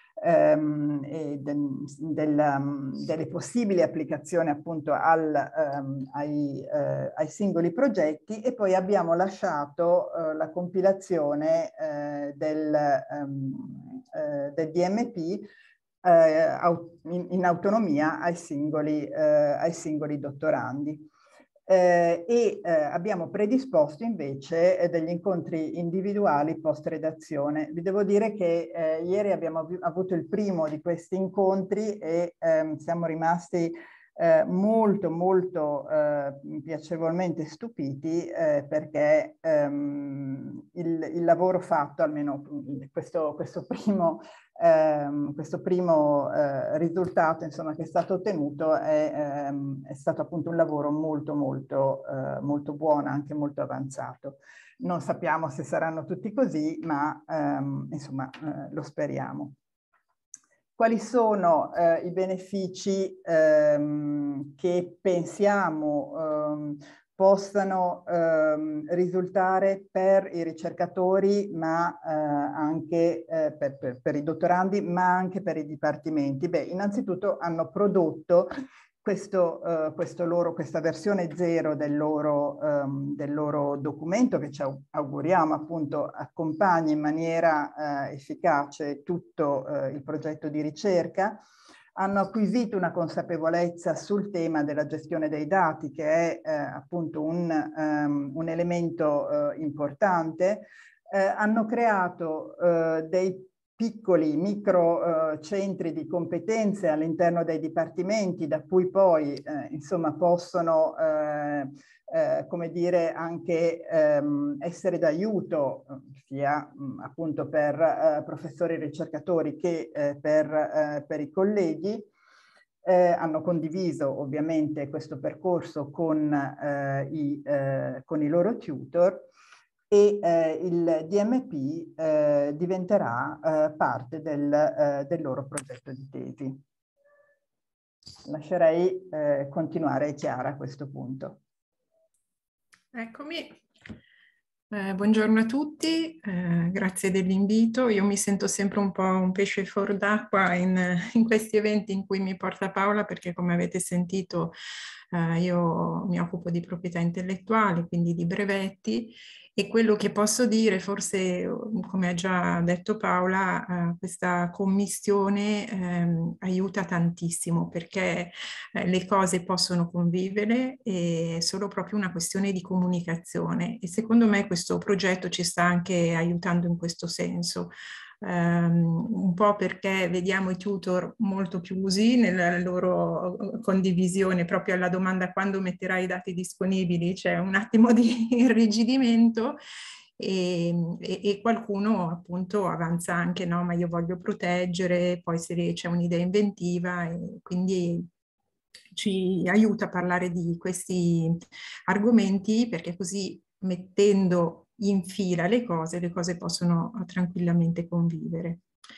ehm, e de, del, um, delle possibili applicazioni appunto al, um, ai, eh, ai singoli progetti, e poi abbiamo lasciato eh, la compilazione eh, del, um, eh, del D M P Eh, in, in autonomia ai singoli, eh, ai singoli dottorandi. Eh, e eh, abbiamo predisposto invece eh, degli incontri individuali post redazione. Vi devo dire che eh, ieri abbiamo avuto il primo di questi incontri e ehm, siamo rimasti eh, molto molto eh, piacevolmente stupiti eh, perché ehm, il, il lavoro fatto, almeno questo, questo primo Um, questo primo uh, risultato insomma che è stato ottenuto è, um, è stato appunto un lavoro molto molto uh, molto buono, anche molto avanzato. Non sappiamo se saranno tutti così, ma um, insomma uh, lo speriamo. Quali sono uh, i benefici um, che pensiamo um, possano ehm, risultare per i ricercatori, ma eh, anche eh, per, per, per i dottorandi, ma anche per i dipartimenti? Beh, innanzitutto hanno prodotto questo, eh, questo loro, questa versione zero del loro, ehm, del loro documento, che ci auguriamo appunto accompagni in maniera eh, efficace tutto eh, il progetto di ricerca. Hanno acquisito una consapevolezza sul tema della gestione dei dati, che è eh, appunto un, um, un elemento eh, importante. Eh, hanno creato eh, dei piccoli micro eh, centri di competenze all'interno dei dipartimenti, da cui poi eh, insomma possono eh, eh, come dire anche ehm, essere d'aiuto sia mh, appunto per eh, professori e ricercatori che eh, per, eh, per i colleghi. Eh, hanno condiviso ovviamente questo percorso con, eh, i, eh, con i loro tutor, e eh, il D M P eh, diventerà eh, parte del, eh, del loro progetto di tesi. Lascerei eh, continuare Chiara a questo punto. Eccomi. Eh, buongiorno a tutti, eh, grazie dell'invito. Io mi sento sempre un po' un pesce fuor d'acqua in, in questi eventi in cui mi porta Paola, perché come avete sentito eh, io mi occupo di proprietà intellettuale, quindi di brevetti, e quello che posso dire, forse come ha già detto Paola, eh, questa commistione eh, aiuta tantissimo, perché eh, le cose possono convivere, e è solo proprio una questione di comunicazione, e secondo me questo progetto ci sta anche aiutando in questo senso. Um, un po' perché vediamo i tutor molto chiusi nella loro condivisione, proprio alla domanda quando metterai i dati disponibili c'è un attimo di irrigidimento, e, e, e qualcuno appunto avanza anche no, ma io voglio proteggere, poi se c'è un'idea inventiva, e quindi ci aiuta a parlare di questi argomenti, perché così mettendo in fila le cose, le cose possono tranquillamente convivere.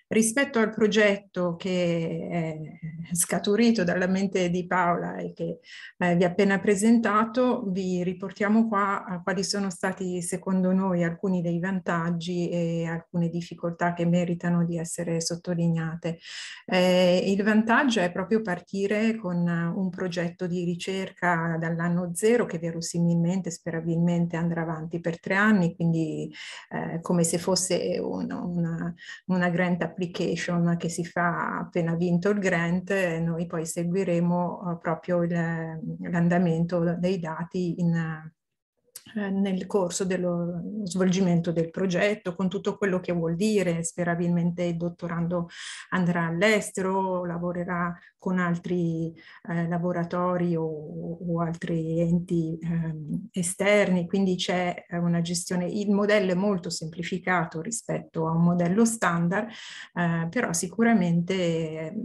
Rispetto al progetto che è scaturito dalla mente di Paola e che eh, vi ho appena presentato, vi riportiamo qua a quali sono stati secondo noi alcuni dei vantaggi e alcune difficoltà che meritano di essere sottolineate. Eh, il vantaggio è proprio partire con un progetto di ricerca dall'anno zero che verosimilmente, sperabilmente andrà avanti per tre anni, quindi eh, come se fosse una, una, una grant application che si fa appena vinto il grant, e noi poi seguiremo uh, proprio l'andamento dei dati in, uh, nel corso dello svolgimento del progetto, con tutto quello che vuol dire. Sperabilmente il dottorando andrà all'estero, lavorerà con altri eh, laboratori o, o altri enti eh, esterni, quindi c'è una gestione, il modello è molto semplificato rispetto a un modello standard, eh, però sicuramente eh,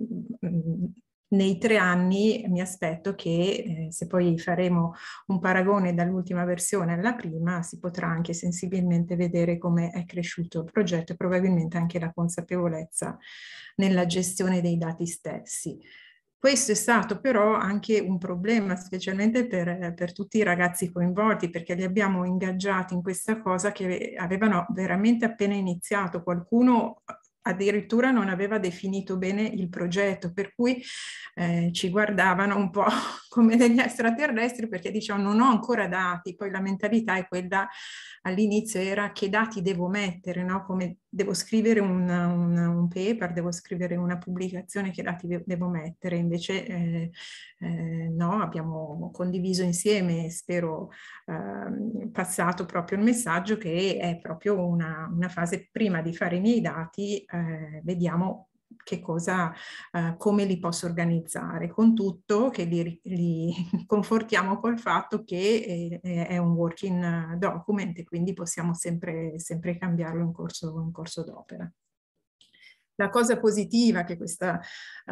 nei tre anni mi aspetto che eh, se poi faremo un paragone dall'ultima versione alla prima, si potrà anche sensibilmente vedere come è cresciuto il progetto e probabilmente anche la consapevolezza nella gestione dei dati stessi. Questo è stato però anche un problema, specialmente per, per tutti i ragazzi coinvolti, perché li abbiamo ingaggiati in questa cosa che avevano veramente appena iniziato. Qualcuno addirittura non aveva definito bene il progetto, per cui eh, ci guardavano un po' come degli extraterrestri, perché dicevano non ho ancora dati. Poi la mentalità è quella, all'inizio era che dati devo mettere, no? Come devo scrivere un, un, un paper, devo scrivere una pubblicazione, che dati devo mettere. Invece eh, eh, no, abbiamo condiviso insieme, spero eh, passato proprio il messaggio che è proprio una, una fase prima di fare i miei dati, eh, vediamo che cosa, eh, come li posso organizzare, con tutto che li, li confortiamo col fatto che è, è un working document e quindi possiamo sempre, sempre cambiarlo in corso, in corso d'opera. La cosa positiva che questa,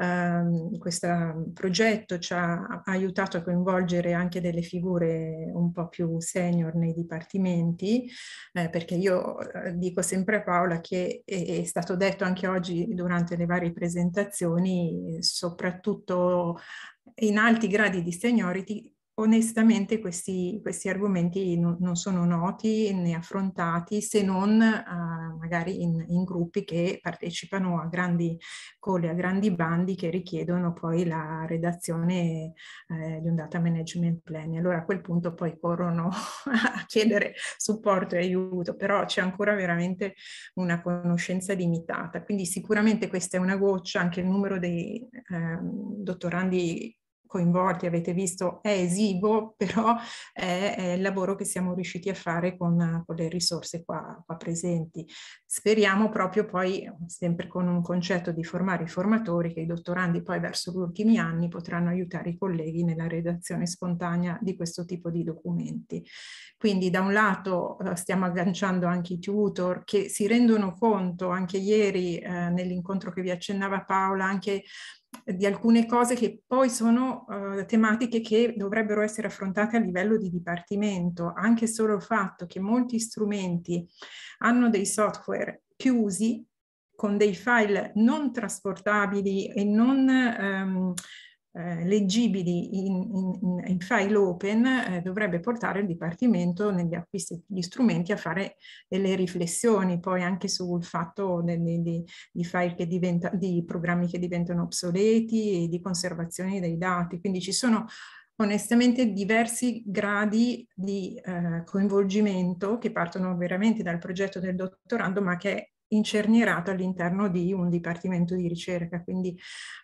uh, questo progetto ci ha aiutato a coinvolgere anche delle figure un po' più senior nei dipartimenti, eh, perché io eh, dico sempre a Paola che è, è stato detto anche oggi durante le varie presentazioni, soprattutto in alti gradi di seniority, onestamente questi, questi argomenti non, non sono noti né affrontati, se non uh, magari in, in gruppi che partecipano a grandi call, a grandi bandi che richiedono poi la redazione eh, di un data management plan. Allora a quel punto poi corrono a chiedere supporto e aiuto, però c'è ancora veramente una conoscenza limitata. Quindi sicuramente questa è una goccia, anche il numero dei eh, dottorandi coinvolti, avete visto, è esiguo, però è, è il lavoro che siamo riusciti a fare con, con le risorse qua, qua presenti. Speriamo proprio poi, sempre con un concetto di formare i formatori, che i dottorandi poi verso gli ultimi anni potranno aiutare i colleghi nella redazione spontanea di questo tipo di documenti. Quindi da un lato eh, stiamo agganciando anche i tutor che si rendono conto, anche ieri eh, nell'incontro che vi accennava Paola, anche di alcune cose che poi sono uh, tematiche che dovrebbero essere affrontate a livello di dipartimento. Anche solo il fatto che molti strumenti hanno dei software chiusi con dei file non trasportabili e non um, eh, leggibili in, in, in file open, eh, dovrebbe portare il Dipartimento negli acquisti degli strumenti a fare delle riflessioni poi anche sul fatto di, di, di file che diventa, di programmi che diventano obsoleti e di conservazione dei dati. Quindi ci sono onestamente diversi gradi di eh, coinvolgimento che partono veramente dal progetto del dottorando, ma che è incernirato all'interno di un dipartimento di ricerca, quindi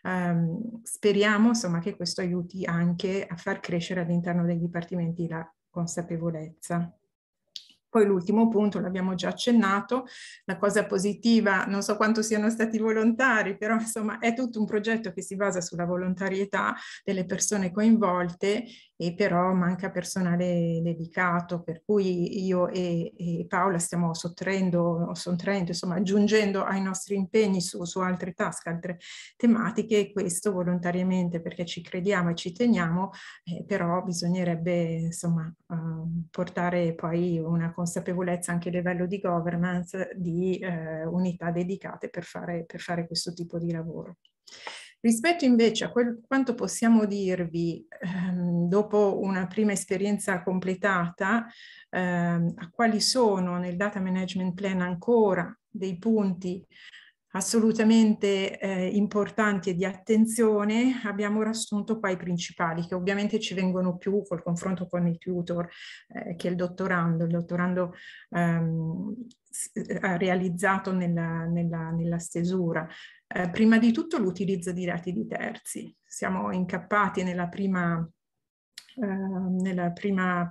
ehm, speriamo insomma che questo aiuti anche a far crescere all'interno dei dipartimenti la consapevolezza. Poi l'ultimo punto, l'abbiamo già accennato, la cosa positiva, non so quanto siano stati volontari, però insomma è tutto un progetto che si basa sulla volontarietà delle persone coinvolte e però manca personale dedicato, per cui io e, e Paola stiamo sottraendo, sottraendo, insomma aggiungendo ai nostri impegni su, su altre task, altre tematiche, e questo volontariamente perché ci crediamo e ci teniamo, eh, però bisognerebbe insomma uh, portare poi una consapevolezza anche a livello di governance di eh, unità dedicate per fare, per fare questo tipo di lavoro. Rispetto invece a quel, quanto possiamo dirvi ehm, dopo una prima esperienza completata, ehm, a quali sono nel data management plan ancora dei punti assolutamente eh, importanti e di attenzione, abbiamo riassunto qua i principali, che ovviamente ci vengono più col confronto con il tutor eh, che il dottorando. Il dottorando ehm, ha realizzato nella, nella, nella stesura. Eh, prima di tutto l'utilizzo di dati di terzi. Siamo incappati nella prima Uh, nel primo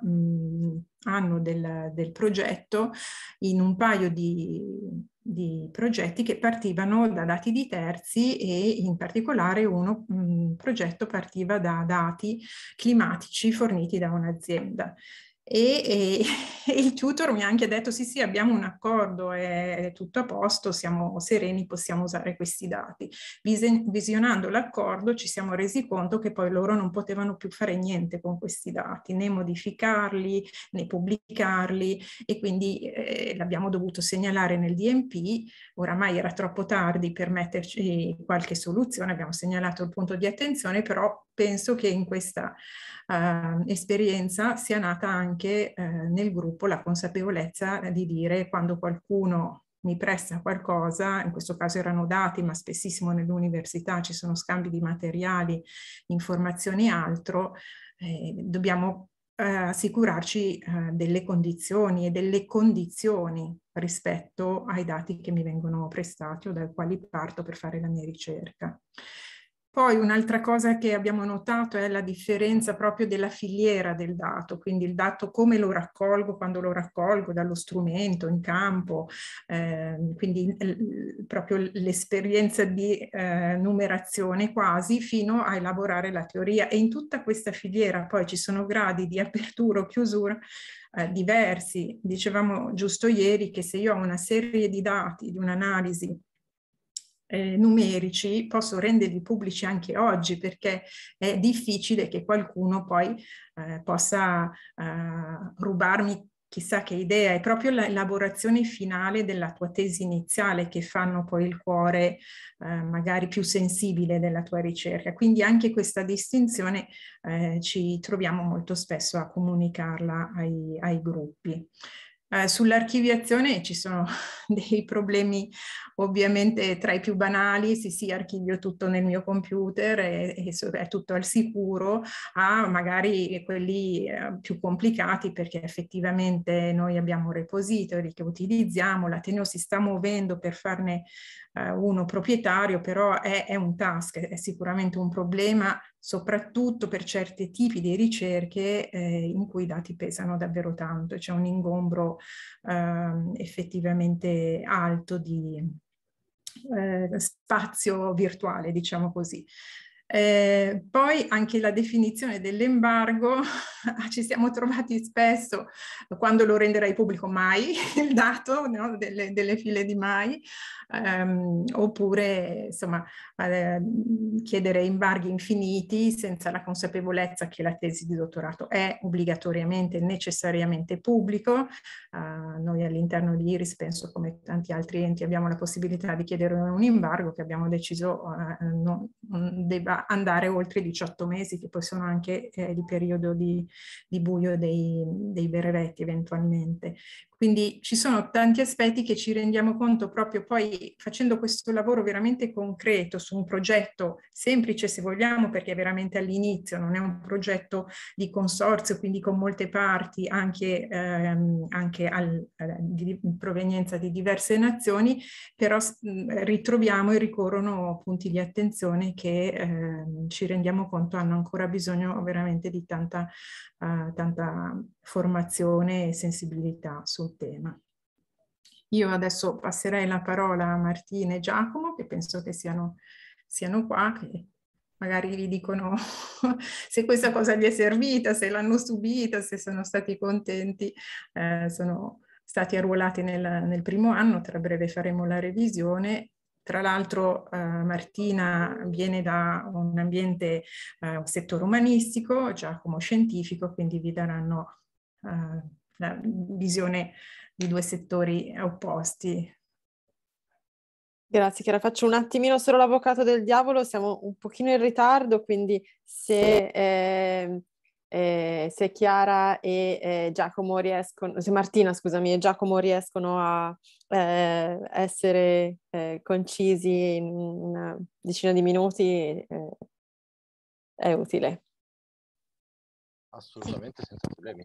anno del, del progetto in un paio di, di progetti che partivano da dati di terzi e in particolare uno un progetto partiva da dati climatici forniti da un'azienda. E, e, e il tutor mi ha anche detto sì sì abbiamo un accordo, è, è tutto a posto, siamo sereni, possiamo usare questi dati. Vis- visionando l'accordo ci siamo resi conto che poi loro non potevano più fare niente con questi dati, né modificarli né pubblicarli, e quindi eh, l'abbiamo dovuto segnalare nel D M P. Oramai era troppo tardi per metterci qualche soluzione, abbiamo segnalato il punto di attenzione, però penso che in questa uh, esperienza sia nata anche uh, nel gruppo la consapevolezza di dire, quando qualcuno mi presta qualcosa, in questo caso erano dati, ma spessissimo nell'università ci sono scambi di materiali, informazioni e altro, eh, dobbiamo eh, assicurarci eh, delle condizioni e delle condizioni rispetto ai dati che mi vengono prestati o dai quali parto per fare la mia ricerca. Poi un'altra cosa che abbiamo notato è la differenza proprio della filiera del dato, quindi il dato come lo raccolgo, quando lo raccolgo dallo strumento in campo, eh, quindi eh, proprio l'esperienza di eh, numerazione quasi fino a elaborare la teoria, e in tutta questa filiera poi ci sono gradi di apertura o chiusura eh, diversi. Dicevamo giusto ieri che se io ho una serie di dati, di un'analisi Eh, numerici, posso renderli pubblici anche oggi, perché è difficile che qualcuno poi eh, possa eh, rubarmi chissà che idea. È proprio l'elaborazione finale della tua tesi iniziale che fanno poi il cuore eh, magari più sensibile della tua ricerca. Quindi anche questa distinzione eh, ci troviamo molto spesso a comunicarla ai, ai gruppi. Eh, sull'archiviazione ci sono dei problemi ovviamente tra i più banali, sì sì archivio tutto nel mio computer e, e è tutto al sicuro, a magari quelli eh, più complicati, perché effettivamente noi abbiamo repository che utilizziamo, l'Ateneo si sta muovendo per farne eh, uno proprietario, però è, è un task, è sicuramente un problema, soprattutto per certi tipi di ricerche eh, in cui i dati pesano davvero tanto, c'è un ingombro eh, effettivamente alto di eh, spazio virtuale, diciamo così. Eh, poi anche la definizione dell'embargo, ci siamo trovati spesso, quando lo renderai pubblico mai, il dato, no? delle, delle file di mai, ehm, oppure insomma eh, chiedere embarghi infiniti senza la consapevolezza che la tesi di dottorato è obbligatoriamente, necessariamente pubblico. Uh, noi all'interno di Iris, penso come tanti altri enti, abbiamo la possibilità di chiedere un embargo che abbiamo deciso uh, non, non debba andare oltre i diciotto mesi, che poi sono anche eh, il periodo di, di buio dei, dei brevetti eventualmente. Quindi ci sono tanti aspetti che ci rendiamo conto proprio poi facendo questo lavoro veramente concreto su un progetto semplice, se vogliamo, perché è veramente all'inizio, non è un progetto di consorzio, quindi con molte parti anche, ehm, anche al, eh, di provenienza di diverse nazioni, però mh, ritroviamo e ricorrono punti di attenzione che eh, ci rendiamo conto hanno ancora bisogno veramente di tanta, uh, tanta formazione e sensibilità sul tema. Io adesso passerei la parola a Martina e Giacomo, che penso che siano, siano qua, che magari vi dicono se questa cosa gli è servita, se l'hanno subita, se sono stati contenti. Eh, sono stati arruolati nel, nel primo anno, tra breve faremo la revisione. Tra l'altro eh, Martina viene da un ambiente, eh, un settore umanistico, Giacomo scientifico, quindi vi daranno uh, la visione di due settori opposti. Grazie Chiara, faccio un attimino solo l'avvocato del diavolo, siamo un pochino in ritardo, quindi se, eh, eh, se Chiara e eh, Giacomo riescono, se Martina scusami e Giacomo riescono a eh, essere eh, concisi in una decina di minuti, eh, è utile. Assolutamente, senza problemi.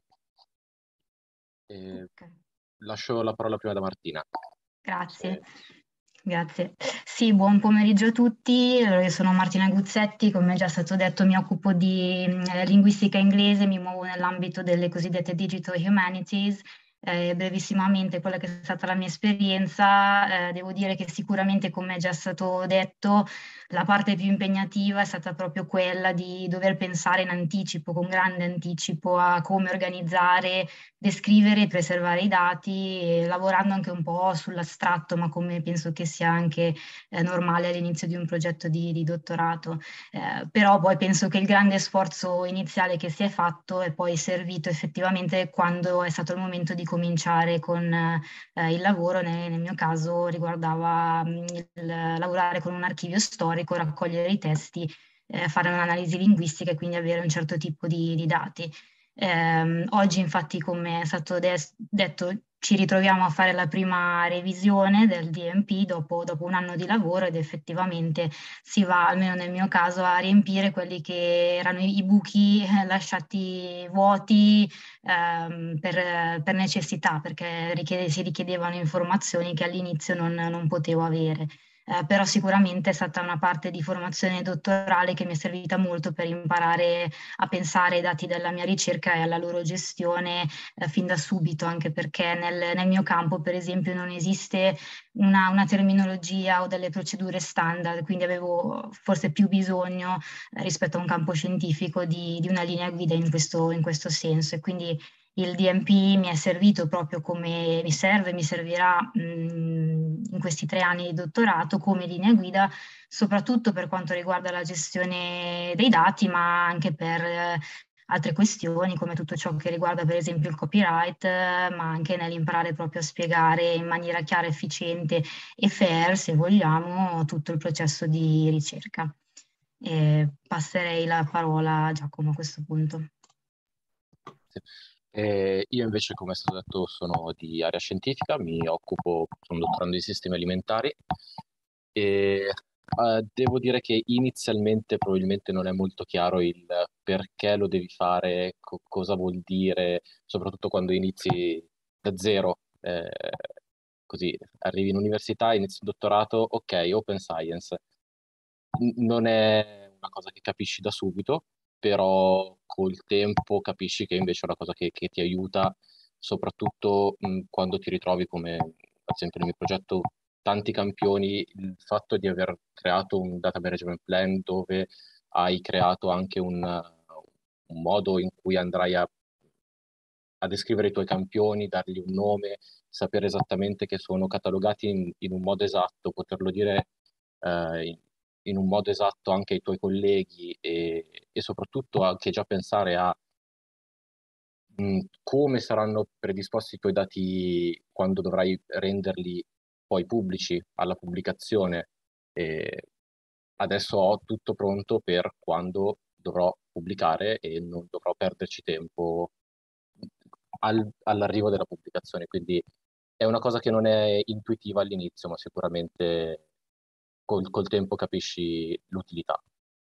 E Okay. lascio la parola prima da Martina. Grazie. Se... Grazie. Sì, buon pomeriggio a tutti. Allora, io sono Martina Guzzetti, come è già stato detto mi occupo di eh, linguistica inglese, mi muovo nell'ambito delle cosiddette digital humanities. Eh, brevissimamente quella che è stata la mia esperienza, eh, devo dire che sicuramente, come è già stato detto, la parte più impegnativa è stata proprio quella di dover pensare in anticipo, con grande anticipo, a come organizzare, descrivere e preservare i dati, eh, lavorando anche un po' sull'astratto, ma come penso che sia anche eh, normale all'inizio di un progetto di, di dottorato. Eh, però poi penso che il grande sforzo iniziale che si è fatto è poi servito effettivamente quando è stato il momento di cominciare con eh, il lavoro. Nel, nel mio caso riguardava mh, il lavorare con un archivio storico, raccogliere i testi, eh, fare un'analisi linguistica e quindi avere un certo tipo di, di dati. Eh, oggi infatti, come è stato de- detto, ci ritroviamo a fare la prima revisione del D M P dopo, dopo un anno di lavoro, ed effettivamente si va, almeno nel mio caso, a riempire quelli che erano i buchi eh, lasciati vuoti ehm, per, per necessità, perché richiede, si richiedevano informazioni che all'inizio non, non potevo avere. Eh, però sicuramente è stata una parte di formazione dottorale che mi è servita molto per imparare a pensare ai dati della mia ricerca e alla loro gestione eh, fin da subito, anche perché nel, nel mio campo, per esempio, non esiste una, una terminologia o delle procedure standard, quindi avevo forse più bisogno eh, rispetto a un campo scientifico di, di una linea guida in questo, in questo senso. E quindi il D M P mi è servito proprio come mi serve, mi servirà mh, in questi tre anni di dottorato come linea guida, soprattutto per quanto riguarda la gestione dei dati, ma anche per eh, altre questioni come tutto ciò che riguarda per esempio il copyright, eh, ma anche nell'imparare proprio a spiegare in maniera chiara, efficiente e fair, se vogliamo, tutto il processo di ricerca. E passerei la parola a Giacomo a questo punto. Sì. Eh, io invece, come è stato detto, sono di area scientifica, mi occupo, sono dottorando di sistemi alimentari e eh, devo dire che inizialmente probabilmente non è molto chiaro il perché lo devi fare, co- cosa vuol dire, soprattutto quando inizi da zero, eh, così arrivi in università, inizi il dottorato, ok, open science. N- non è una cosa che capisci da subito, però col tempo capisci che invece è una cosa che, che ti aiuta, soprattutto mh, quando ti ritrovi come, ad esempio nel mio progetto, tanti campioni, il fatto di aver creato un data management plan dove hai creato anche un, un modo in cui andrai a, a descrivere i tuoi campioni, dargli un nome, sapere esattamente che sono catalogati in, in un modo esatto, poterlo dire eh, in, in un modo esatto anche ai tuoi colleghi e, e soprattutto anche già pensare a mh, come saranno predisposti i tuoi dati quando dovrai renderli poi pubblici alla pubblicazione. E adesso ho tutto pronto per quando dovrò pubblicare e non dovrò perderci tempo al- all'arrivo della pubblicazione. Quindi è una cosa che non è intuitiva all'inizio, ma sicuramente col, col tempo capisci l'utilità.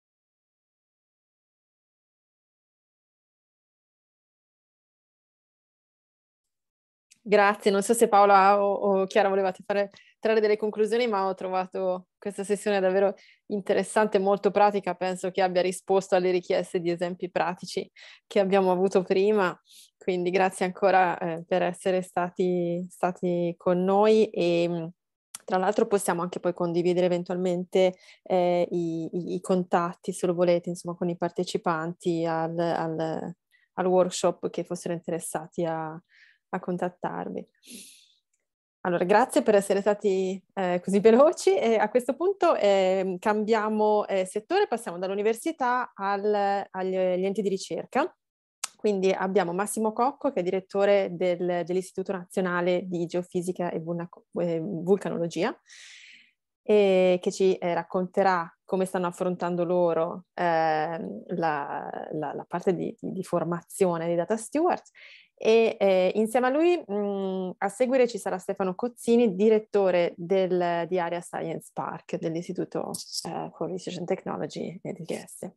Grazie, non so se Paola o, o Chiara volevate fare, trarre delle conclusioni, ma ho trovato questa sessione davvero interessante e molto pratica, penso che abbia risposto alle richieste di esempi pratici che abbiamo avuto prima, quindi grazie ancora eh, per essere stati, stati con noi e tra l'altro possiamo anche poi condividere eventualmente eh, i, i, i contatti, se lo volete, insomma, con i partecipanti al, al, al workshop che fossero interessati a a contattarvi. Allora, grazie per essere stati eh, così veloci e a questo punto eh, cambiamo eh, settore, passiamo dall'università al, agli, agli enti di ricerca. Quindi abbiamo Massimo Cocco, che è direttore del, dell'Istituto Nazionale di Geofisica e Vulcanologia, e che ci eh, racconterà come stanno affrontando loro eh, la, la, la parte di, di, di formazione dei data stewards. E eh, insieme a lui mh, a seguire ci sarà Stefano Cozzini, direttore del, di Area Science Park dell'Istituto eh, for Research and Technology E D G S.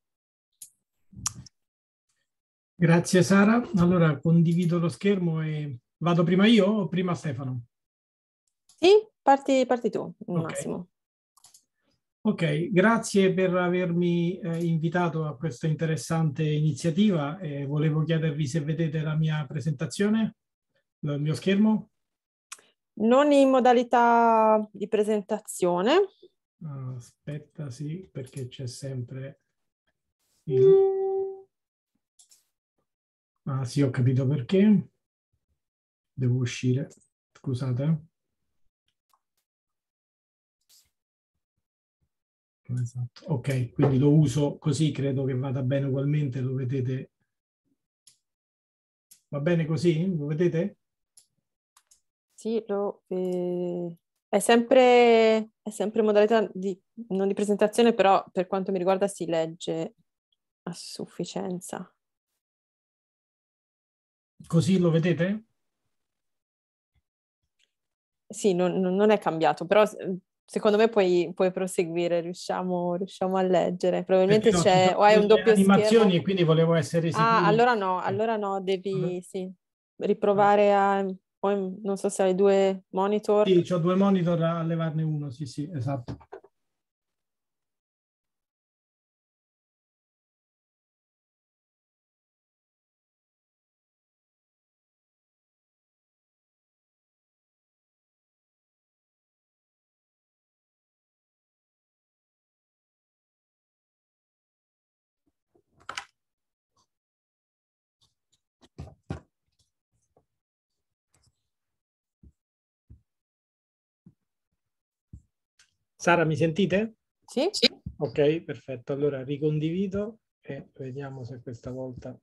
Grazie Sara. Allora condivido lo schermo e vado prima io o prima Stefano? Sì, parti, parti tu, okay. Massimo. Ok, grazie per avermi eh, invitato a questa interessante iniziativa. Eh, volevo chiedervi se vedete la mia presentazione, il mio schermo. Non in modalità di presentazione. Ah, aspetta, sì, perché c'è sempre il... Ah sì, ho capito perché. Devo uscire, scusate. Esatto. Ok, quindi lo uso così, credo che vada bene ugualmente, lo vedete. Va bene così? Lo vedete? Sì, lo, eh, è sempre, è sempre modalità di, non di presentazione, però per quanto mi riguarda si legge a sufficienza. Così lo vedete? Sì, non, non è cambiato, però secondo me puoi, puoi proseguire, riusciamo, riusciamo a leggere. Probabilmente c'è, o hai un doppio animazioni schermo. E quindi volevo essere sicuro. Ah, allora no, allora no, devi sì, riprovare a... Poi non so se hai due monitor. Sì, ho due monitor, a levarne uno, sì, sì, esatto. Sara, mi sentite? Sì. Sì. Ok, perfetto. Allora ricondivido e vediamo se questa volta...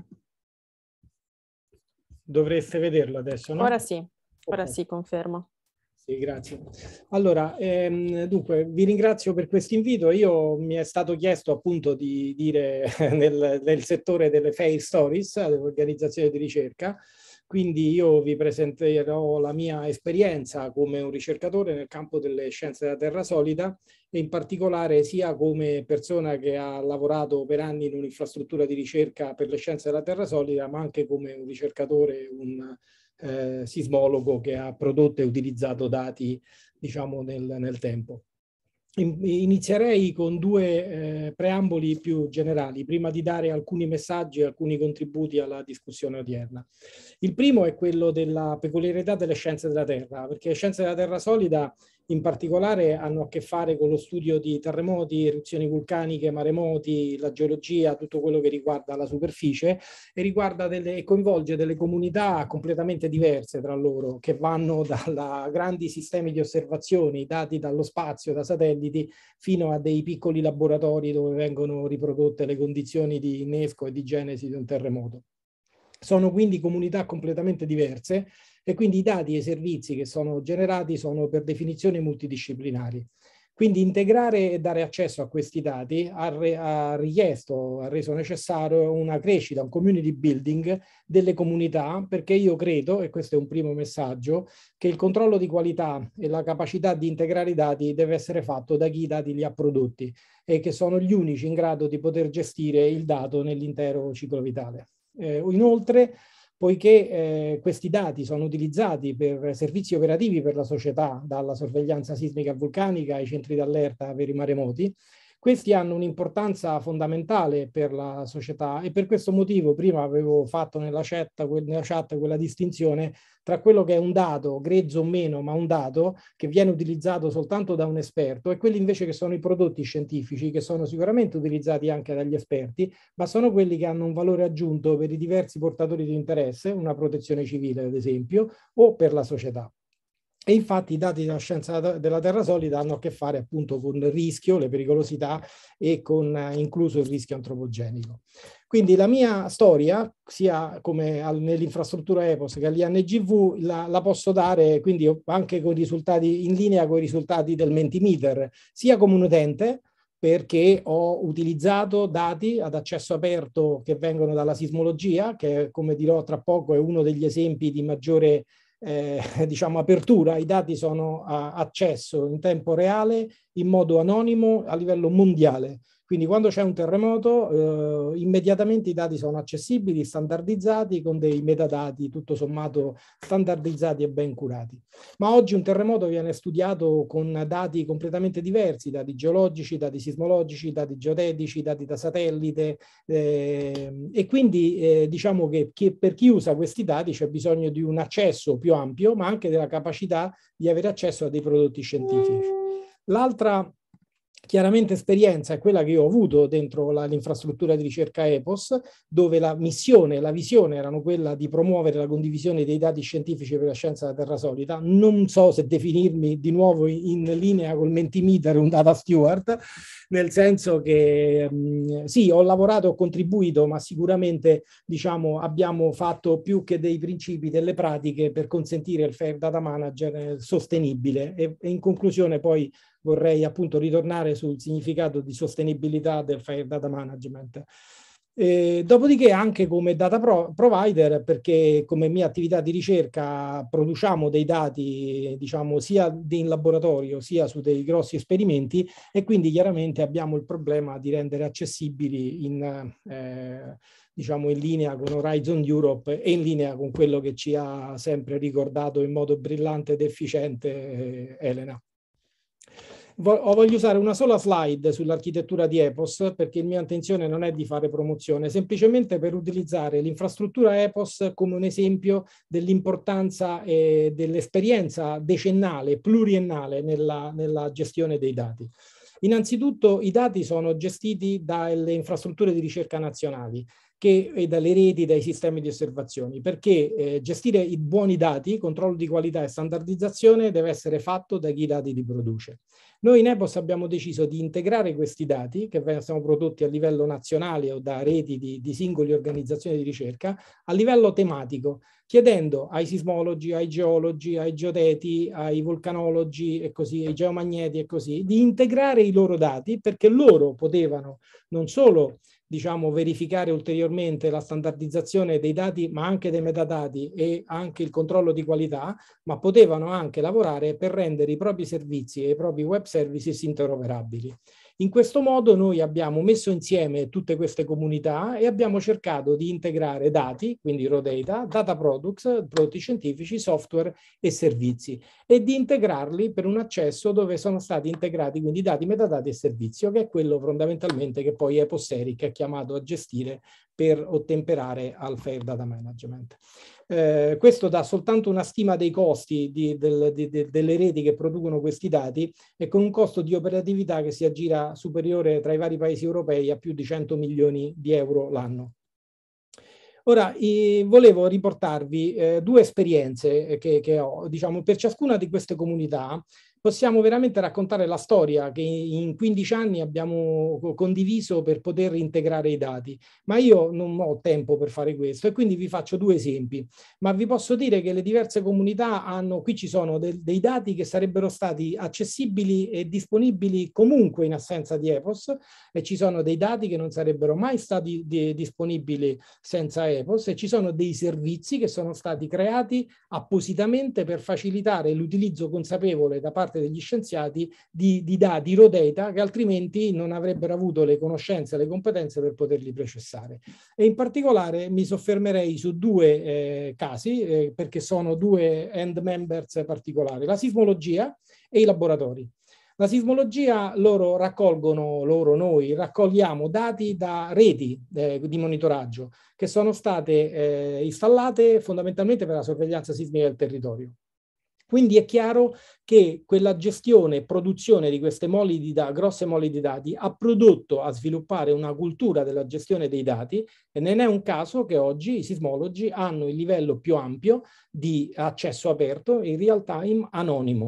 Dovreste vederlo adesso, no? Ora sì, ora okay. sì, confermo. Sì, grazie. Allora, ehm, dunque, vi ringrazio per questo invito. Io mi è stato chiesto appunto di dire nel, nel settore delle fail stories, dell'organizzazione di ricerca, quindi io vi presenterò la mia esperienza come un ricercatore nel campo delle scienze della terra solida e in particolare sia come persona che ha lavorato per anni in un'infrastruttura di ricerca per le scienze della terra solida, ma anche come un ricercatore, un eh, sismologo che ha prodotto e utilizzato dati, diciamo, nel, nel tempo. Inizierei con due eh, preamboli più generali, prima di dare alcuni messaggi e alcuni contributi alla discussione odierna. Il primo è quello della peculiarità delle scienze della Terra, perché le scienze della terra solida in particolare hanno a che fare con lo studio di terremoti, eruzioni vulcaniche, maremoti, la geologia, tutto quello che riguarda la superficie e riguarda delle, e coinvolge delle comunità completamente diverse tra loro, che vanno da grandi sistemi di osservazioni dati dallo spazio, da satelliti, fino a dei piccoli laboratori dove vengono riprodotte le condizioni di innesco e di genesi di un terremoto. Sono quindi comunità completamente diverse e quindi i dati e i servizi che sono generati sono per definizione multidisciplinari. Quindi integrare e dare accesso a questi dati ha, re, ha richiesto, ha reso necessario una crescita, un community building delle comunità, perché io credo, e questo è un primo messaggio, che il controllo di qualità e la capacità di integrare i dati deve essere fatto da chi i dati li ha prodotti e che sono gli unici in grado di poter gestire il dato nell'intero ciclo vitale. Eh, inoltre, poiché eh, questi dati sono utilizzati per servizi operativi per la società, dalla sorveglianza sismica vulcanica ai centri d'allerta per i maremoti, questi hanno un'importanza fondamentale per la società e per questo motivo prima avevo fatto nella chat, nella chat quella distinzione tra quello che è un dato, grezzo o meno, ma un dato che viene utilizzato soltanto da un esperto e quelli invece che sono i prodotti scientifici che sono sicuramente utilizzati anche dagli esperti, ma sono quelli che hanno un valore aggiunto per i diversi portatori di interesse, una protezione civile ad esempio, o per la società. E infatti i dati della scienza della terra solida hanno a che fare appunto con il rischio, le pericolosità e con incluso il rischio antropogenico. Quindi la mia storia, sia come nell'infrastruttura EPOS che all'I N G V, la, la posso dare quindi anche con risultati in linea con i risultati del Mentimeter, sia come un utente, perché ho utilizzato dati ad accesso aperto che vengono dalla sismologia, che come dirò tra poco è uno degli esempi di maggiore eh, diciamo apertura. I dati sono a accesso in tempo reale, in modo anonimo a livello mondiale. Quindi quando c'è un terremoto, eh, immediatamente i dati sono accessibili, standardizzati, con dei metadati tutto sommato standardizzati e ben curati. Ma oggi un terremoto viene studiato con dati completamente diversi, dati geologici, dati sismologici, dati geodetici, dati da satellite, eh, e quindi eh, diciamo che chi, per chi usa questi dati c'è bisogno di un accesso più ampio, ma anche della capacità di avere accesso a dei prodotti scientifici. L'altra chiaramente esperienza è quella che io ho avuto dentro l'infrastruttura di ricerca EPOS, dove la missione, la visione erano quella di promuovere la condivisione dei dati scientifici per la scienza della terra solida. Non so se definirmi di nuovo in linea col Mentimeter un data steward, nel senso che mh, sì, ho lavorato, ho contribuito, ma sicuramente diciamo abbiamo fatto più che dei principi, delle pratiche per consentire il Fair Data Manager sostenibile. E, e in conclusione poi vorrei appunto ritornare sul significato di sostenibilità del Fair Data Management. Eh, dopodiché anche come data pro provider, perché come mia attività di ricerca produciamo dei dati diciamo sia in laboratorio sia su dei grossi esperimenti, e quindi chiaramente abbiamo il problema di rendere accessibili in, eh, diciamo in linea con Horizon Europe e in linea con quello che ci ha sempre ricordato in modo brillante ed efficiente eh, Elena. Voglio usare una sola slide sull'architettura di EPOS, perché la mia intenzione non è di fare promozione, semplicemente per utilizzare l'infrastruttura EPOS come un esempio dell'importanza e dell'esperienza decennale, pluriennale nella, nella gestione dei dati. Innanzitutto i dati sono gestiti dalle infrastrutture di ricerca nazionali che, e dalle reti, dai sistemi di osservazioni, perché eh, gestire i buoni dati, controllo di qualità e standardizzazione deve essere fatto da chi i dati li produce. Noi in EPOS abbiamo deciso di integrare questi dati che sono prodotti a livello nazionale o da reti di, di singole organizzazioni di ricerca a livello tematico, chiedendo ai sismologi, ai geologi, ai geodeti, ai vulcanologi e così, ai geomagneti e così, di integrare i loro dati, perché loro potevano non solo diciamo verificare ulteriormente la standardizzazione dei dati, ma anche dei metadati e anche il controllo di qualità, ma potevano anche lavorare per rendere i propri servizi e i propri web services interoperabili. In questo modo noi abbiamo messo insieme tutte queste comunità e abbiamo cercato di integrare dati, quindi raw data, data products, prodotti scientifici, software e servizi, e di integrarli per un accesso dove sono stati integrati quindi dati, metadati e servizio, che è quello fondamentalmente che poi EPOS Eric è chiamato a gestire per ottemperare al Fair Data Management. Eh, questo dà soltanto una stima dei costi di, del, di, de, delle reti che producono questi dati, e con un costo di operatività che si aggira superiore tra i vari paesi europei a più di cento milioni di euro l'anno. Ora, eh, volevo riportarvi eh, due esperienze che, che ho. Diciamo, per ciascuna di queste comunità possiamo veramente raccontare la storia che in quindici anni abbiamo condiviso per poter integrare i dati, ma io non ho tempo per fare questo e quindi vi faccio due esempi. Ma vi posso dire che le diverse comunità hanno, qui ci sono de, dei dati che sarebbero stati accessibili e disponibili comunque in assenza di EPOS, e ci sono dei dati che non sarebbero mai stati di, disponibili senza EPOS, e ci sono dei servizi che sono stati creati appositamente per facilitare l'utilizzo consapevole da parte degli scienziati di, di dati raw data che altrimenti non avrebbero avuto le conoscenze e le competenze per poterli processare. E in particolare mi soffermerei su due eh, casi eh, perché sono due end members particolari: la sismologia e i laboratori. La sismologia, loro raccolgono, loro noi raccogliamo dati da reti eh, di monitoraggio che sono state eh, installate fondamentalmente per la sorveglianza sismica del territorio. Quindi è chiaro che quella gestione e produzione di queste moli di da, grosse moli di dati ha prodotto a sviluppare una cultura della gestione dei dati, e non è un caso che oggi i sismologi hanno il livello più ampio di accesso aperto in real time anonimo.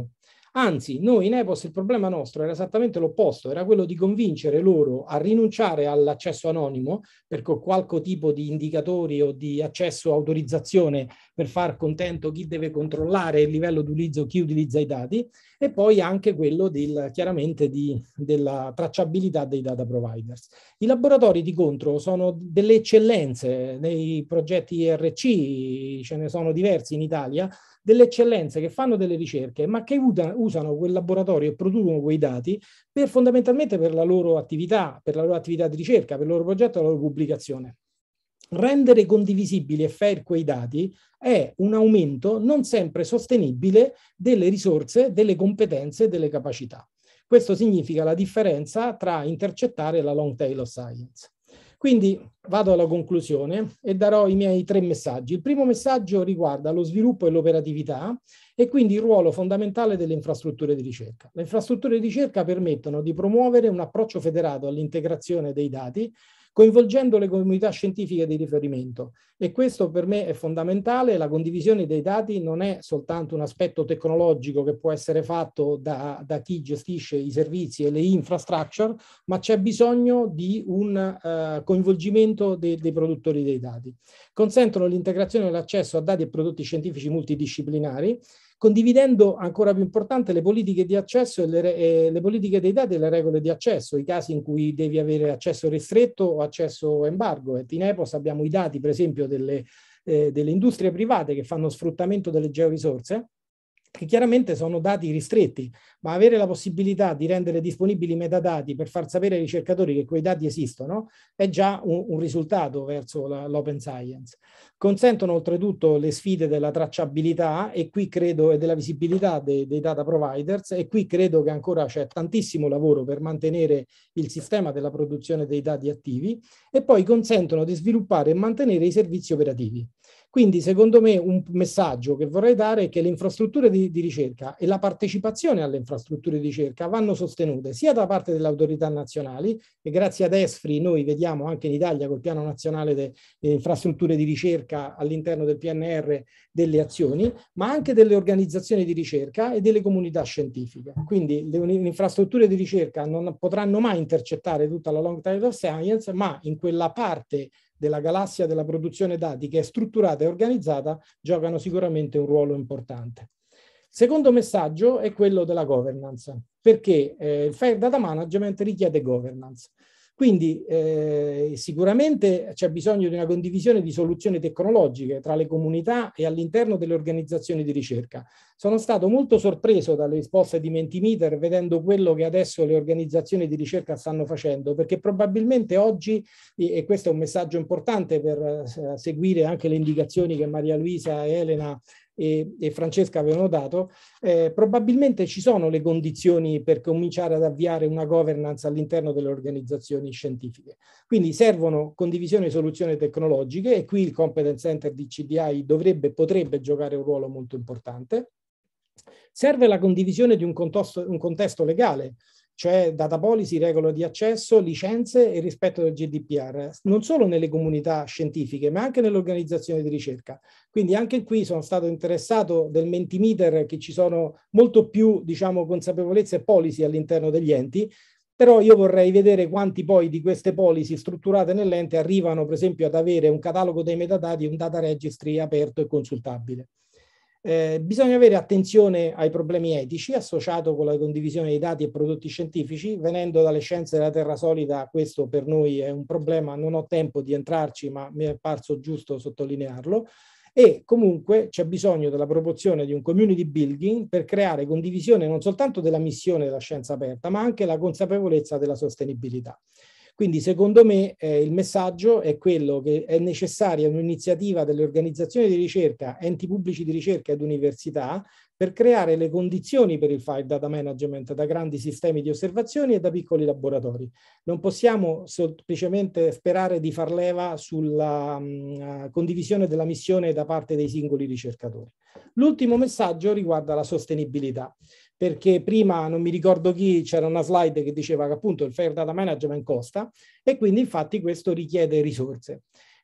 Anzi, noi in Epos il problema nostro era esattamente l'opposto, era quello di convincere loro a rinunciare all'accesso anonimo per qualche tipo di indicatori o di accesso autorizzazione per far contento chi deve controllare il livello di utilizzo, chi utilizza i dati, e poi anche quello del, chiaramente di, della tracciabilità dei data providers. I laboratori di contro sono delle eccellenze nei progetti I R C, ce ne sono diversi in Italia, delle eccellenze che fanno delle ricerche, ma che usano quel laboratorio e producono quei dati per fondamentalmente per la loro attività, per la loro attività di ricerca, per il loro progetto e la loro pubblicazione. Rendere condivisibili e fair quei dati è un aumento non sempre sostenibile delle risorse, delle competenze e delle capacità. Questo significa la differenza tra intercettare e la long tail of science. Quindi vado alla conclusione e darò i miei tre messaggi. Il primo messaggio riguarda lo sviluppo e l'operatività e quindi il ruolo fondamentale delle infrastrutture di ricerca. Le infrastrutture di ricerca permettono di promuovere un approccio federato all'integrazione dei dati, coinvolgendo le comunità scientifiche di riferimento. E questo per me è fondamentale. La condivisione dei dati non è soltanto un aspetto tecnologico che può essere fatto da, da chi gestisce i servizi e le infrastructure, ma c'è bisogno di un uh, coinvolgimento de, dei produttori dei dati. Consentono l'integrazione e l'accesso a dati e prodotti scientifici multidisciplinari, condividendo, ancora più importante, le politiche di accesso e le, e le politiche dei dati e le regole di accesso, i casi in cui devi avere accesso ristretto o accesso embargo. E in Epos abbiamo i dati, per esempio, delle, eh, delle industrie private che fanno sfruttamento delle georisorse, che chiaramente sono dati ristretti, ma avere la possibilità di rendere disponibili i metadati per far sapere ai ricercatori che quei dati esistono è già un, un risultato verso l'open science. Consentono oltretutto le sfide della tracciabilità e qui credo e della visibilità dei, dei data providers, e qui credo che ancora c'è tantissimo lavoro per mantenere il sistema della produzione dei dati attivi, e poi consentono di sviluppare e mantenere i servizi operativi. Quindi secondo me un messaggio che vorrei dare è che le infrastrutture di, di ricerca e la partecipazione alle infrastrutture di ricerca vanno sostenute sia da parte delle autorità nazionali, e grazie ad ESFRI noi vediamo anche in Italia col piano nazionale delle infrastrutture di ricerca all'interno del P N R delle azioni, ma anche delle organizzazioni di ricerca e delle comunità scientifiche. Quindi le, le infrastrutture di ricerca non potranno mai intercettare tutta la long tail of science, ma in quella parte della galassia della produzione dati che è strutturata e organizzata giocano sicuramente un ruolo importante. Secondo messaggio è quello della governance, perché eh, il Fair Data Management richiede governance. Quindi eh, sicuramente c'è bisogno di una condivisione di soluzioni tecnologiche tra le comunità e all'interno delle organizzazioni di ricerca. Sono stato molto sorpreso dalle risposte di Mentimeter vedendo quello che adesso le organizzazioni di ricerca stanno facendo, perché probabilmente oggi, e questo è un messaggio importante per eh, seguire anche le indicazioni che Maria Luisa e Elena E, e Francesca avevano dato, eh, probabilmente ci sono le condizioni per cominciare ad avviare una governance all'interno delle organizzazioni scientifiche. Quindi servono condivisione di soluzioni tecnologiche, e qui il Competence Center di C D I dovrebbe e potrebbe giocare un ruolo molto importante. Serve la condivisione di un contesto, un contesto legale, cioè data policy, regole di accesso, licenze e rispetto del G D P R, non solo nelle comunità scientifiche, ma anche nelle organizzazioni di ricerca. Quindi anche qui sono stato interessato del Mentimeter che ci sono molto più, diciamo, consapevolezza e policy all'interno degli enti, però io vorrei vedere quanti poi di queste policy strutturate nell'ente arrivano, per esempio, ad avere un catalogo dei metadati e un data registry aperto e consultabile. Eh, bisogna avere attenzione ai problemi etici associati con la condivisione dei dati e prodotti scientifici. Venendo dalle scienze della terra solida, questo per noi è un problema, non ho tempo di entrarci, ma mi è parso giusto sottolinearlo. E comunque c'è bisogno della proporzione di un community building per creare condivisione non soltanto della missione della scienza aperta, ma anche la consapevolezza della sostenibilità. Quindi secondo me eh, il messaggio è quello che è necessaria un'iniziativa delle organizzazioni di ricerca, enti pubblici di ricerca ed università per creare le condizioni per il Fair Data Management da grandi sistemi di osservazioni e da piccoli laboratori. Non possiamo semplicemente sperare di far leva sulla mh, condivisione della missione da parte dei singoli ricercatori. L'ultimo messaggio riguarda la sostenibilità, perché prima non mi ricordo chi, c'era una slide che diceva che appunto il Fair Data Management costa, e quindi infatti questo richiede risorse.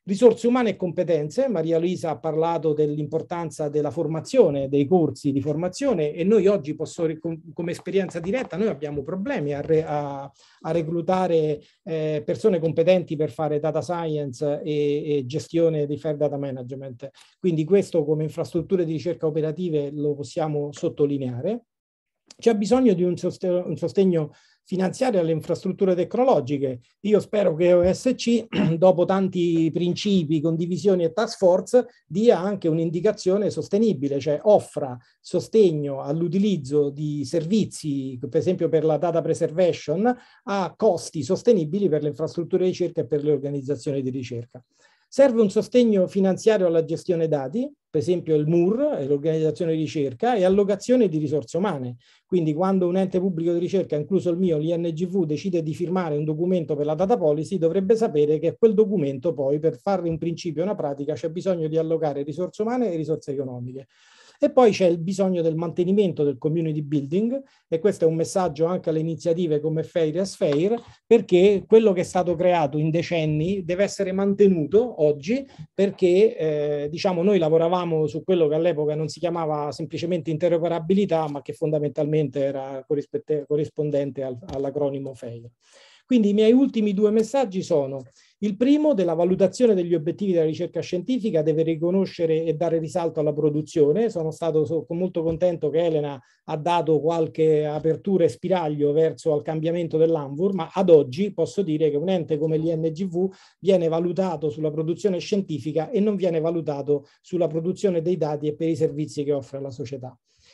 Risorse umane e competenze. Maria Luisa ha parlato dell'importanza della formazione, dei corsi di formazione, e noi oggi, posso, come esperienza diretta, noi abbiamo problemi a, re, a, a reclutare eh, persone competenti per fare data science e, e gestione di fair data management. Quindi questo come infrastrutture di ricerca operative lo possiamo sottolineare. C'è bisogno di un sostegno, un sostegno finanziario alle infrastrutture tecnologiche. Io spero che O S C, dopo tanti principi, condivisioni e task force, dia anche un'indicazione sostenibile, cioè offra sostegno all'utilizzo di servizi, per esempio per la data preservation, a costi sostenibili per le infrastrutture di ricerca e per le organizzazioni di ricerca. Serve un sostegno finanziario alla gestione dati, per esempio il M U R, l'organizzazione di ricerca, e allocazione di risorse umane. Quindi quando un ente pubblico di ricerca, incluso il mio, l'I N G V, decide di firmare un documento per la data policy, dovrebbe sapere che quel documento poi, per fare un principio e una pratica, c'è bisogno di allocare risorse umane e risorse economiche. E poi c'è il bisogno del mantenimento del community building, e questo è un messaggio anche alle iniziative come Fair as Fair, perché quello che è stato creato in decenni deve essere mantenuto oggi, perché eh, diciamo noi lavoravamo su quello che all'epoca non si chiamava semplicemente interoperabilità, ma che fondamentalmente era corrispondente al, all'acronimo Fair. Quindi i miei ultimi due messaggi sono: il primo, della valutazione degli obiettivi della ricerca scientifica, deve riconoscere e dare risalto alla produzione. Sono stato so, molto contento che Elena ha dato qualche apertura e spiraglio verso il cambiamento dell'Anvur, ma ad oggi posso dire che un ente come l'I N G V viene valutato sulla produzione scientifica e non viene valutato sulla produzione dei dati e per i servizi che offre alla società.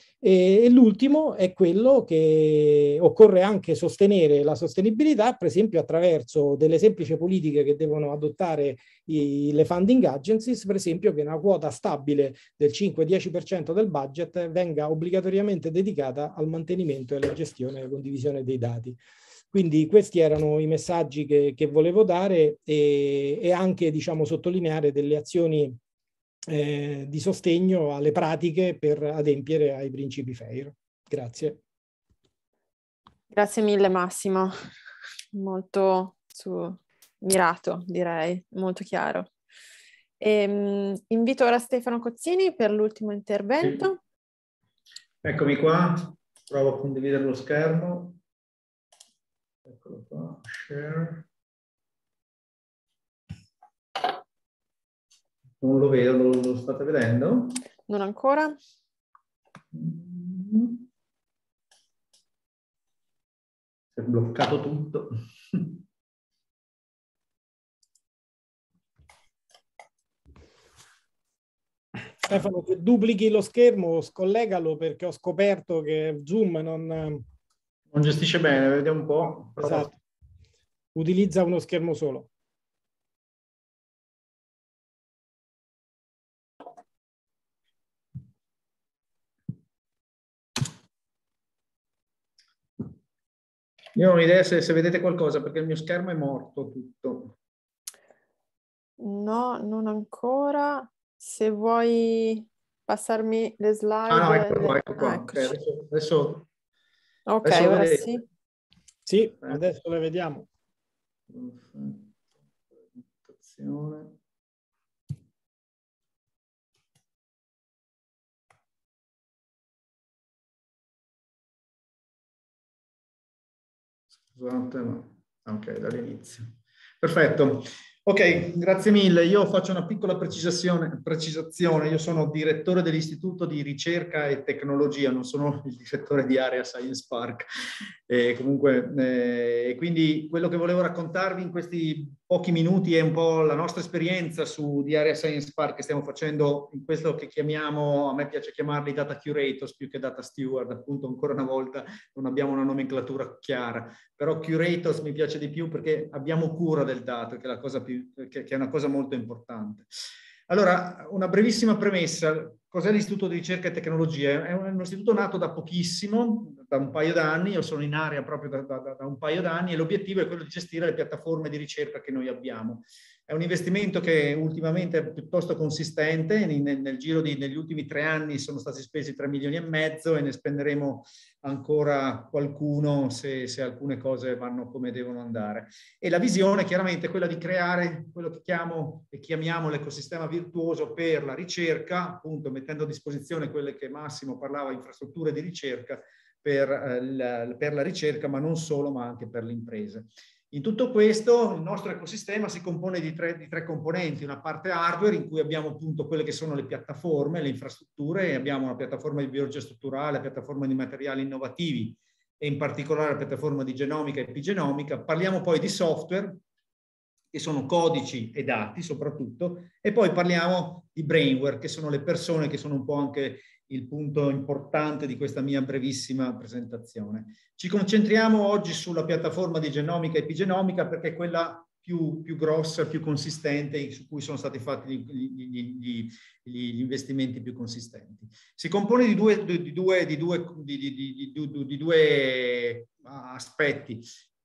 E l'ultimo è quello che occorre anche sostenere la sostenibilità, per esempio attraverso delle semplici politiche che devono adottare i, le funding agencies, per esempio che una quota stabile del cinque-dieci per cento del budget venga obbligatoriamente dedicata al mantenimento e alla gestione e alla condivisione dei dati. Quindi questi erano i messaggi che, che volevo dare, e, e anche diciamo sottolineare delle azioni Eh, di sostegno alle pratiche per adempiere ai principi Fair. Grazie. Grazie mille Massimo, molto su, mirato direi, molto chiaro. E, um, invito ora Stefano Cozzini per l'ultimo intervento. Sì. Eccomi qua, provo a condividere lo schermo. Eccolo qua, share. Non lo vedo, lo, lo state vedendo? Non ancora. Si è bloccato tutto. Stefano, se duplichi lo schermo, scollegalo, perché ho scoperto che Zoom non... Non gestisce bene, vediamo un po'. Esatto. Utilizza uno schermo solo. Io non ho idea se, se vedete qualcosa, perché il mio schermo è morto tutto. No, non ancora. Se vuoi passarmi le slide. Ah no, ecco qua, ecco qua. Ah, okay, adesso, adesso, ok, adesso ora vedete. sì. Sì, eh. Adesso le vediamo. Presentazione. Scusate, ma ok, dall'inizio. Perfetto. Ok, grazie mille. Io faccio una piccola precisazione. precisazione. Io sono direttore dell'Istituto di Ricerca e Tecnologia, non sono il direttore di Area Science Park. E comunque, eh, quindi quello che volevo raccontarvi in questi pochi minuti è un po' la nostra esperienza su di Area Science Park che stiamo facendo in questo che chiamiamo, a me piace chiamarli data curators più che data steward, appunto ancora una volta non abbiamo una nomenclatura chiara, però curators mi piace di più perché abbiamo cura del dato, che è la cosa più, che, che è una cosa molto importante. Allora, una brevissima premessa. Cos'è l'Istituto di Ricerca e Tecnologia? È un, un istituto nato da pochissimo, da un paio d'anni. Io sono in area proprio da, da, da un paio d'anni e l'obiettivo è quello di gestire le piattaforme di ricerca che noi abbiamo. È un investimento che ultimamente è piuttosto consistente, nel, nel giro di, negli ultimi tre anni sono stati spesi tre milioni e mezzo e ne spenderemo ancora qualcuno se, se alcune cose vanno come devono andare. E la visione chiaramente è quella di creare quello che chiamo e chiamiamo l'ecosistema virtuoso per la ricerca, appunto mettendo a disposizione quelle che Massimo parlava, infrastrutture di ricerca per, eh, la, per la ricerca, ma non solo, ma anche per le imprese. In tutto questo il nostro ecosistema si compone di tre, di tre componenti, una parte hardware in cui abbiamo appunto quelle che sono le piattaforme, le infrastrutture, e abbiamo una piattaforma di biologia strutturale, piattaforma di materiali innovativi e in particolare la piattaforma di genomica e epigenomica. Parliamo poi di software, che sono codici e dati soprattutto, e poi parliamo di brainware, che sono le persone, che sono un po' anche il punto importante di questa mia brevissima presentazione. Ci concentriamo oggi sulla piattaforma di genomica e epigenomica perché è quella più, più grossa, più consistente, su cui sono stati fatti gli, gli, gli, gli investimenti più consistenti. Si compone di due, di due, di due, di, di, di, di, di due aspetti.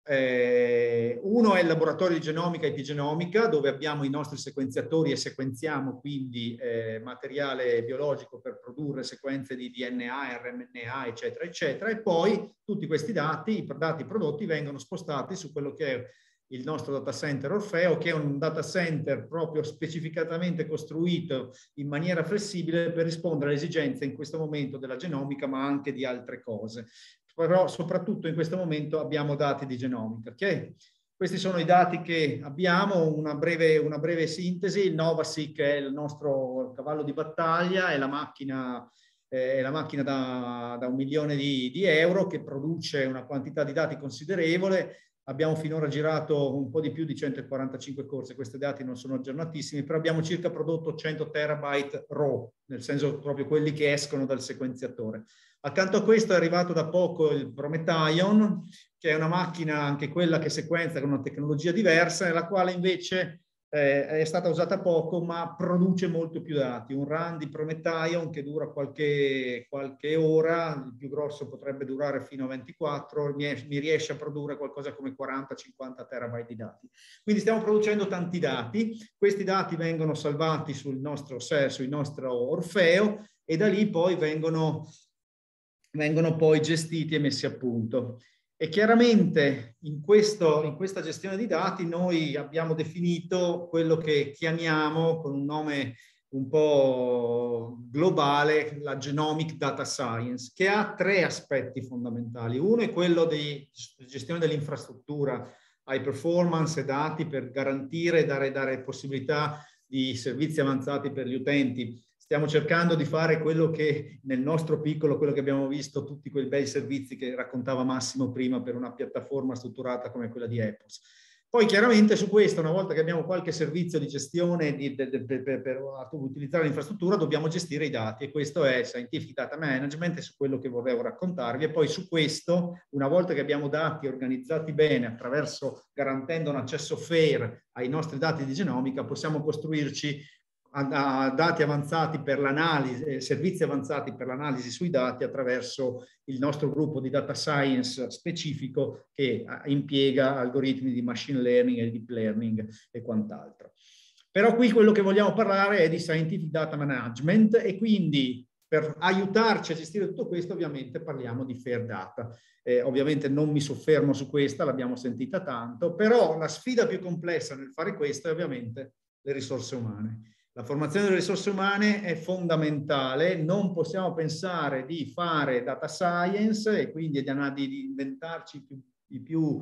Eh, uno è il laboratorio di genomica e epigenomica, dove abbiamo i nostri sequenziatori e sequenziamo quindi eh, materiale biologico per produrre sequenze di D N A, R N A, eccetera, eccetera, e poi tutti questi dati, i dati prodotti, vengono spostati su quello che è il nostro data center Orfeo, che è un data center proprio specificatamente costruito in maniera flessibile per rispondere alle esigenze in questo momento della genomica, ma anche di altre cose. Però soprattutto in questo momento abbiamo dati di genomica. Okay? Questi sono i dati che abbiamo, una breve, una breve sintesi. Il NovaSeq è il nostro cavallo di battaglia, è la macchina, eh, è la macchina da, da un milione di, di euro che produce una quantità di dati considerevole. Abbiamo finora girato un po' di più di centoquarantacinque corse, questi dati non sono aggiornatissimi, però abbiamo circa prodotto cento terabyte raw, nel senso proprio quelli che escono dal sequenziatore. Accanto a questo è arrivato da poco il PromethION, che è una macchina anche quella che sequenza con una tecnologia diversa, nella quale invece eh, è stata usata poco, ma produce molto più dati. Un run di PromethION che dura qualche, qualche ora, il più grosso potrebbe durare fino a ventiquattro, mi, mi riesce a produrre qualcosa come quaranta cinquanta terabyte di dati. Quindi stiamo producendo tanti dati, questi dati vengono salvati sul nostro, sul nostro Orfeo e da lì poi vengono... vengono poi gestiti e messi a punto. E chiaramente in, questo, in questa gestione di dati noi abbiamo definito quello che chiamiamo con un nome un po' globale la Genomic Data Science, che ha tre aspetti fondamentali. Uno è quello di gestione dell'infrastruttura, high performance e dati per garantire e dare, dare possibilità di servizi avanzati per gli utenti. Stiamo cercando di fare quello che nel nostro piccolo, quello che abbiamo visto, tutti quei bei servizi che raccontava Massimo prima per una piattaforma strutturata come quella di Epos. Poi chiaramente su questo, una volta che abbiamo qualche servizio di gestione di, de, de, de, per, per utilizzare l'infrastruttura, dobbiamo gestire i dati e questo è Scientific Data Management, è su quello che volevo raccontarvi. E poi su questo, una volta che abbiamo dati organizzati bene attraverso garantendo un accesso fair ai nostri dati di genomica, possiamo costruirci a, a dati avanzati per l'analisi, eh, servizi avanzati per l'analisi sui dati attraverso il nostro gruppo di data science specifico che a, impiega algoritmi di machine learning e deep learning e quant'altro. Però qui quello che vogliamo parlare è di scientific data management e quindi per aiutarci a gestire tutto questo ovviamente parliamo di fair data. Eh, ovviamente non mi soffermo su questa, l'abbiamo sentita tanto, però la sfida più complessa nel fare questo è ovviamente le risorse umane. La formazione delle risorse umane è fondamentale, non possiamo pensare di fare data science e quindi di, di inventarci più, i più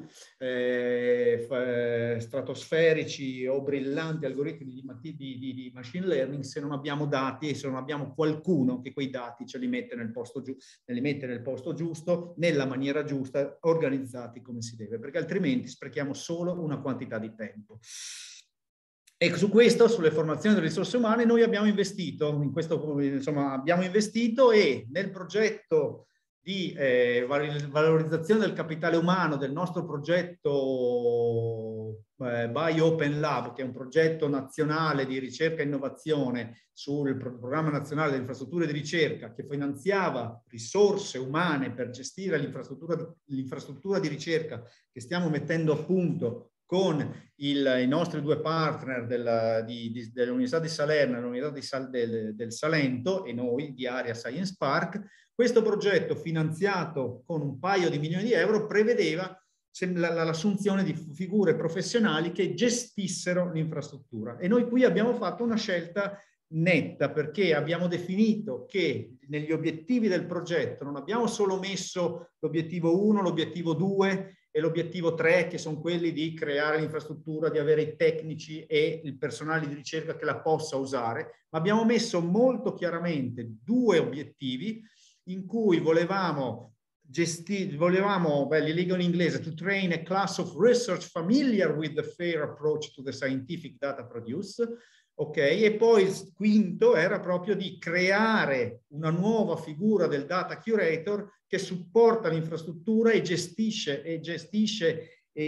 eh, stratosferici o brillanti algoritmi di, di, di, di machine learning se non abbiamo dati e se non abbiamo qualcuno che quei dati ce li mette nel posto, giu li mette nel posto giusto, nella maniera giusta, organizzati come si deve, perché altrimenti sprechiamo solo una quantità di tempo. E su questo, sulle formazioni delle risorse umane, noi abbiamo investito, in questo, insomma, abbiamo investito e nel progetto di eh, valorizzazione del capitale umano del nostro progetto eh, Buy Open Lab, che è un progetto nazionale di ricerca e innovazione sul programma nazionale delle infrastrutture di ricerca, che finanziava risorse umane per gestire l'infrastruttura, l'infrastruttura di ricerca che stiamo mettendo a punto con il, i nostri due partner del, di, di, dell'Università di Salerno e dell'Università di Sal, del, del Salento e noi di Area Science Park. Questo progetto, finanziato con un paio di milioni di euro, prevedeva l'assunzione di figure professionali che gestissero l'infrastruttura. E noi qui abbiamo fatto una scelta netta, perché abbiamo definito che negli obiettivi del progetto non abbiamo solo messo l'obiettivo uno, l'obiettivo due e l'obiettivo tre, che sono quelli di creare l'infrastruttura, di avere i tecnici e il personale di ricerca che la possa usare, ma abbiamo messo molto chiaramente due obiettivi in cui volevamo gestire, volevamo, beh, li leggo in inglese, to train a class of research familiar with the fair approach to the scientific data produce. Ok, e poi il quinto era proprio di creare una nuova figura del data curator che supporta l'infrastruttura e gestisce, e gestisce e,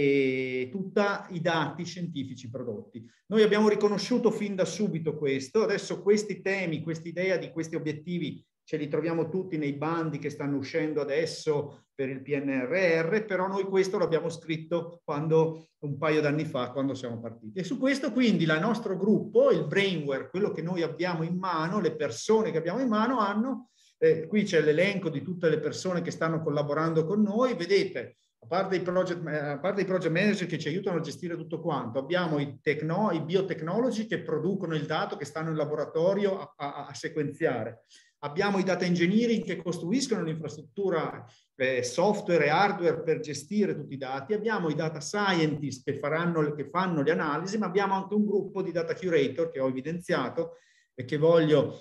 e, tutti i dati scientifici prodotti. Noi abbiamo riconosciuto fin da subito questo, adesso questi temi, questa idea di questi obiettivi ce li troviamo tutti nei bandi che stanno uscendo adesso per il P N R R, però noi questo l'abbiamo scritto quando, un paio d'anni fa, quando siamo partiti. E su questo quindi il nostro gruppo, il Brainware, quello che noi abbiamo in mano, le persone che abbiamo in mano hanno, eh, qui c'è l'elenco di tutte le persone che stanno collaborando con noi, vedete, a parte i project, a parte i project manager che ci aiutano a gestire tutto quanto, abbiamo i, tecno, i biotecnologi che producono il dato, che stanno in laboratorio a, a, a sequenziare. Abbiamo i data engineering che costruiscono l'infrastruttura eh, software e hardware per gestire tutti i dati. Abbiamo i data scientist che, faranno, che fanno le analisi, ma abbiamo anche un gruppo di data curator che ho evidenziato e che voglio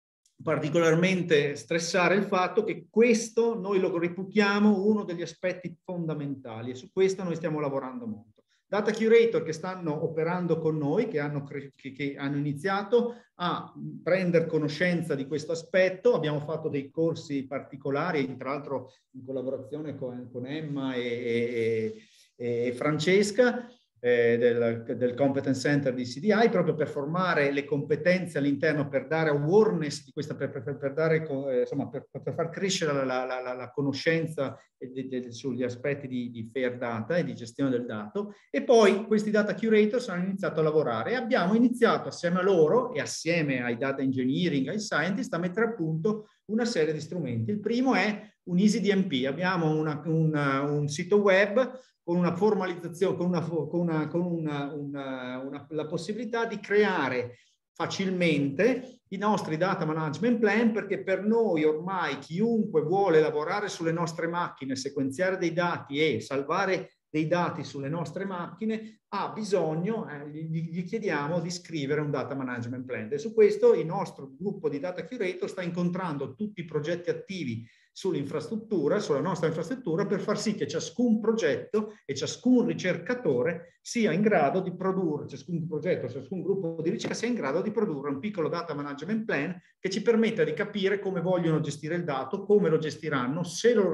particolarmente stressare il fatto che questo noi lo reputiamo uno degli aspetti fondamentali e su questo noi stiamo lavorando molto. Data curator che stanno operando con noi, che hanno, che, che hanno iniziato a prendere conoscenza di questo aspetto. Abbiamo fatto dei corsi particolari, tra l'altro in collaborazione con, con Emma e, e, e Francesca, eh, del, del Competence Center di C D I, proprio per formare le competenze all'interno, per dare awareness di questa, per, per, per, dare, eh, insomma, per, per far crescere la, la, la, la conoscenza de, de, sugli aspetti di, di fair data e di gestione del dato. E poi questi data curators hanno iniziato a lavorare e abbiamo iniziato assieme a loro e assieme ai data engineering, ai scientist, a mettere a punto una serie di strumenti. Il primo è un EasyDMP. Abbiamo una, una, un sito web con una formalizzazione, con, una, con, una, con una, una, una, la possibilità di creare facilmente i nostri data management plan, perché per noi ormai chiunque vuole lavorare sulle nostre macchine, sequenziare dei dati e salvare dei dati sulle nostre macchine, ha bisogno, eh, gli, gli chiediamo di scrivere un data management plan. E su questo il nostro gruppo di data curator sta incontrando tutti i progetti attivi sull'infrastruttura, sulla nostra infrastruttura, per far sì che ciascun progetto e ciascun ricercatore sia in grado di produrre, ciascun progetto, ciascun gruppo di ricerca sia in grado di produrre un piccolo data management plan che ci permetta di capire come vogliono gestire il dato, come lo gestiranno, se lo,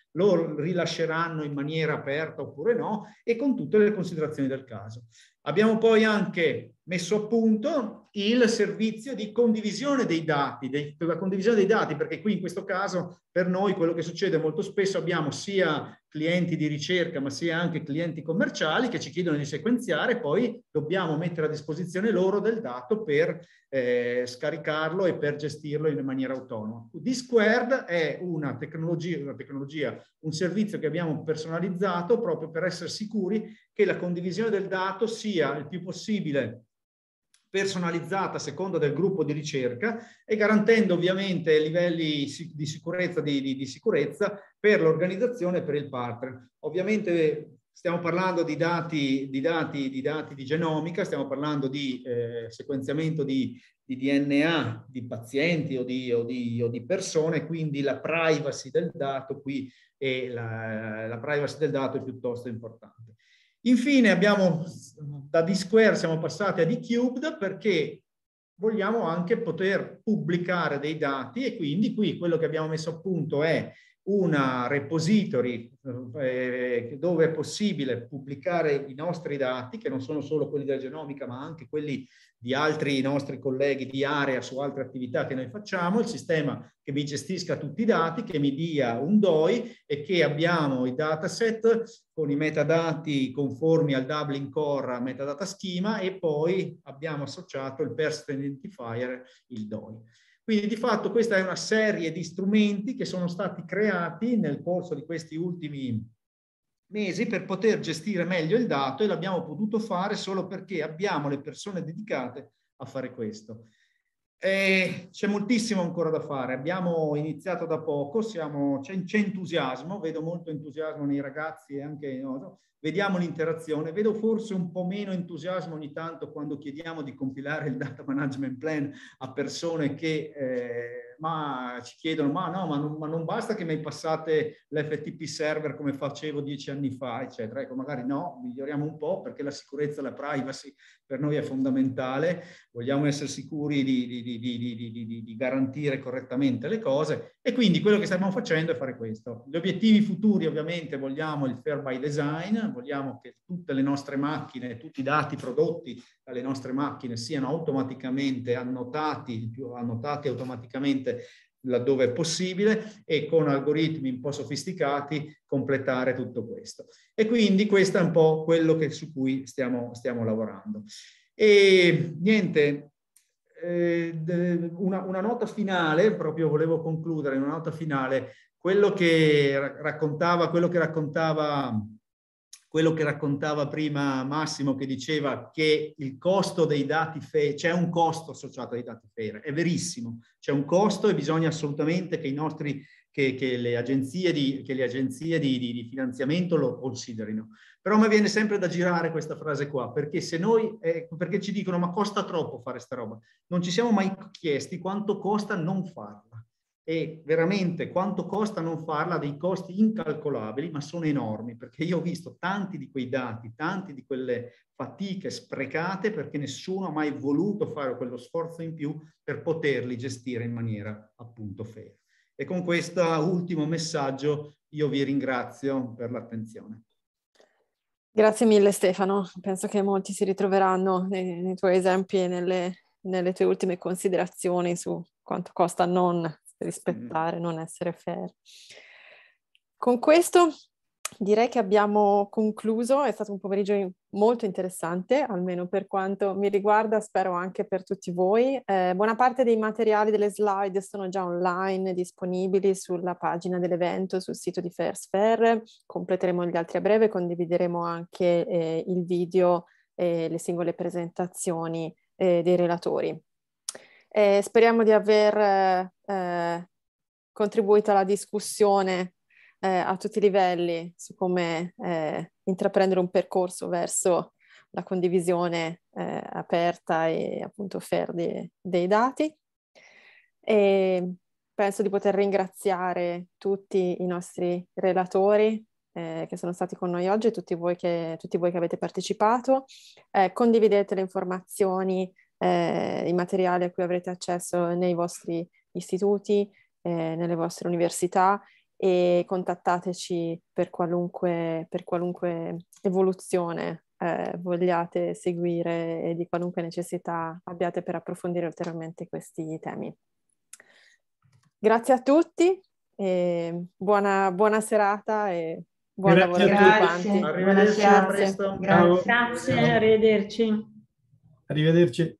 lo rilasceranno in maniera aperta oppure no, e con tutte le considerazioni del caso. Abbiamo poi anche messo a punto il servizio di condivisione dei dati, dei, la condivisione dei dati, perché qui in questo caso per noi quello che succede molto spesso, abbiamo sia clienti di ricerca ma sia anche clienti commerciali che ci chiedono di sequenziare, poi dobbiamo mettere a disposizione loro del dato per eh, scaricarlo e per gestirlo in maniera autonoma. D-Squared è una tecnologia, una tecnologia, un servizio che abbiamo personalizzato proprio per essere sicuri che la condivisione del dato sia il più possibile personalizzata a seconda del gruppo di ricerca e garantendo ovviamente livelli di sicurezza, di, di, di sicurezza per l'organizzazione e per il partner. Ovviamente stiamo parlando di dati di, dati, di, dati di genomica, stiamo parlando di eh, sequenziamento di, di D N A di pazienti o di, o, di, o di persone, quindi la privacy del dato qui e la, la privacy del dato è piuttosto importante. Infine abbiamo, da D-Square siamo passati a D-Cubed perché vogliamo anche poter pubblicare dei dati e quindi qui quello che abbiamo messo a punto è una repository eh, dove è possibile pubblicare i nostri dati, che non sono solo quelli della genomica, ma anche quelli di altri nostri colleghi di area su altre attività che noi facciamo, il sistema che mi gestisca tutti i dati, che mi dia un D O I e che abbiamo i dataset con i metadati conformi al Dublin Core Metadata Schema e poi abbiamo associato il Person Identifier, il D O I. Quindi di fatto questa è una serie di strumenti che sono stati creati nel corso di questi ultimi mesi per poter gestire meglio il dato, e l'abbiamo potuto fare solo perché abbiamo le persone dedicate a fare questo. C'è moltissimo ancora da fare, abbiamo iniziato da poco, c'è entusiasmo, vedo molto entusiasmo nei ragazzi e anche no, vediamo l'interazione, vedo forse un po' meno entusiasmo ogni tanto quando chiediamo di compilare il data management plan a persone che eh, ma ci chiedono ma no, ma non, ma non basta che mi passate l'F T P server come facevo dieci anni fa, eccetera. Ecco, magari no, miglioriamo un po' perché la sicurezza e la privacy per noi è fondamentale, vogliamo essere sicuri di, di, di, di, di, di, di garantire correttamente le cose, e quindi quello che stiamo facendo è fare questo. Gli obiettivi futuri ovviamente vogliamo il Fair by Design, vogliamo che tutte le nostre macchine, tutti i dati prodotti dalle nostre macchine siano automaticamente annotati, annotati automaticamente laddove è possibile, e con algoritmi un po' sofisticati completare tutto questo. E quindi questo è un po' quello che, su cui stiamo, stiamo lavorando. E niente, eh, una, una nota finale, proprio volevo concludere, una nota finale, quello che raccontava, quello che raccontava quello che raccontava prima Massimo, che diceva che il costo dei dati FAIR, c'è un costo associato ai dati FAIR, è verissimo, c'è un costo e bisogna assolutamente che i nostri, che, che le agenzie, di, che le agenzie di, di, di finanziamento lo considerino. Però mi viene sempre da girare questa frase qua, perché se noi, eh, perché ci dicono ma costa troppo fare sta roba, non ci siamo mai chiesti quanto costa non farla. E veramente quanto costa non farla, dei costi incalcolabili, ma sono enormi, perché io ho visto tanti di quei dati, tanti di quelle fatiche sprecate perché nessuno ha mai voluto fare quello sforzo in più per poterli gestire in maniera appunto fair. E con questo ultimo messaggio io vi ringrazio per l'attenzione. Grazie mille Stefano, penso che molti si ritroveranno nei, nei tuoi esempi e nelle, nelle tue ultime considerazioni su quanto costa non rispettare, non essere fair. Con questo direi che abbiamo concluso, è stato un pomeriggio molto interessante, almeno per quanto mi riguarda, spero anche per tutti voi. Eh, buona parte dei materiali delle slide sono già online, disponibili sulla pagina dell'evento, sul sito di FAIRsFair, completeremo gli altri a breve, condivideremo anche eh, il video e le singole presentazioni eh, dei relatori. Eh, speriamo di aver eh, contribuito alla discussione eh, a tutti i livelli su come eh, intraprendere un percorso verso la condivisione eh, aperta e appunto fair di, dei dati. E penso di poter ringraziare tutti i nostri relatori eh, che sono stati con noi oggi e tutti voi che, tutti voi che avete partecipato. Eh, condividete le informazioni, Eh, i materiali a cui avrete accesso nei vostri istituti, eh, nelle vostre università, e contattateci per qualunque, per qualunque evoluzione eh, vogliate seguire e di qualunque necessità abbiate per approfondire ulteriormente questi temi. Grazie a tutti, e buona, buona serata e buon Grazie lavoro a tutti quanti. Arrivederci, a presto. Grazie, arrivederci. Arrivederci.